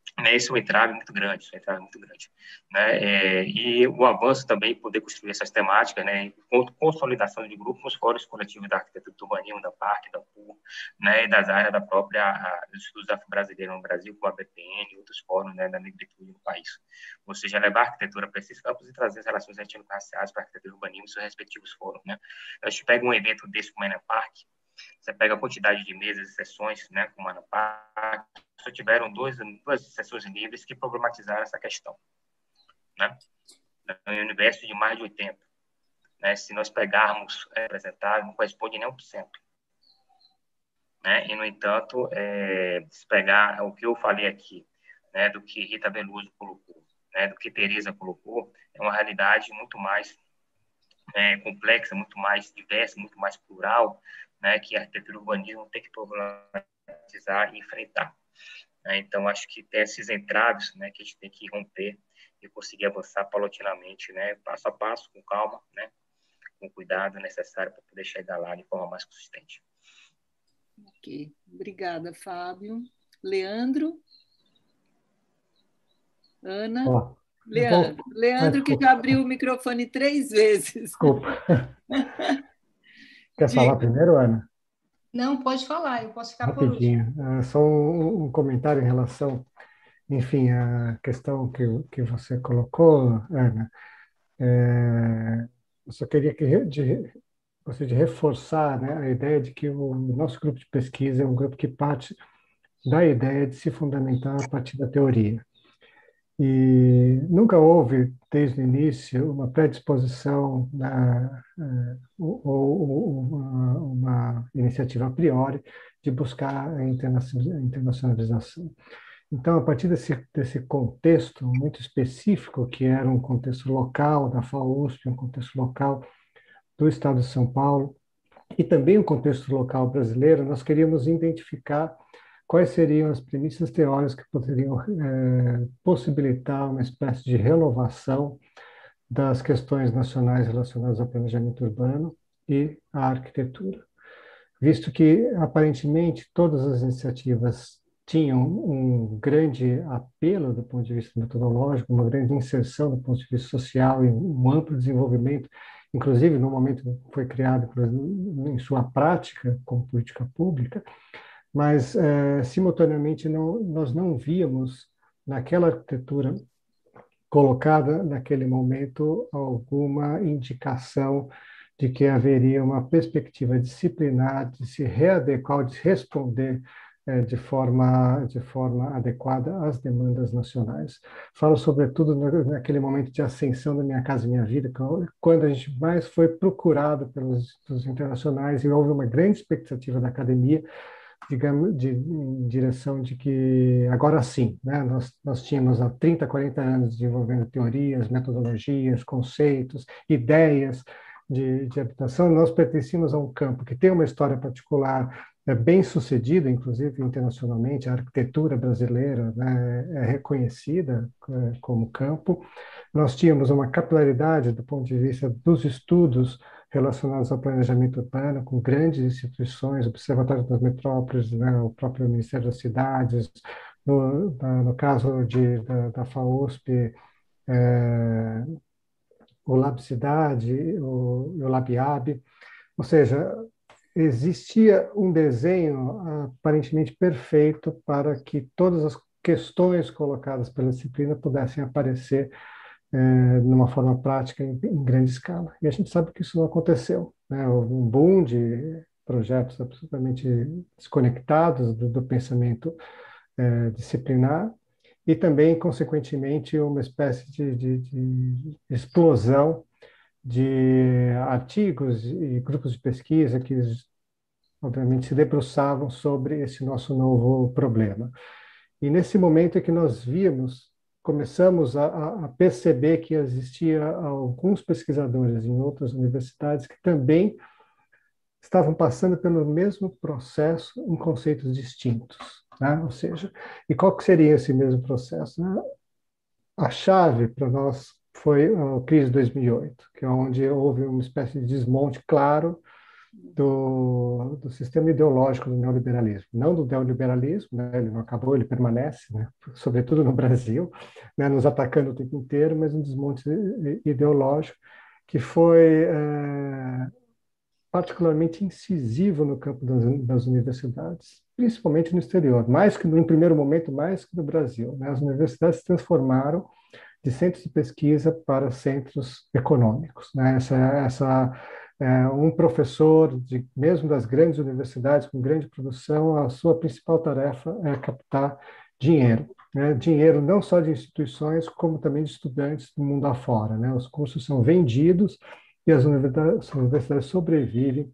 né? Isso é um entrave muito grande, né? E o avanço também, poder construir essas temáticas, né? Consolidação de grupos, fóruns coletivos da arquitetura do urbanismo, da PARC, da PUR, né? E das áreas da própria dos estudos afro-brasileiros no Brasil, como a BPN e outros fóruns, né? Da negritude no país. Ou seja, levar a arquitetura para esses campos e trazer as relações étnico-raciais para a arquitetura e urbanismo e seus respectivos fóruns, né? A gente pega um evento desse como a ENAPARC, você pega a quantidade de mesas e sessões, né? Como a ENAPARC, só tiveram duas sessões livres que problematizaram essa questão, né? No universo de mais de 80, né? Se nós pegarmos representar, não corresponde nem a 1%, né? E, no entanto, se pegar o que eu falei aqui, né, do que Rita Veloso colocou, né, do que Teresa colocou, é uma realidade muito mais complexa, muito mais diversa, muito mais plural, né, que a arquitetura e o urbanismo tem que problematizar e enfrentar. Então, acho que tem esses entraves, né, que a gente tem que romper e conseguir avançar paulatinamente, né, passo a passo, com calma, né, com o cuidado necessário para poder chegar lá de forma mais consistente. Ok, obrigada, Fábio. Leandro? Ana? Ó, Leandro que já abriu o microfone 3 vezes. Desculpa. Quer falar primeiro, Ana? Não, pode falar, eu posso ficar por último. Rapidinho. Só um comentário em relação, enfim, à questão que você colocou, Ana. Eu só queria gostaria de reforçar, né, a ideia de que o nosso grupo de pesquisa é um grupo que parte da ideia de se fundamentar a partir da teoria. E nunca houve, desde o início, uma predisposição ou uma iniciativa a priori de buscar a internacionalização. Então, a partir desse contexto muito específico, que era um contexto local da FAUSP, um contexto local do Estado de São Paulo, e também um contexto local brasileiro, nós queríamos identificar quais seriam as premissas teóricas que poderiam possibilitar uma espécie de renovação das questões nacionais relacionadas ao planejamento urbano e à arquitetura. Visto que, aparentemente, todas as iniciativas tinham um grande apelo do ponto de vista metodológico, uma grande inserção do ponto de vista social e um amplo desenvolvimento, inclusive no momento que foi criado em sua prática como política pública, mas, simultaneamente, nós não víamos naquela arquitetura colocada naquele momento alguma indicação de que haveria uma perspectiva disciplinar de se readequar, de responder de forma adequada às demandas nacionais. Falo sobretudo naquele momento de ascensão da Minha Casa Minha Vida, quando a gente mais foi procurado pelos institutos internacionais e houve uma grande expectativa da academia, digamos, em direção de que agora sim, né, nós tínhamos há 30, 40 anos desenvolvendo teorias, metodologias, conceitos, ideias de habitação, nós pertencíamos a um campo que tem uma história particular, bem sucedida, inclusive internacionalmente, a arquitetura brasileira, né, é reconhecida como campo. Nós tínhamos uma capilaridade do ponto de vista dos estudos relacionados ao planejamento urbano, com grandes instituições, o Observatório das Metrópoles, né, o próprio Ministério das Cidades, no caso da FAUSP, o Lab Cidade, o LabIAB, ou seja, existia um desenho aparentemente perfeito para que todas as questões colocadas pela disciplina pudessem aparecer numa forma prática em grande escala. E a gente sabe que isso não aconteceu, né? Houve um boom de projetos absolutamente desconectados do pensamento disciplinar e também, consequentemente, uma espécie de explosão de artigos e grupos de pesquisa que, obviamente, se debruçavam sobre esse nosso novo problema. E nesse momento é que nós começamos a perceber que existia alguns pesquisadores em outras universidades que também estavam passando pelo mesmo processo em conceitos distintos, né? Ou seja, e qual que seria esse mesmo processo, né? A chave para nós foi a crise de 2008, que é onde houve uma espécie de desmonte claro do sistema ideológico do neoliberalismo. Não do neoliberalismo, né? Ele não acabou, ele permanece, né? Sobretudo no Brasil, né? Nos atacando o tempo inteiro, mas um desmonte ideológico que foi particularmente incisivo no campo das universidades, principalmente no exterior, mais que no primeiro momento, mais que no Brasil, né? As universidades se transformaram de centros de pesquisa para centros econômicos, né? Um professor, mesmo das grandes universidades, com grande produção, a sua principal tarefa é captar dinheiro. Né? Dinheiro não só de instituições, como também de estudantes do mundo afora. Né? Os cursos são vendidos e as universidades sobrevivem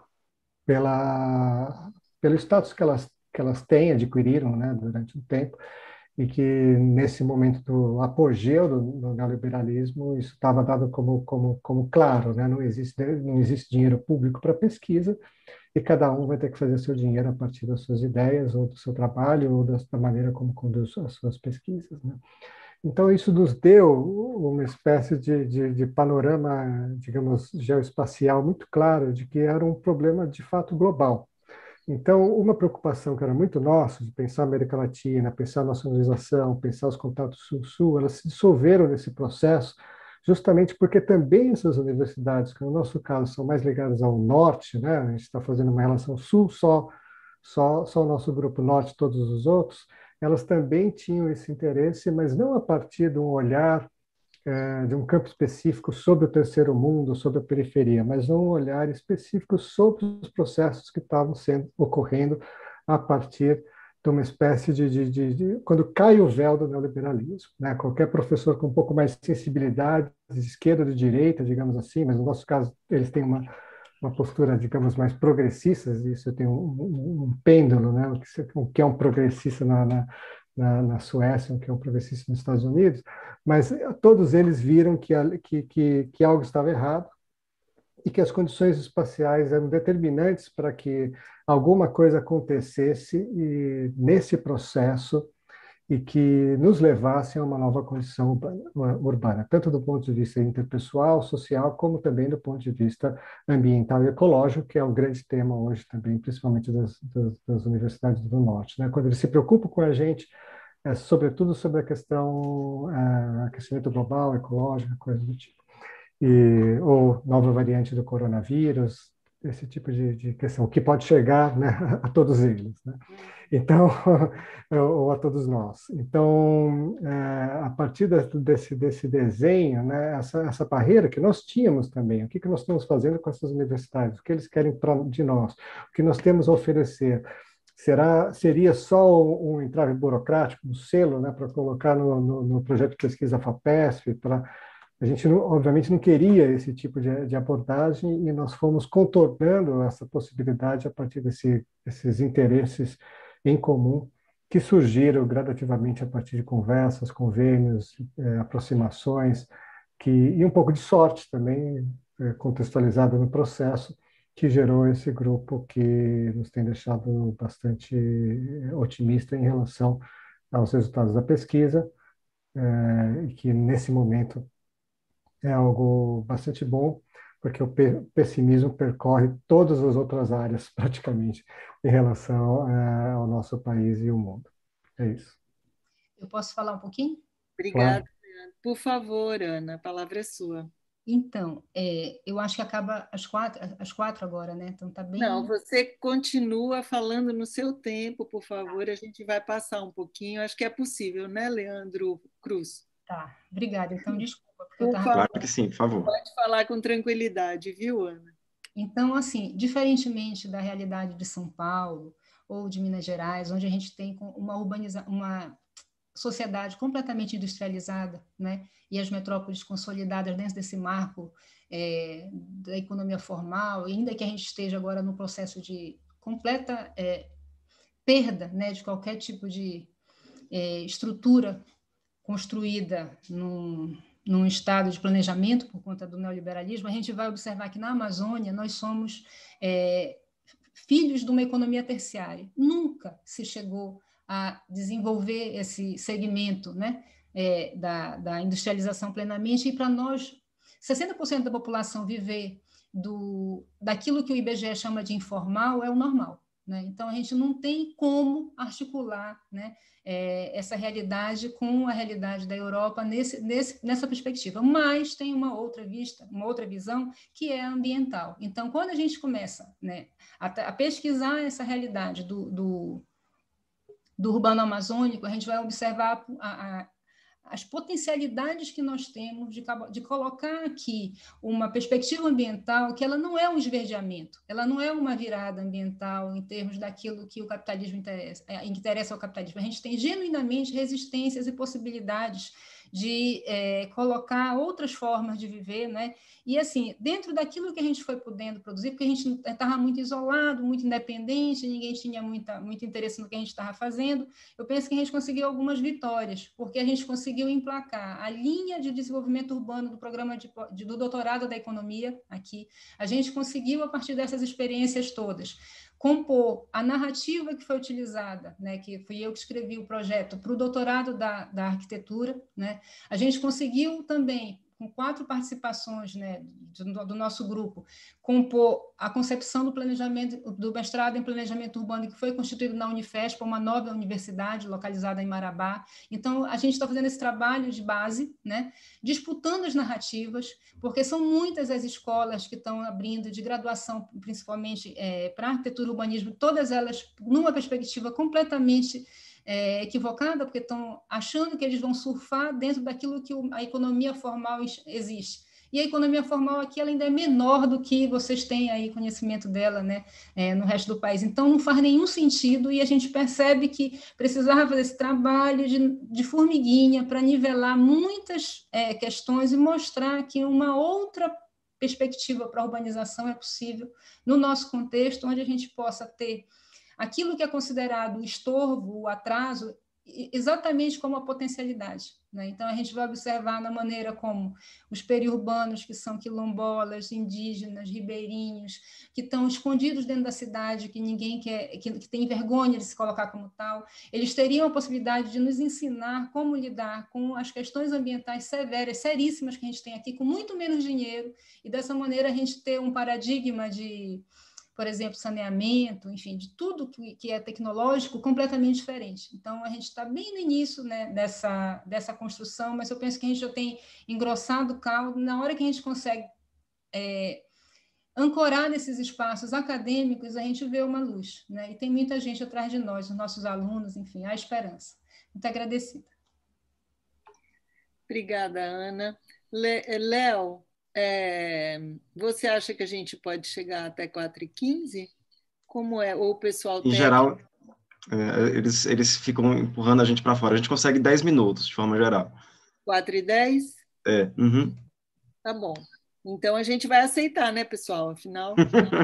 pelo status que elas têm, adquiriram, né, durante um tempo, e que nesse momento do apogeu do neoliberalismo isso estava dado como claro, né? Não existe dinheiro público para pesquisa e cada um vai ter que fazer seu dinheiro a partir das suas ideias ou do seu trabalho ou da maneira como conduz as suas pesquisas, né? Então isso nos deu uma espécie de panorama, digamos, geoespacial muito claro de que era um problema de fato global. Então, uma preocupação que era muito nossa, de pensar a América Latina, pensar a nacionalização, pensar os contatos Sul-Sul, elas se dissolveram nesse processo, justamente porque também essas universidades, que no nosso caso são mais ligadas ao Norte, né? A gente está fazendo uma relação Sul, só o nosso grupo Norte, todos os outros, elas também tinham esse interesse, mas não a partir de um olhar de um campo específico sobre o terceiro mundo, sobre a periferia, mas um olhar específico sobre os processos que estavam ocorrendo a partir de uma espécie quando cai o véu do neoliberalismo, né? Qualquer professor com um pouco mais de sensibilidade, de esquerda ou de direita, digamos assim, mas no nosso caso eles têm uma postura, digamos, mais progressista, isso tem um pêndulo, né? O que é um progressista na Suécia, o que é um progressista nos Estados Unidos, mas todos eles viram que algo estava errado e que as condições espaciais eram determinantes para que alguma coisa acontecesse nesse processo e que nos levasse a uma nova condição urbana, tanto do ponto de vista interpessoal, social, como também do ponto de vista ambiental e ecológico, que é o grande tema hoje também, principalmente das universidades do Norte, né? Quando eles se preocupam com a gente, sobretudo sobre a questão aquecimento global, ecológico, coisas do tipo, ou nova variante do coronavírus, esse tipo de questão, que pode chegar, né, a todos eles, né? Então, ou a todos nós. Então, a partir desse desenho, né, essa barreira que nós tínhamos também, o que nós estamos fazendo com essas universidades, o que eles querem de nós, o que nós temos a oferecer, seria só um entrave burocrático, um selo, né, para colocar no projeto de pesquisa FAPESP, a gente, obviamente, não queria esse tipo de abordagem e nós fomos contornando essa possibilidade a partir desses interesses em comum que surgiram gradativamente a partir de conversas, convênios, aproximações, e um pouco de sorte também, contextualizada no processo, que gerou esse grupo que nos tem deixado bastante otimista em relação aos resultados da pesquisa, e que, nesse momento, é algo bastante bom, porque o pessimismo percorre todas as outras áreas, praticamente, em relação ao nosso país e o mundo. É isso. Eu posso falar um pouquinho? Obrigada, Claro. Por favor, Ana, a palavra é sua. Então, eu acho que acaba às quatro agora, né? Então tá bem. Não, você continua falando no seu tempo, por favor. A gente vai passar um pouquinho. Acho que é possível, né, Leandro Cruz? Tá, obrigada. Então, desculpa, porque Por favor. Claro que sim, por favor. Pode falar com tranquilidade, viu, Ana? Então, assim, diferentemente da realidade de São Paulo ou de Minas Gerais, onde a gente tem uma sociedade completamente industrializada, né? E as metrópoles consolidadas dentro desse marco da economia formal, ainda que a gente esteja agora no processo de completa perda, né, de qualquer tipo de estrutura construída num estado de planejamento por conta do neoliberalismo, a gente vai observar que na Amazônia nós somos filhos de uma economia terciária. Nunca se chegou a desenvolver esse segmento, né, da industrialização plenamente, e para nós, 60% da população viver daquilo que o IBGE chama de informal é o normal, né? Então, a gente não tem como articular, né, essa realidade com a realidade da Europa nessa perspectiva, mas tem uma outra visão, que é a ambiental. Então, quando a gente começa, né, a pesquisar essa realidade do urbano amazônico, a gente vai observar as potencialidades que nós temos de colocar aqui uma perspectiva ambiental que ela não é um esverdeamento, ela não é uma virada ambiental em termos daquilo que o capitalismo interessa ao capitalismo. A gente tem genuinamente resistências e possibilidades de colocar outras formas de viver, né? E, assim, dentro daquilo que a gente foi podendo produzir, porque a gente estava muito isolado, muito independente, ninguém tinha muito interesse no que a gente estava fazendo, eu penso que a gente conseguiu algumas vitórias, porque a gente conseguiu emplacar a linha de desenvolvimento urbano do programa do doutorado da economia aqui. A gente conseguiu, a partir dessas experiências todas, compor a narrativa que foi utilizada, né, que fui eu que escrevi o projeto para o doutorado da arquitetura, né. A gente conseguiu também, com 4 participações, né, do nosso grupo, compor a concepção do planejamento, do mestrado em planejamento urbano, que foi constituído na Unifesp, uma nova universidade localizada em Marabá. Então, a gente está fazendo esse trabalho de base, né, disputando as narrativas, porque são muitas as escolas que estão abrindo de graduação, principalmente para arquitetura e urbanismo, todas elas numa perspectiva completamente equivocada, porque estão achando que eles vão surfar dentro daquilo que a economia formal existe. E a economia formal aqui ela ainda é menor do que vocês têm aí conhecimento dela, né, no resto do país. Então, não faz nenhum sentido, e a gente percebe que precisava fazer esse trabalho de formiguinha para nivelar muitas questões e mostrar que uma outra perspectiva para a urbanização é possível no nosso contexto, onde a gente possa ter aquilo que é considerado o estorvo, o atraso, exatamente como a potencialidade, né? Então, a gente vai observar na maneira como os periurbanos, que são quilombolas, indígenas, ribeirinhos, que estão escondidos dentro da cidade, que ninguém quer, que tem vergonha de se colocar como tal, eles teriam a possibilidade de nos ensinar como lidar com as questões ambientais severas, seríssimas que a gente tem aqui, com muito menos dinheiro, e dessa maneira a gente ter um paradigma de, por exemplo, saneamento, enfim, de tudo que é tecnológico, completamente diferente. Então, a gente está bem no início, né, dessa construção, mas eu penso que a gente já tem engrossado o caldo. Na hora que a gente consegue ancorar nesses espaços acadêmicos, a gente vê uma luz, né? E tem muita gente atrás de nós, os nossos alunos, enfim, há esperança. Muito agradecida. Obrigada, Ana. Léo, você acha que a gente pode chegar até 4h15? Como é? Ou o pessoal Em geral, eles ficam empurrando a gente para fora. A gente consegue 10 minutos, de forma geral. 4h10? Uhum. Tá bom. Então, a gente vai aceitar, né, pessoal? Afinal...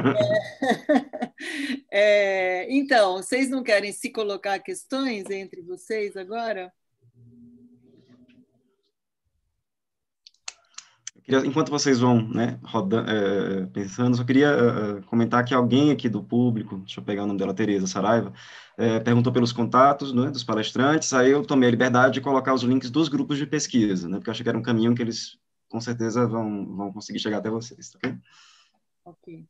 Então, vocês não querem se colocar questões entre vocês agora? Enquanto vocês vão, né, pensando, só queria comentar que alguém aqui do público, deixa eu pegar o nome dela, Tereza Saraiva, perguntou pelos contatos, né, dos palestrantes, aí eu tomei a liberdade de colocar os links dos grupos de pesquisa, né, porque eu achei que era um caminho que eles, com certeza, vão conseguir chegar até vocês, tá ok? Ok.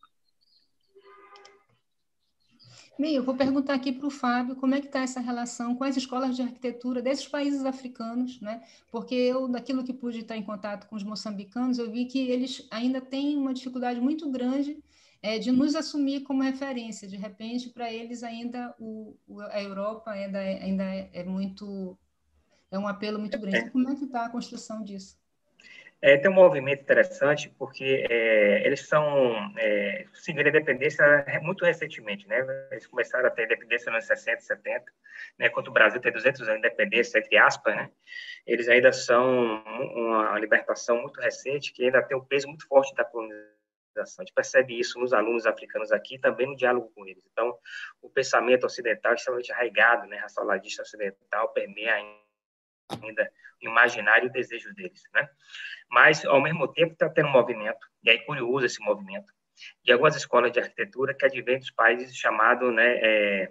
Bem, eu vou perguntar aqui para o Fábio como é que está essa relação com as escolas de arquitetura desses países africanos, né? Porque eu, daquilo que pude estar em contato com os moçambicanos, eu vi que eles ainda têm uma dificuldade muito grande de nos assumir como referência. De repente, para eles ainda a Europa ainda é um apelo muito grande. Então, como é que está a construção disso? Tem um movimento interessante, porque eles conseguiram independência muito recentemente, né? Eles começaram a ter independência nos anos 60, 70, né? Enquanto o Brasil tem 200 anos de independência, entre aspas, né? Eles ainda são uma libertação muito recente, que ainda tem um peso muito forte da colonização. A gente percebe isso nos alunos africanos aqui, também no diálogo com eles. Então, o pensamento ocidental é extremamente arraigado, né? Raciologista ocidental permeia ainda o imaginário e o desejo deles, né? Mas, ao mesmo tempo, está tendo um movimento, e aí curioso esse movimento, de algumas escolas de arquitetura que advêm dos países chamados, né,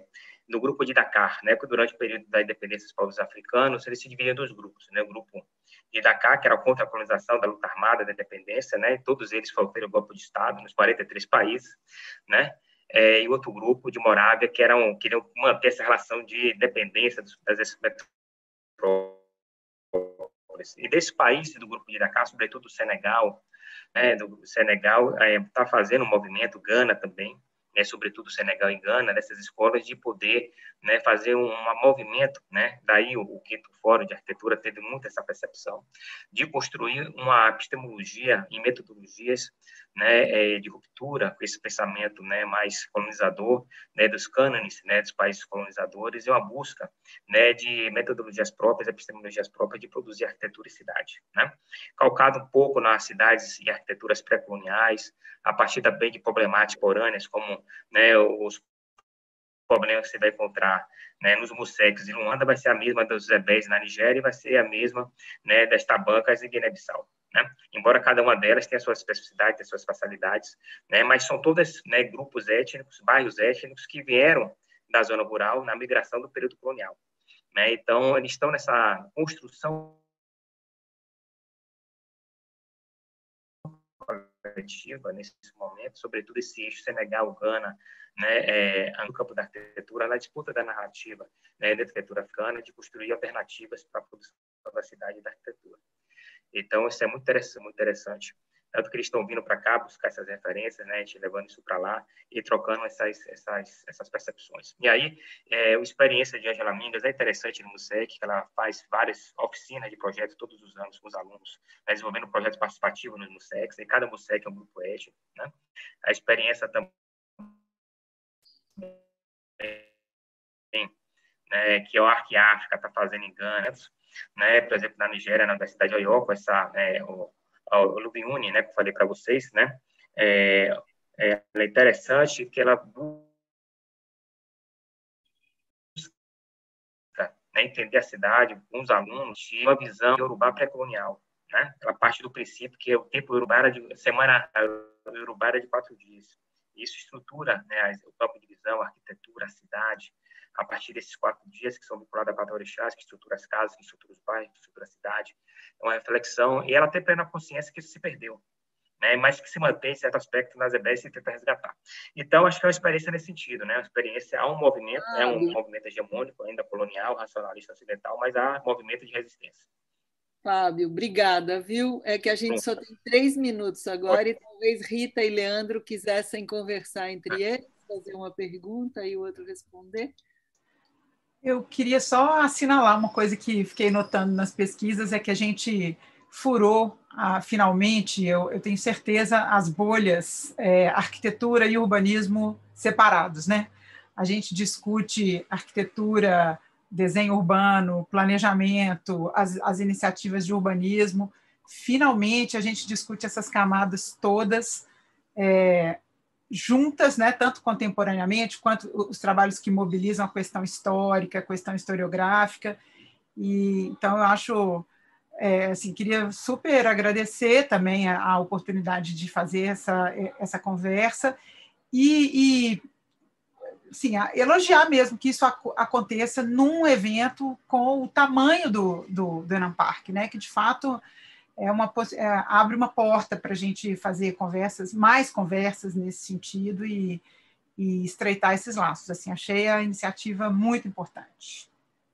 no grupo de Dakar, né, que durante o período da independência dos povos africanos, eles se dividiam em dois grupos, né, o grupo de Dakar, que era contra a colonização da luta armada da independência, né, todos eles sofreram golpe de Estado nos 43 países, né, e outro grupo de Morávia, que queriam manter essa relação de dependência das metrópoles. E desse país, do grupo de Dakar, sobretudo do Senegal, né, do Senegal está fazendo um movimento, Gana também, né, sobretudo Senegal e Gana, dessas escolas, de poder, né, fazer um movimento, né, daí o Quinto Fórum de Arquitetura teve muito essa percepção, de construir uma epistemologia e metodologias, né, de ruptura com esse pensamento, né, mais colonizador, né, dos cânones, né, dos países colonizadores, e uma busca, né, de metodologias próprias, epistemologias próprias de produzir arquitetura e cidade, né, calcado um pouco nas cidades e arquiteturas pré-coloniais, a partir também de problemáticas contemporâneas, como, né, os problemas que você vai encontrar, né, nos museques em Luanda vai ser a mesma dos Zebés na Nigéria e vai ser a mesma, né, das Tabancas em Guiné-Bissau, né? Embora cada uma delas tenha suas especificidades, tenha suas facilidades, né, mas são todas, né, grupos étnicos, bairros étnicos que vieram da zona rural na migração do período colonial, né? Então, eles estão nessa construção coletiva nesse momento, sobretudo esse eixo Senegal-Gana, né, no campo da arquitetura, na disputa da narrativa, né, da arquitetura africana, de construir alternativas para a produção da cidade e da arquitetura. Então, isso é muito interessante. Tanto que eles estão vindo para cá buscar essas referências, né, a gente levando isso para lá e trocando essas percepções. E aí, a experiência de Ângela Mingas é interessante no MUSEC, que ela faz várias oficinas de projetos todos os anos com os alunos, né, desenvolvendo projetos participativos nos MUSECs, e cada MUSEC é um grupo étnico, né? A experiência também, né, que o Arque-África está fazendo em Gana, né, por exemplo, na Nigéria, na Universidade de Oyo, o Lubiuni, né, que eu falei para vocês, né, ela é interessante que ela busca, né, entender a cidade com os alunos de uma visão iorubá pré-colonial, né, ela parte do princípio que o tempo iorubá era de semana, iorubá era de 4 dias. Isso estrutura, né, o campo de visão, a arquitetura, a cidade, a partir desses 4 dias que são vinculados a 4 orixás, que estrutura as casas, que estrutura os bairros, que estrutura a cidade. É uma reflexão, e ela tem plena consciência que isso se perdeu, né, mas que se mantém em certo aspecto nas EBS e tenta resgatar. Então, acho que é uma experiência nesse sentido, né, uma experiência, há um movimento, é um movimento hegemônico, ainda colonial, racionalista ocidental, mas há movimento de resistência. Fábio, obrigada, viu? É que a gente só tem 3 minutos agora e talvez Rita e Leandro quisessem conversar entre eles, fazer uma pergunta e o outro responder. Eu queria só assinalar uma coisa que fiquei notando nas pesquisas, é que a gente furou, finalmente, eu tenho certeza, as bolhas arquitetura e urbanismo separados, né? A gente discute arquitetura, desenho urbano, planejamento, as iniciativas de urbanismo. Finalmente, a gente discute essas camadas todas juntas, né, tanto contemporaneamente, quanto os trabalhos que mobilizam a questão histórica, a questão historiográfica. E, então, eu acho, assim, queria super agradecer também a oportunidade de fazer essa conversa e sim, elogiar mesmo que isso aconteça num evento com o tamanho do Enampark, né, que, de fato, abre uma porta para a gente fazer mais conversas nesse sentido e estreitar esses laços. Assim, achei a iniciativa muito importante.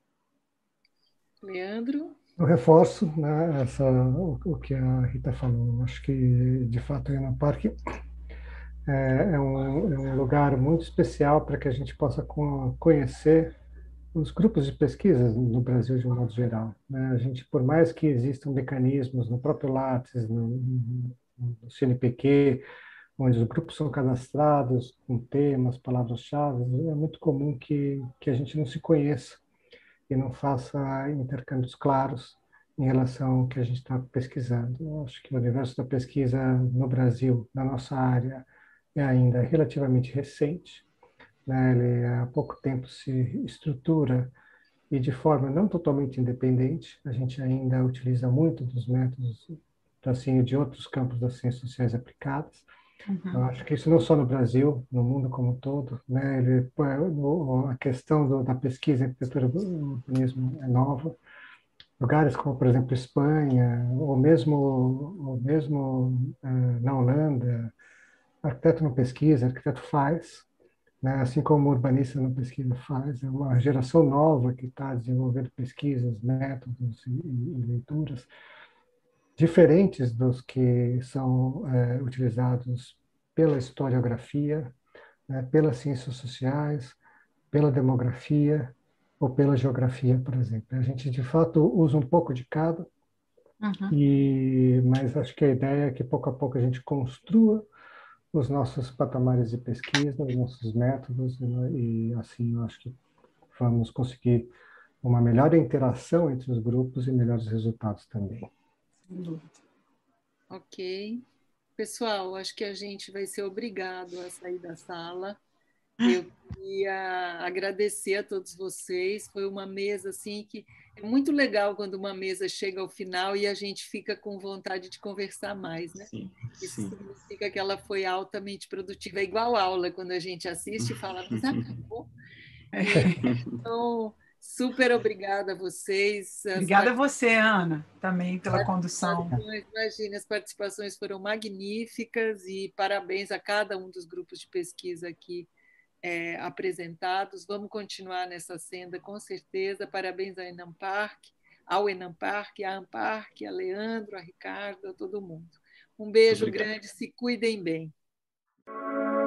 Leandro? Eu reforço, né, o que a Rita falou. Acho que, de fato, o Enampark é um lugar muito especial para que a gente possa conhecer os grupos de pesquisa no Brasil de um modo geral, né? A gente, por mais que existam mecanismos no próprio Lattes, no CNPq, onde os grupos são cadastrados com temas, palavras-chave, é muito comum que a gente não se conheça e não faça intercâmbios claros em relação ao que a gente está pesquisando. Eu acho que o universo da pesquisa no Brasil, na nossa área, é ainda relativamente recente, né? Ele há pouco tempo se estrutura e de forma não totalmente independente. A gente ainda utiliza muito dos métodos assim, de outros campos das ciências sociais aplicadas, Eu acho que isso não só no Brasil, no mundo como um todo, né? A questão da pesquisa em arquitetura do urbanismo é nova. Lugares como, por exemplo, Espanha, ou mesmo na Holanda, arquiteto não pesquisa, arquiteto faz, né? Assim como o urbanista não pesquisa faz. É uma geração nova que está desenvolvendo pesquisas, métodos e leituras diferentes dos que são utilizados pela historiografia, né, pelas ciências sociais, pela demografia ou pela geografia, por exemplo. A gente, de fato, usa um pouco de cada, mas acho que a ideia é que, pouco a pouco, a gente construa os nossos patamares de pesquisa, os nossos métodos, e assim, eu acho que vamos conseguir uma melhor interação entre os grupos e melhores resultados também. Sem dúvida. Ok. Pessoal, acho que a gente vai ser obrigado a sair da sala. Eu queria agradecer a todos vocês. Foi uma mesa assim que é muito legal quando uma mesa chega ao final e a gente fica com vontade de conversar mais, né? Sim, Isso sim. significa que ela foi altamente produtiva. É igual aula, quando a gente assiste e fala, mas acabou. Então, super obrigada a vocês. Obrigada a você, Ana, também pela condução. Imagina, as participações foram magníficas e parabéns a cada um dos grupos de pesquisa aqui apresentados. Vamos continuar nessa senda, com certeza. Parabéns ao Enamparc, à Amparc, a Leandro, a Ricardo, a todo mundo. Um beijo grande, se cuidem bem.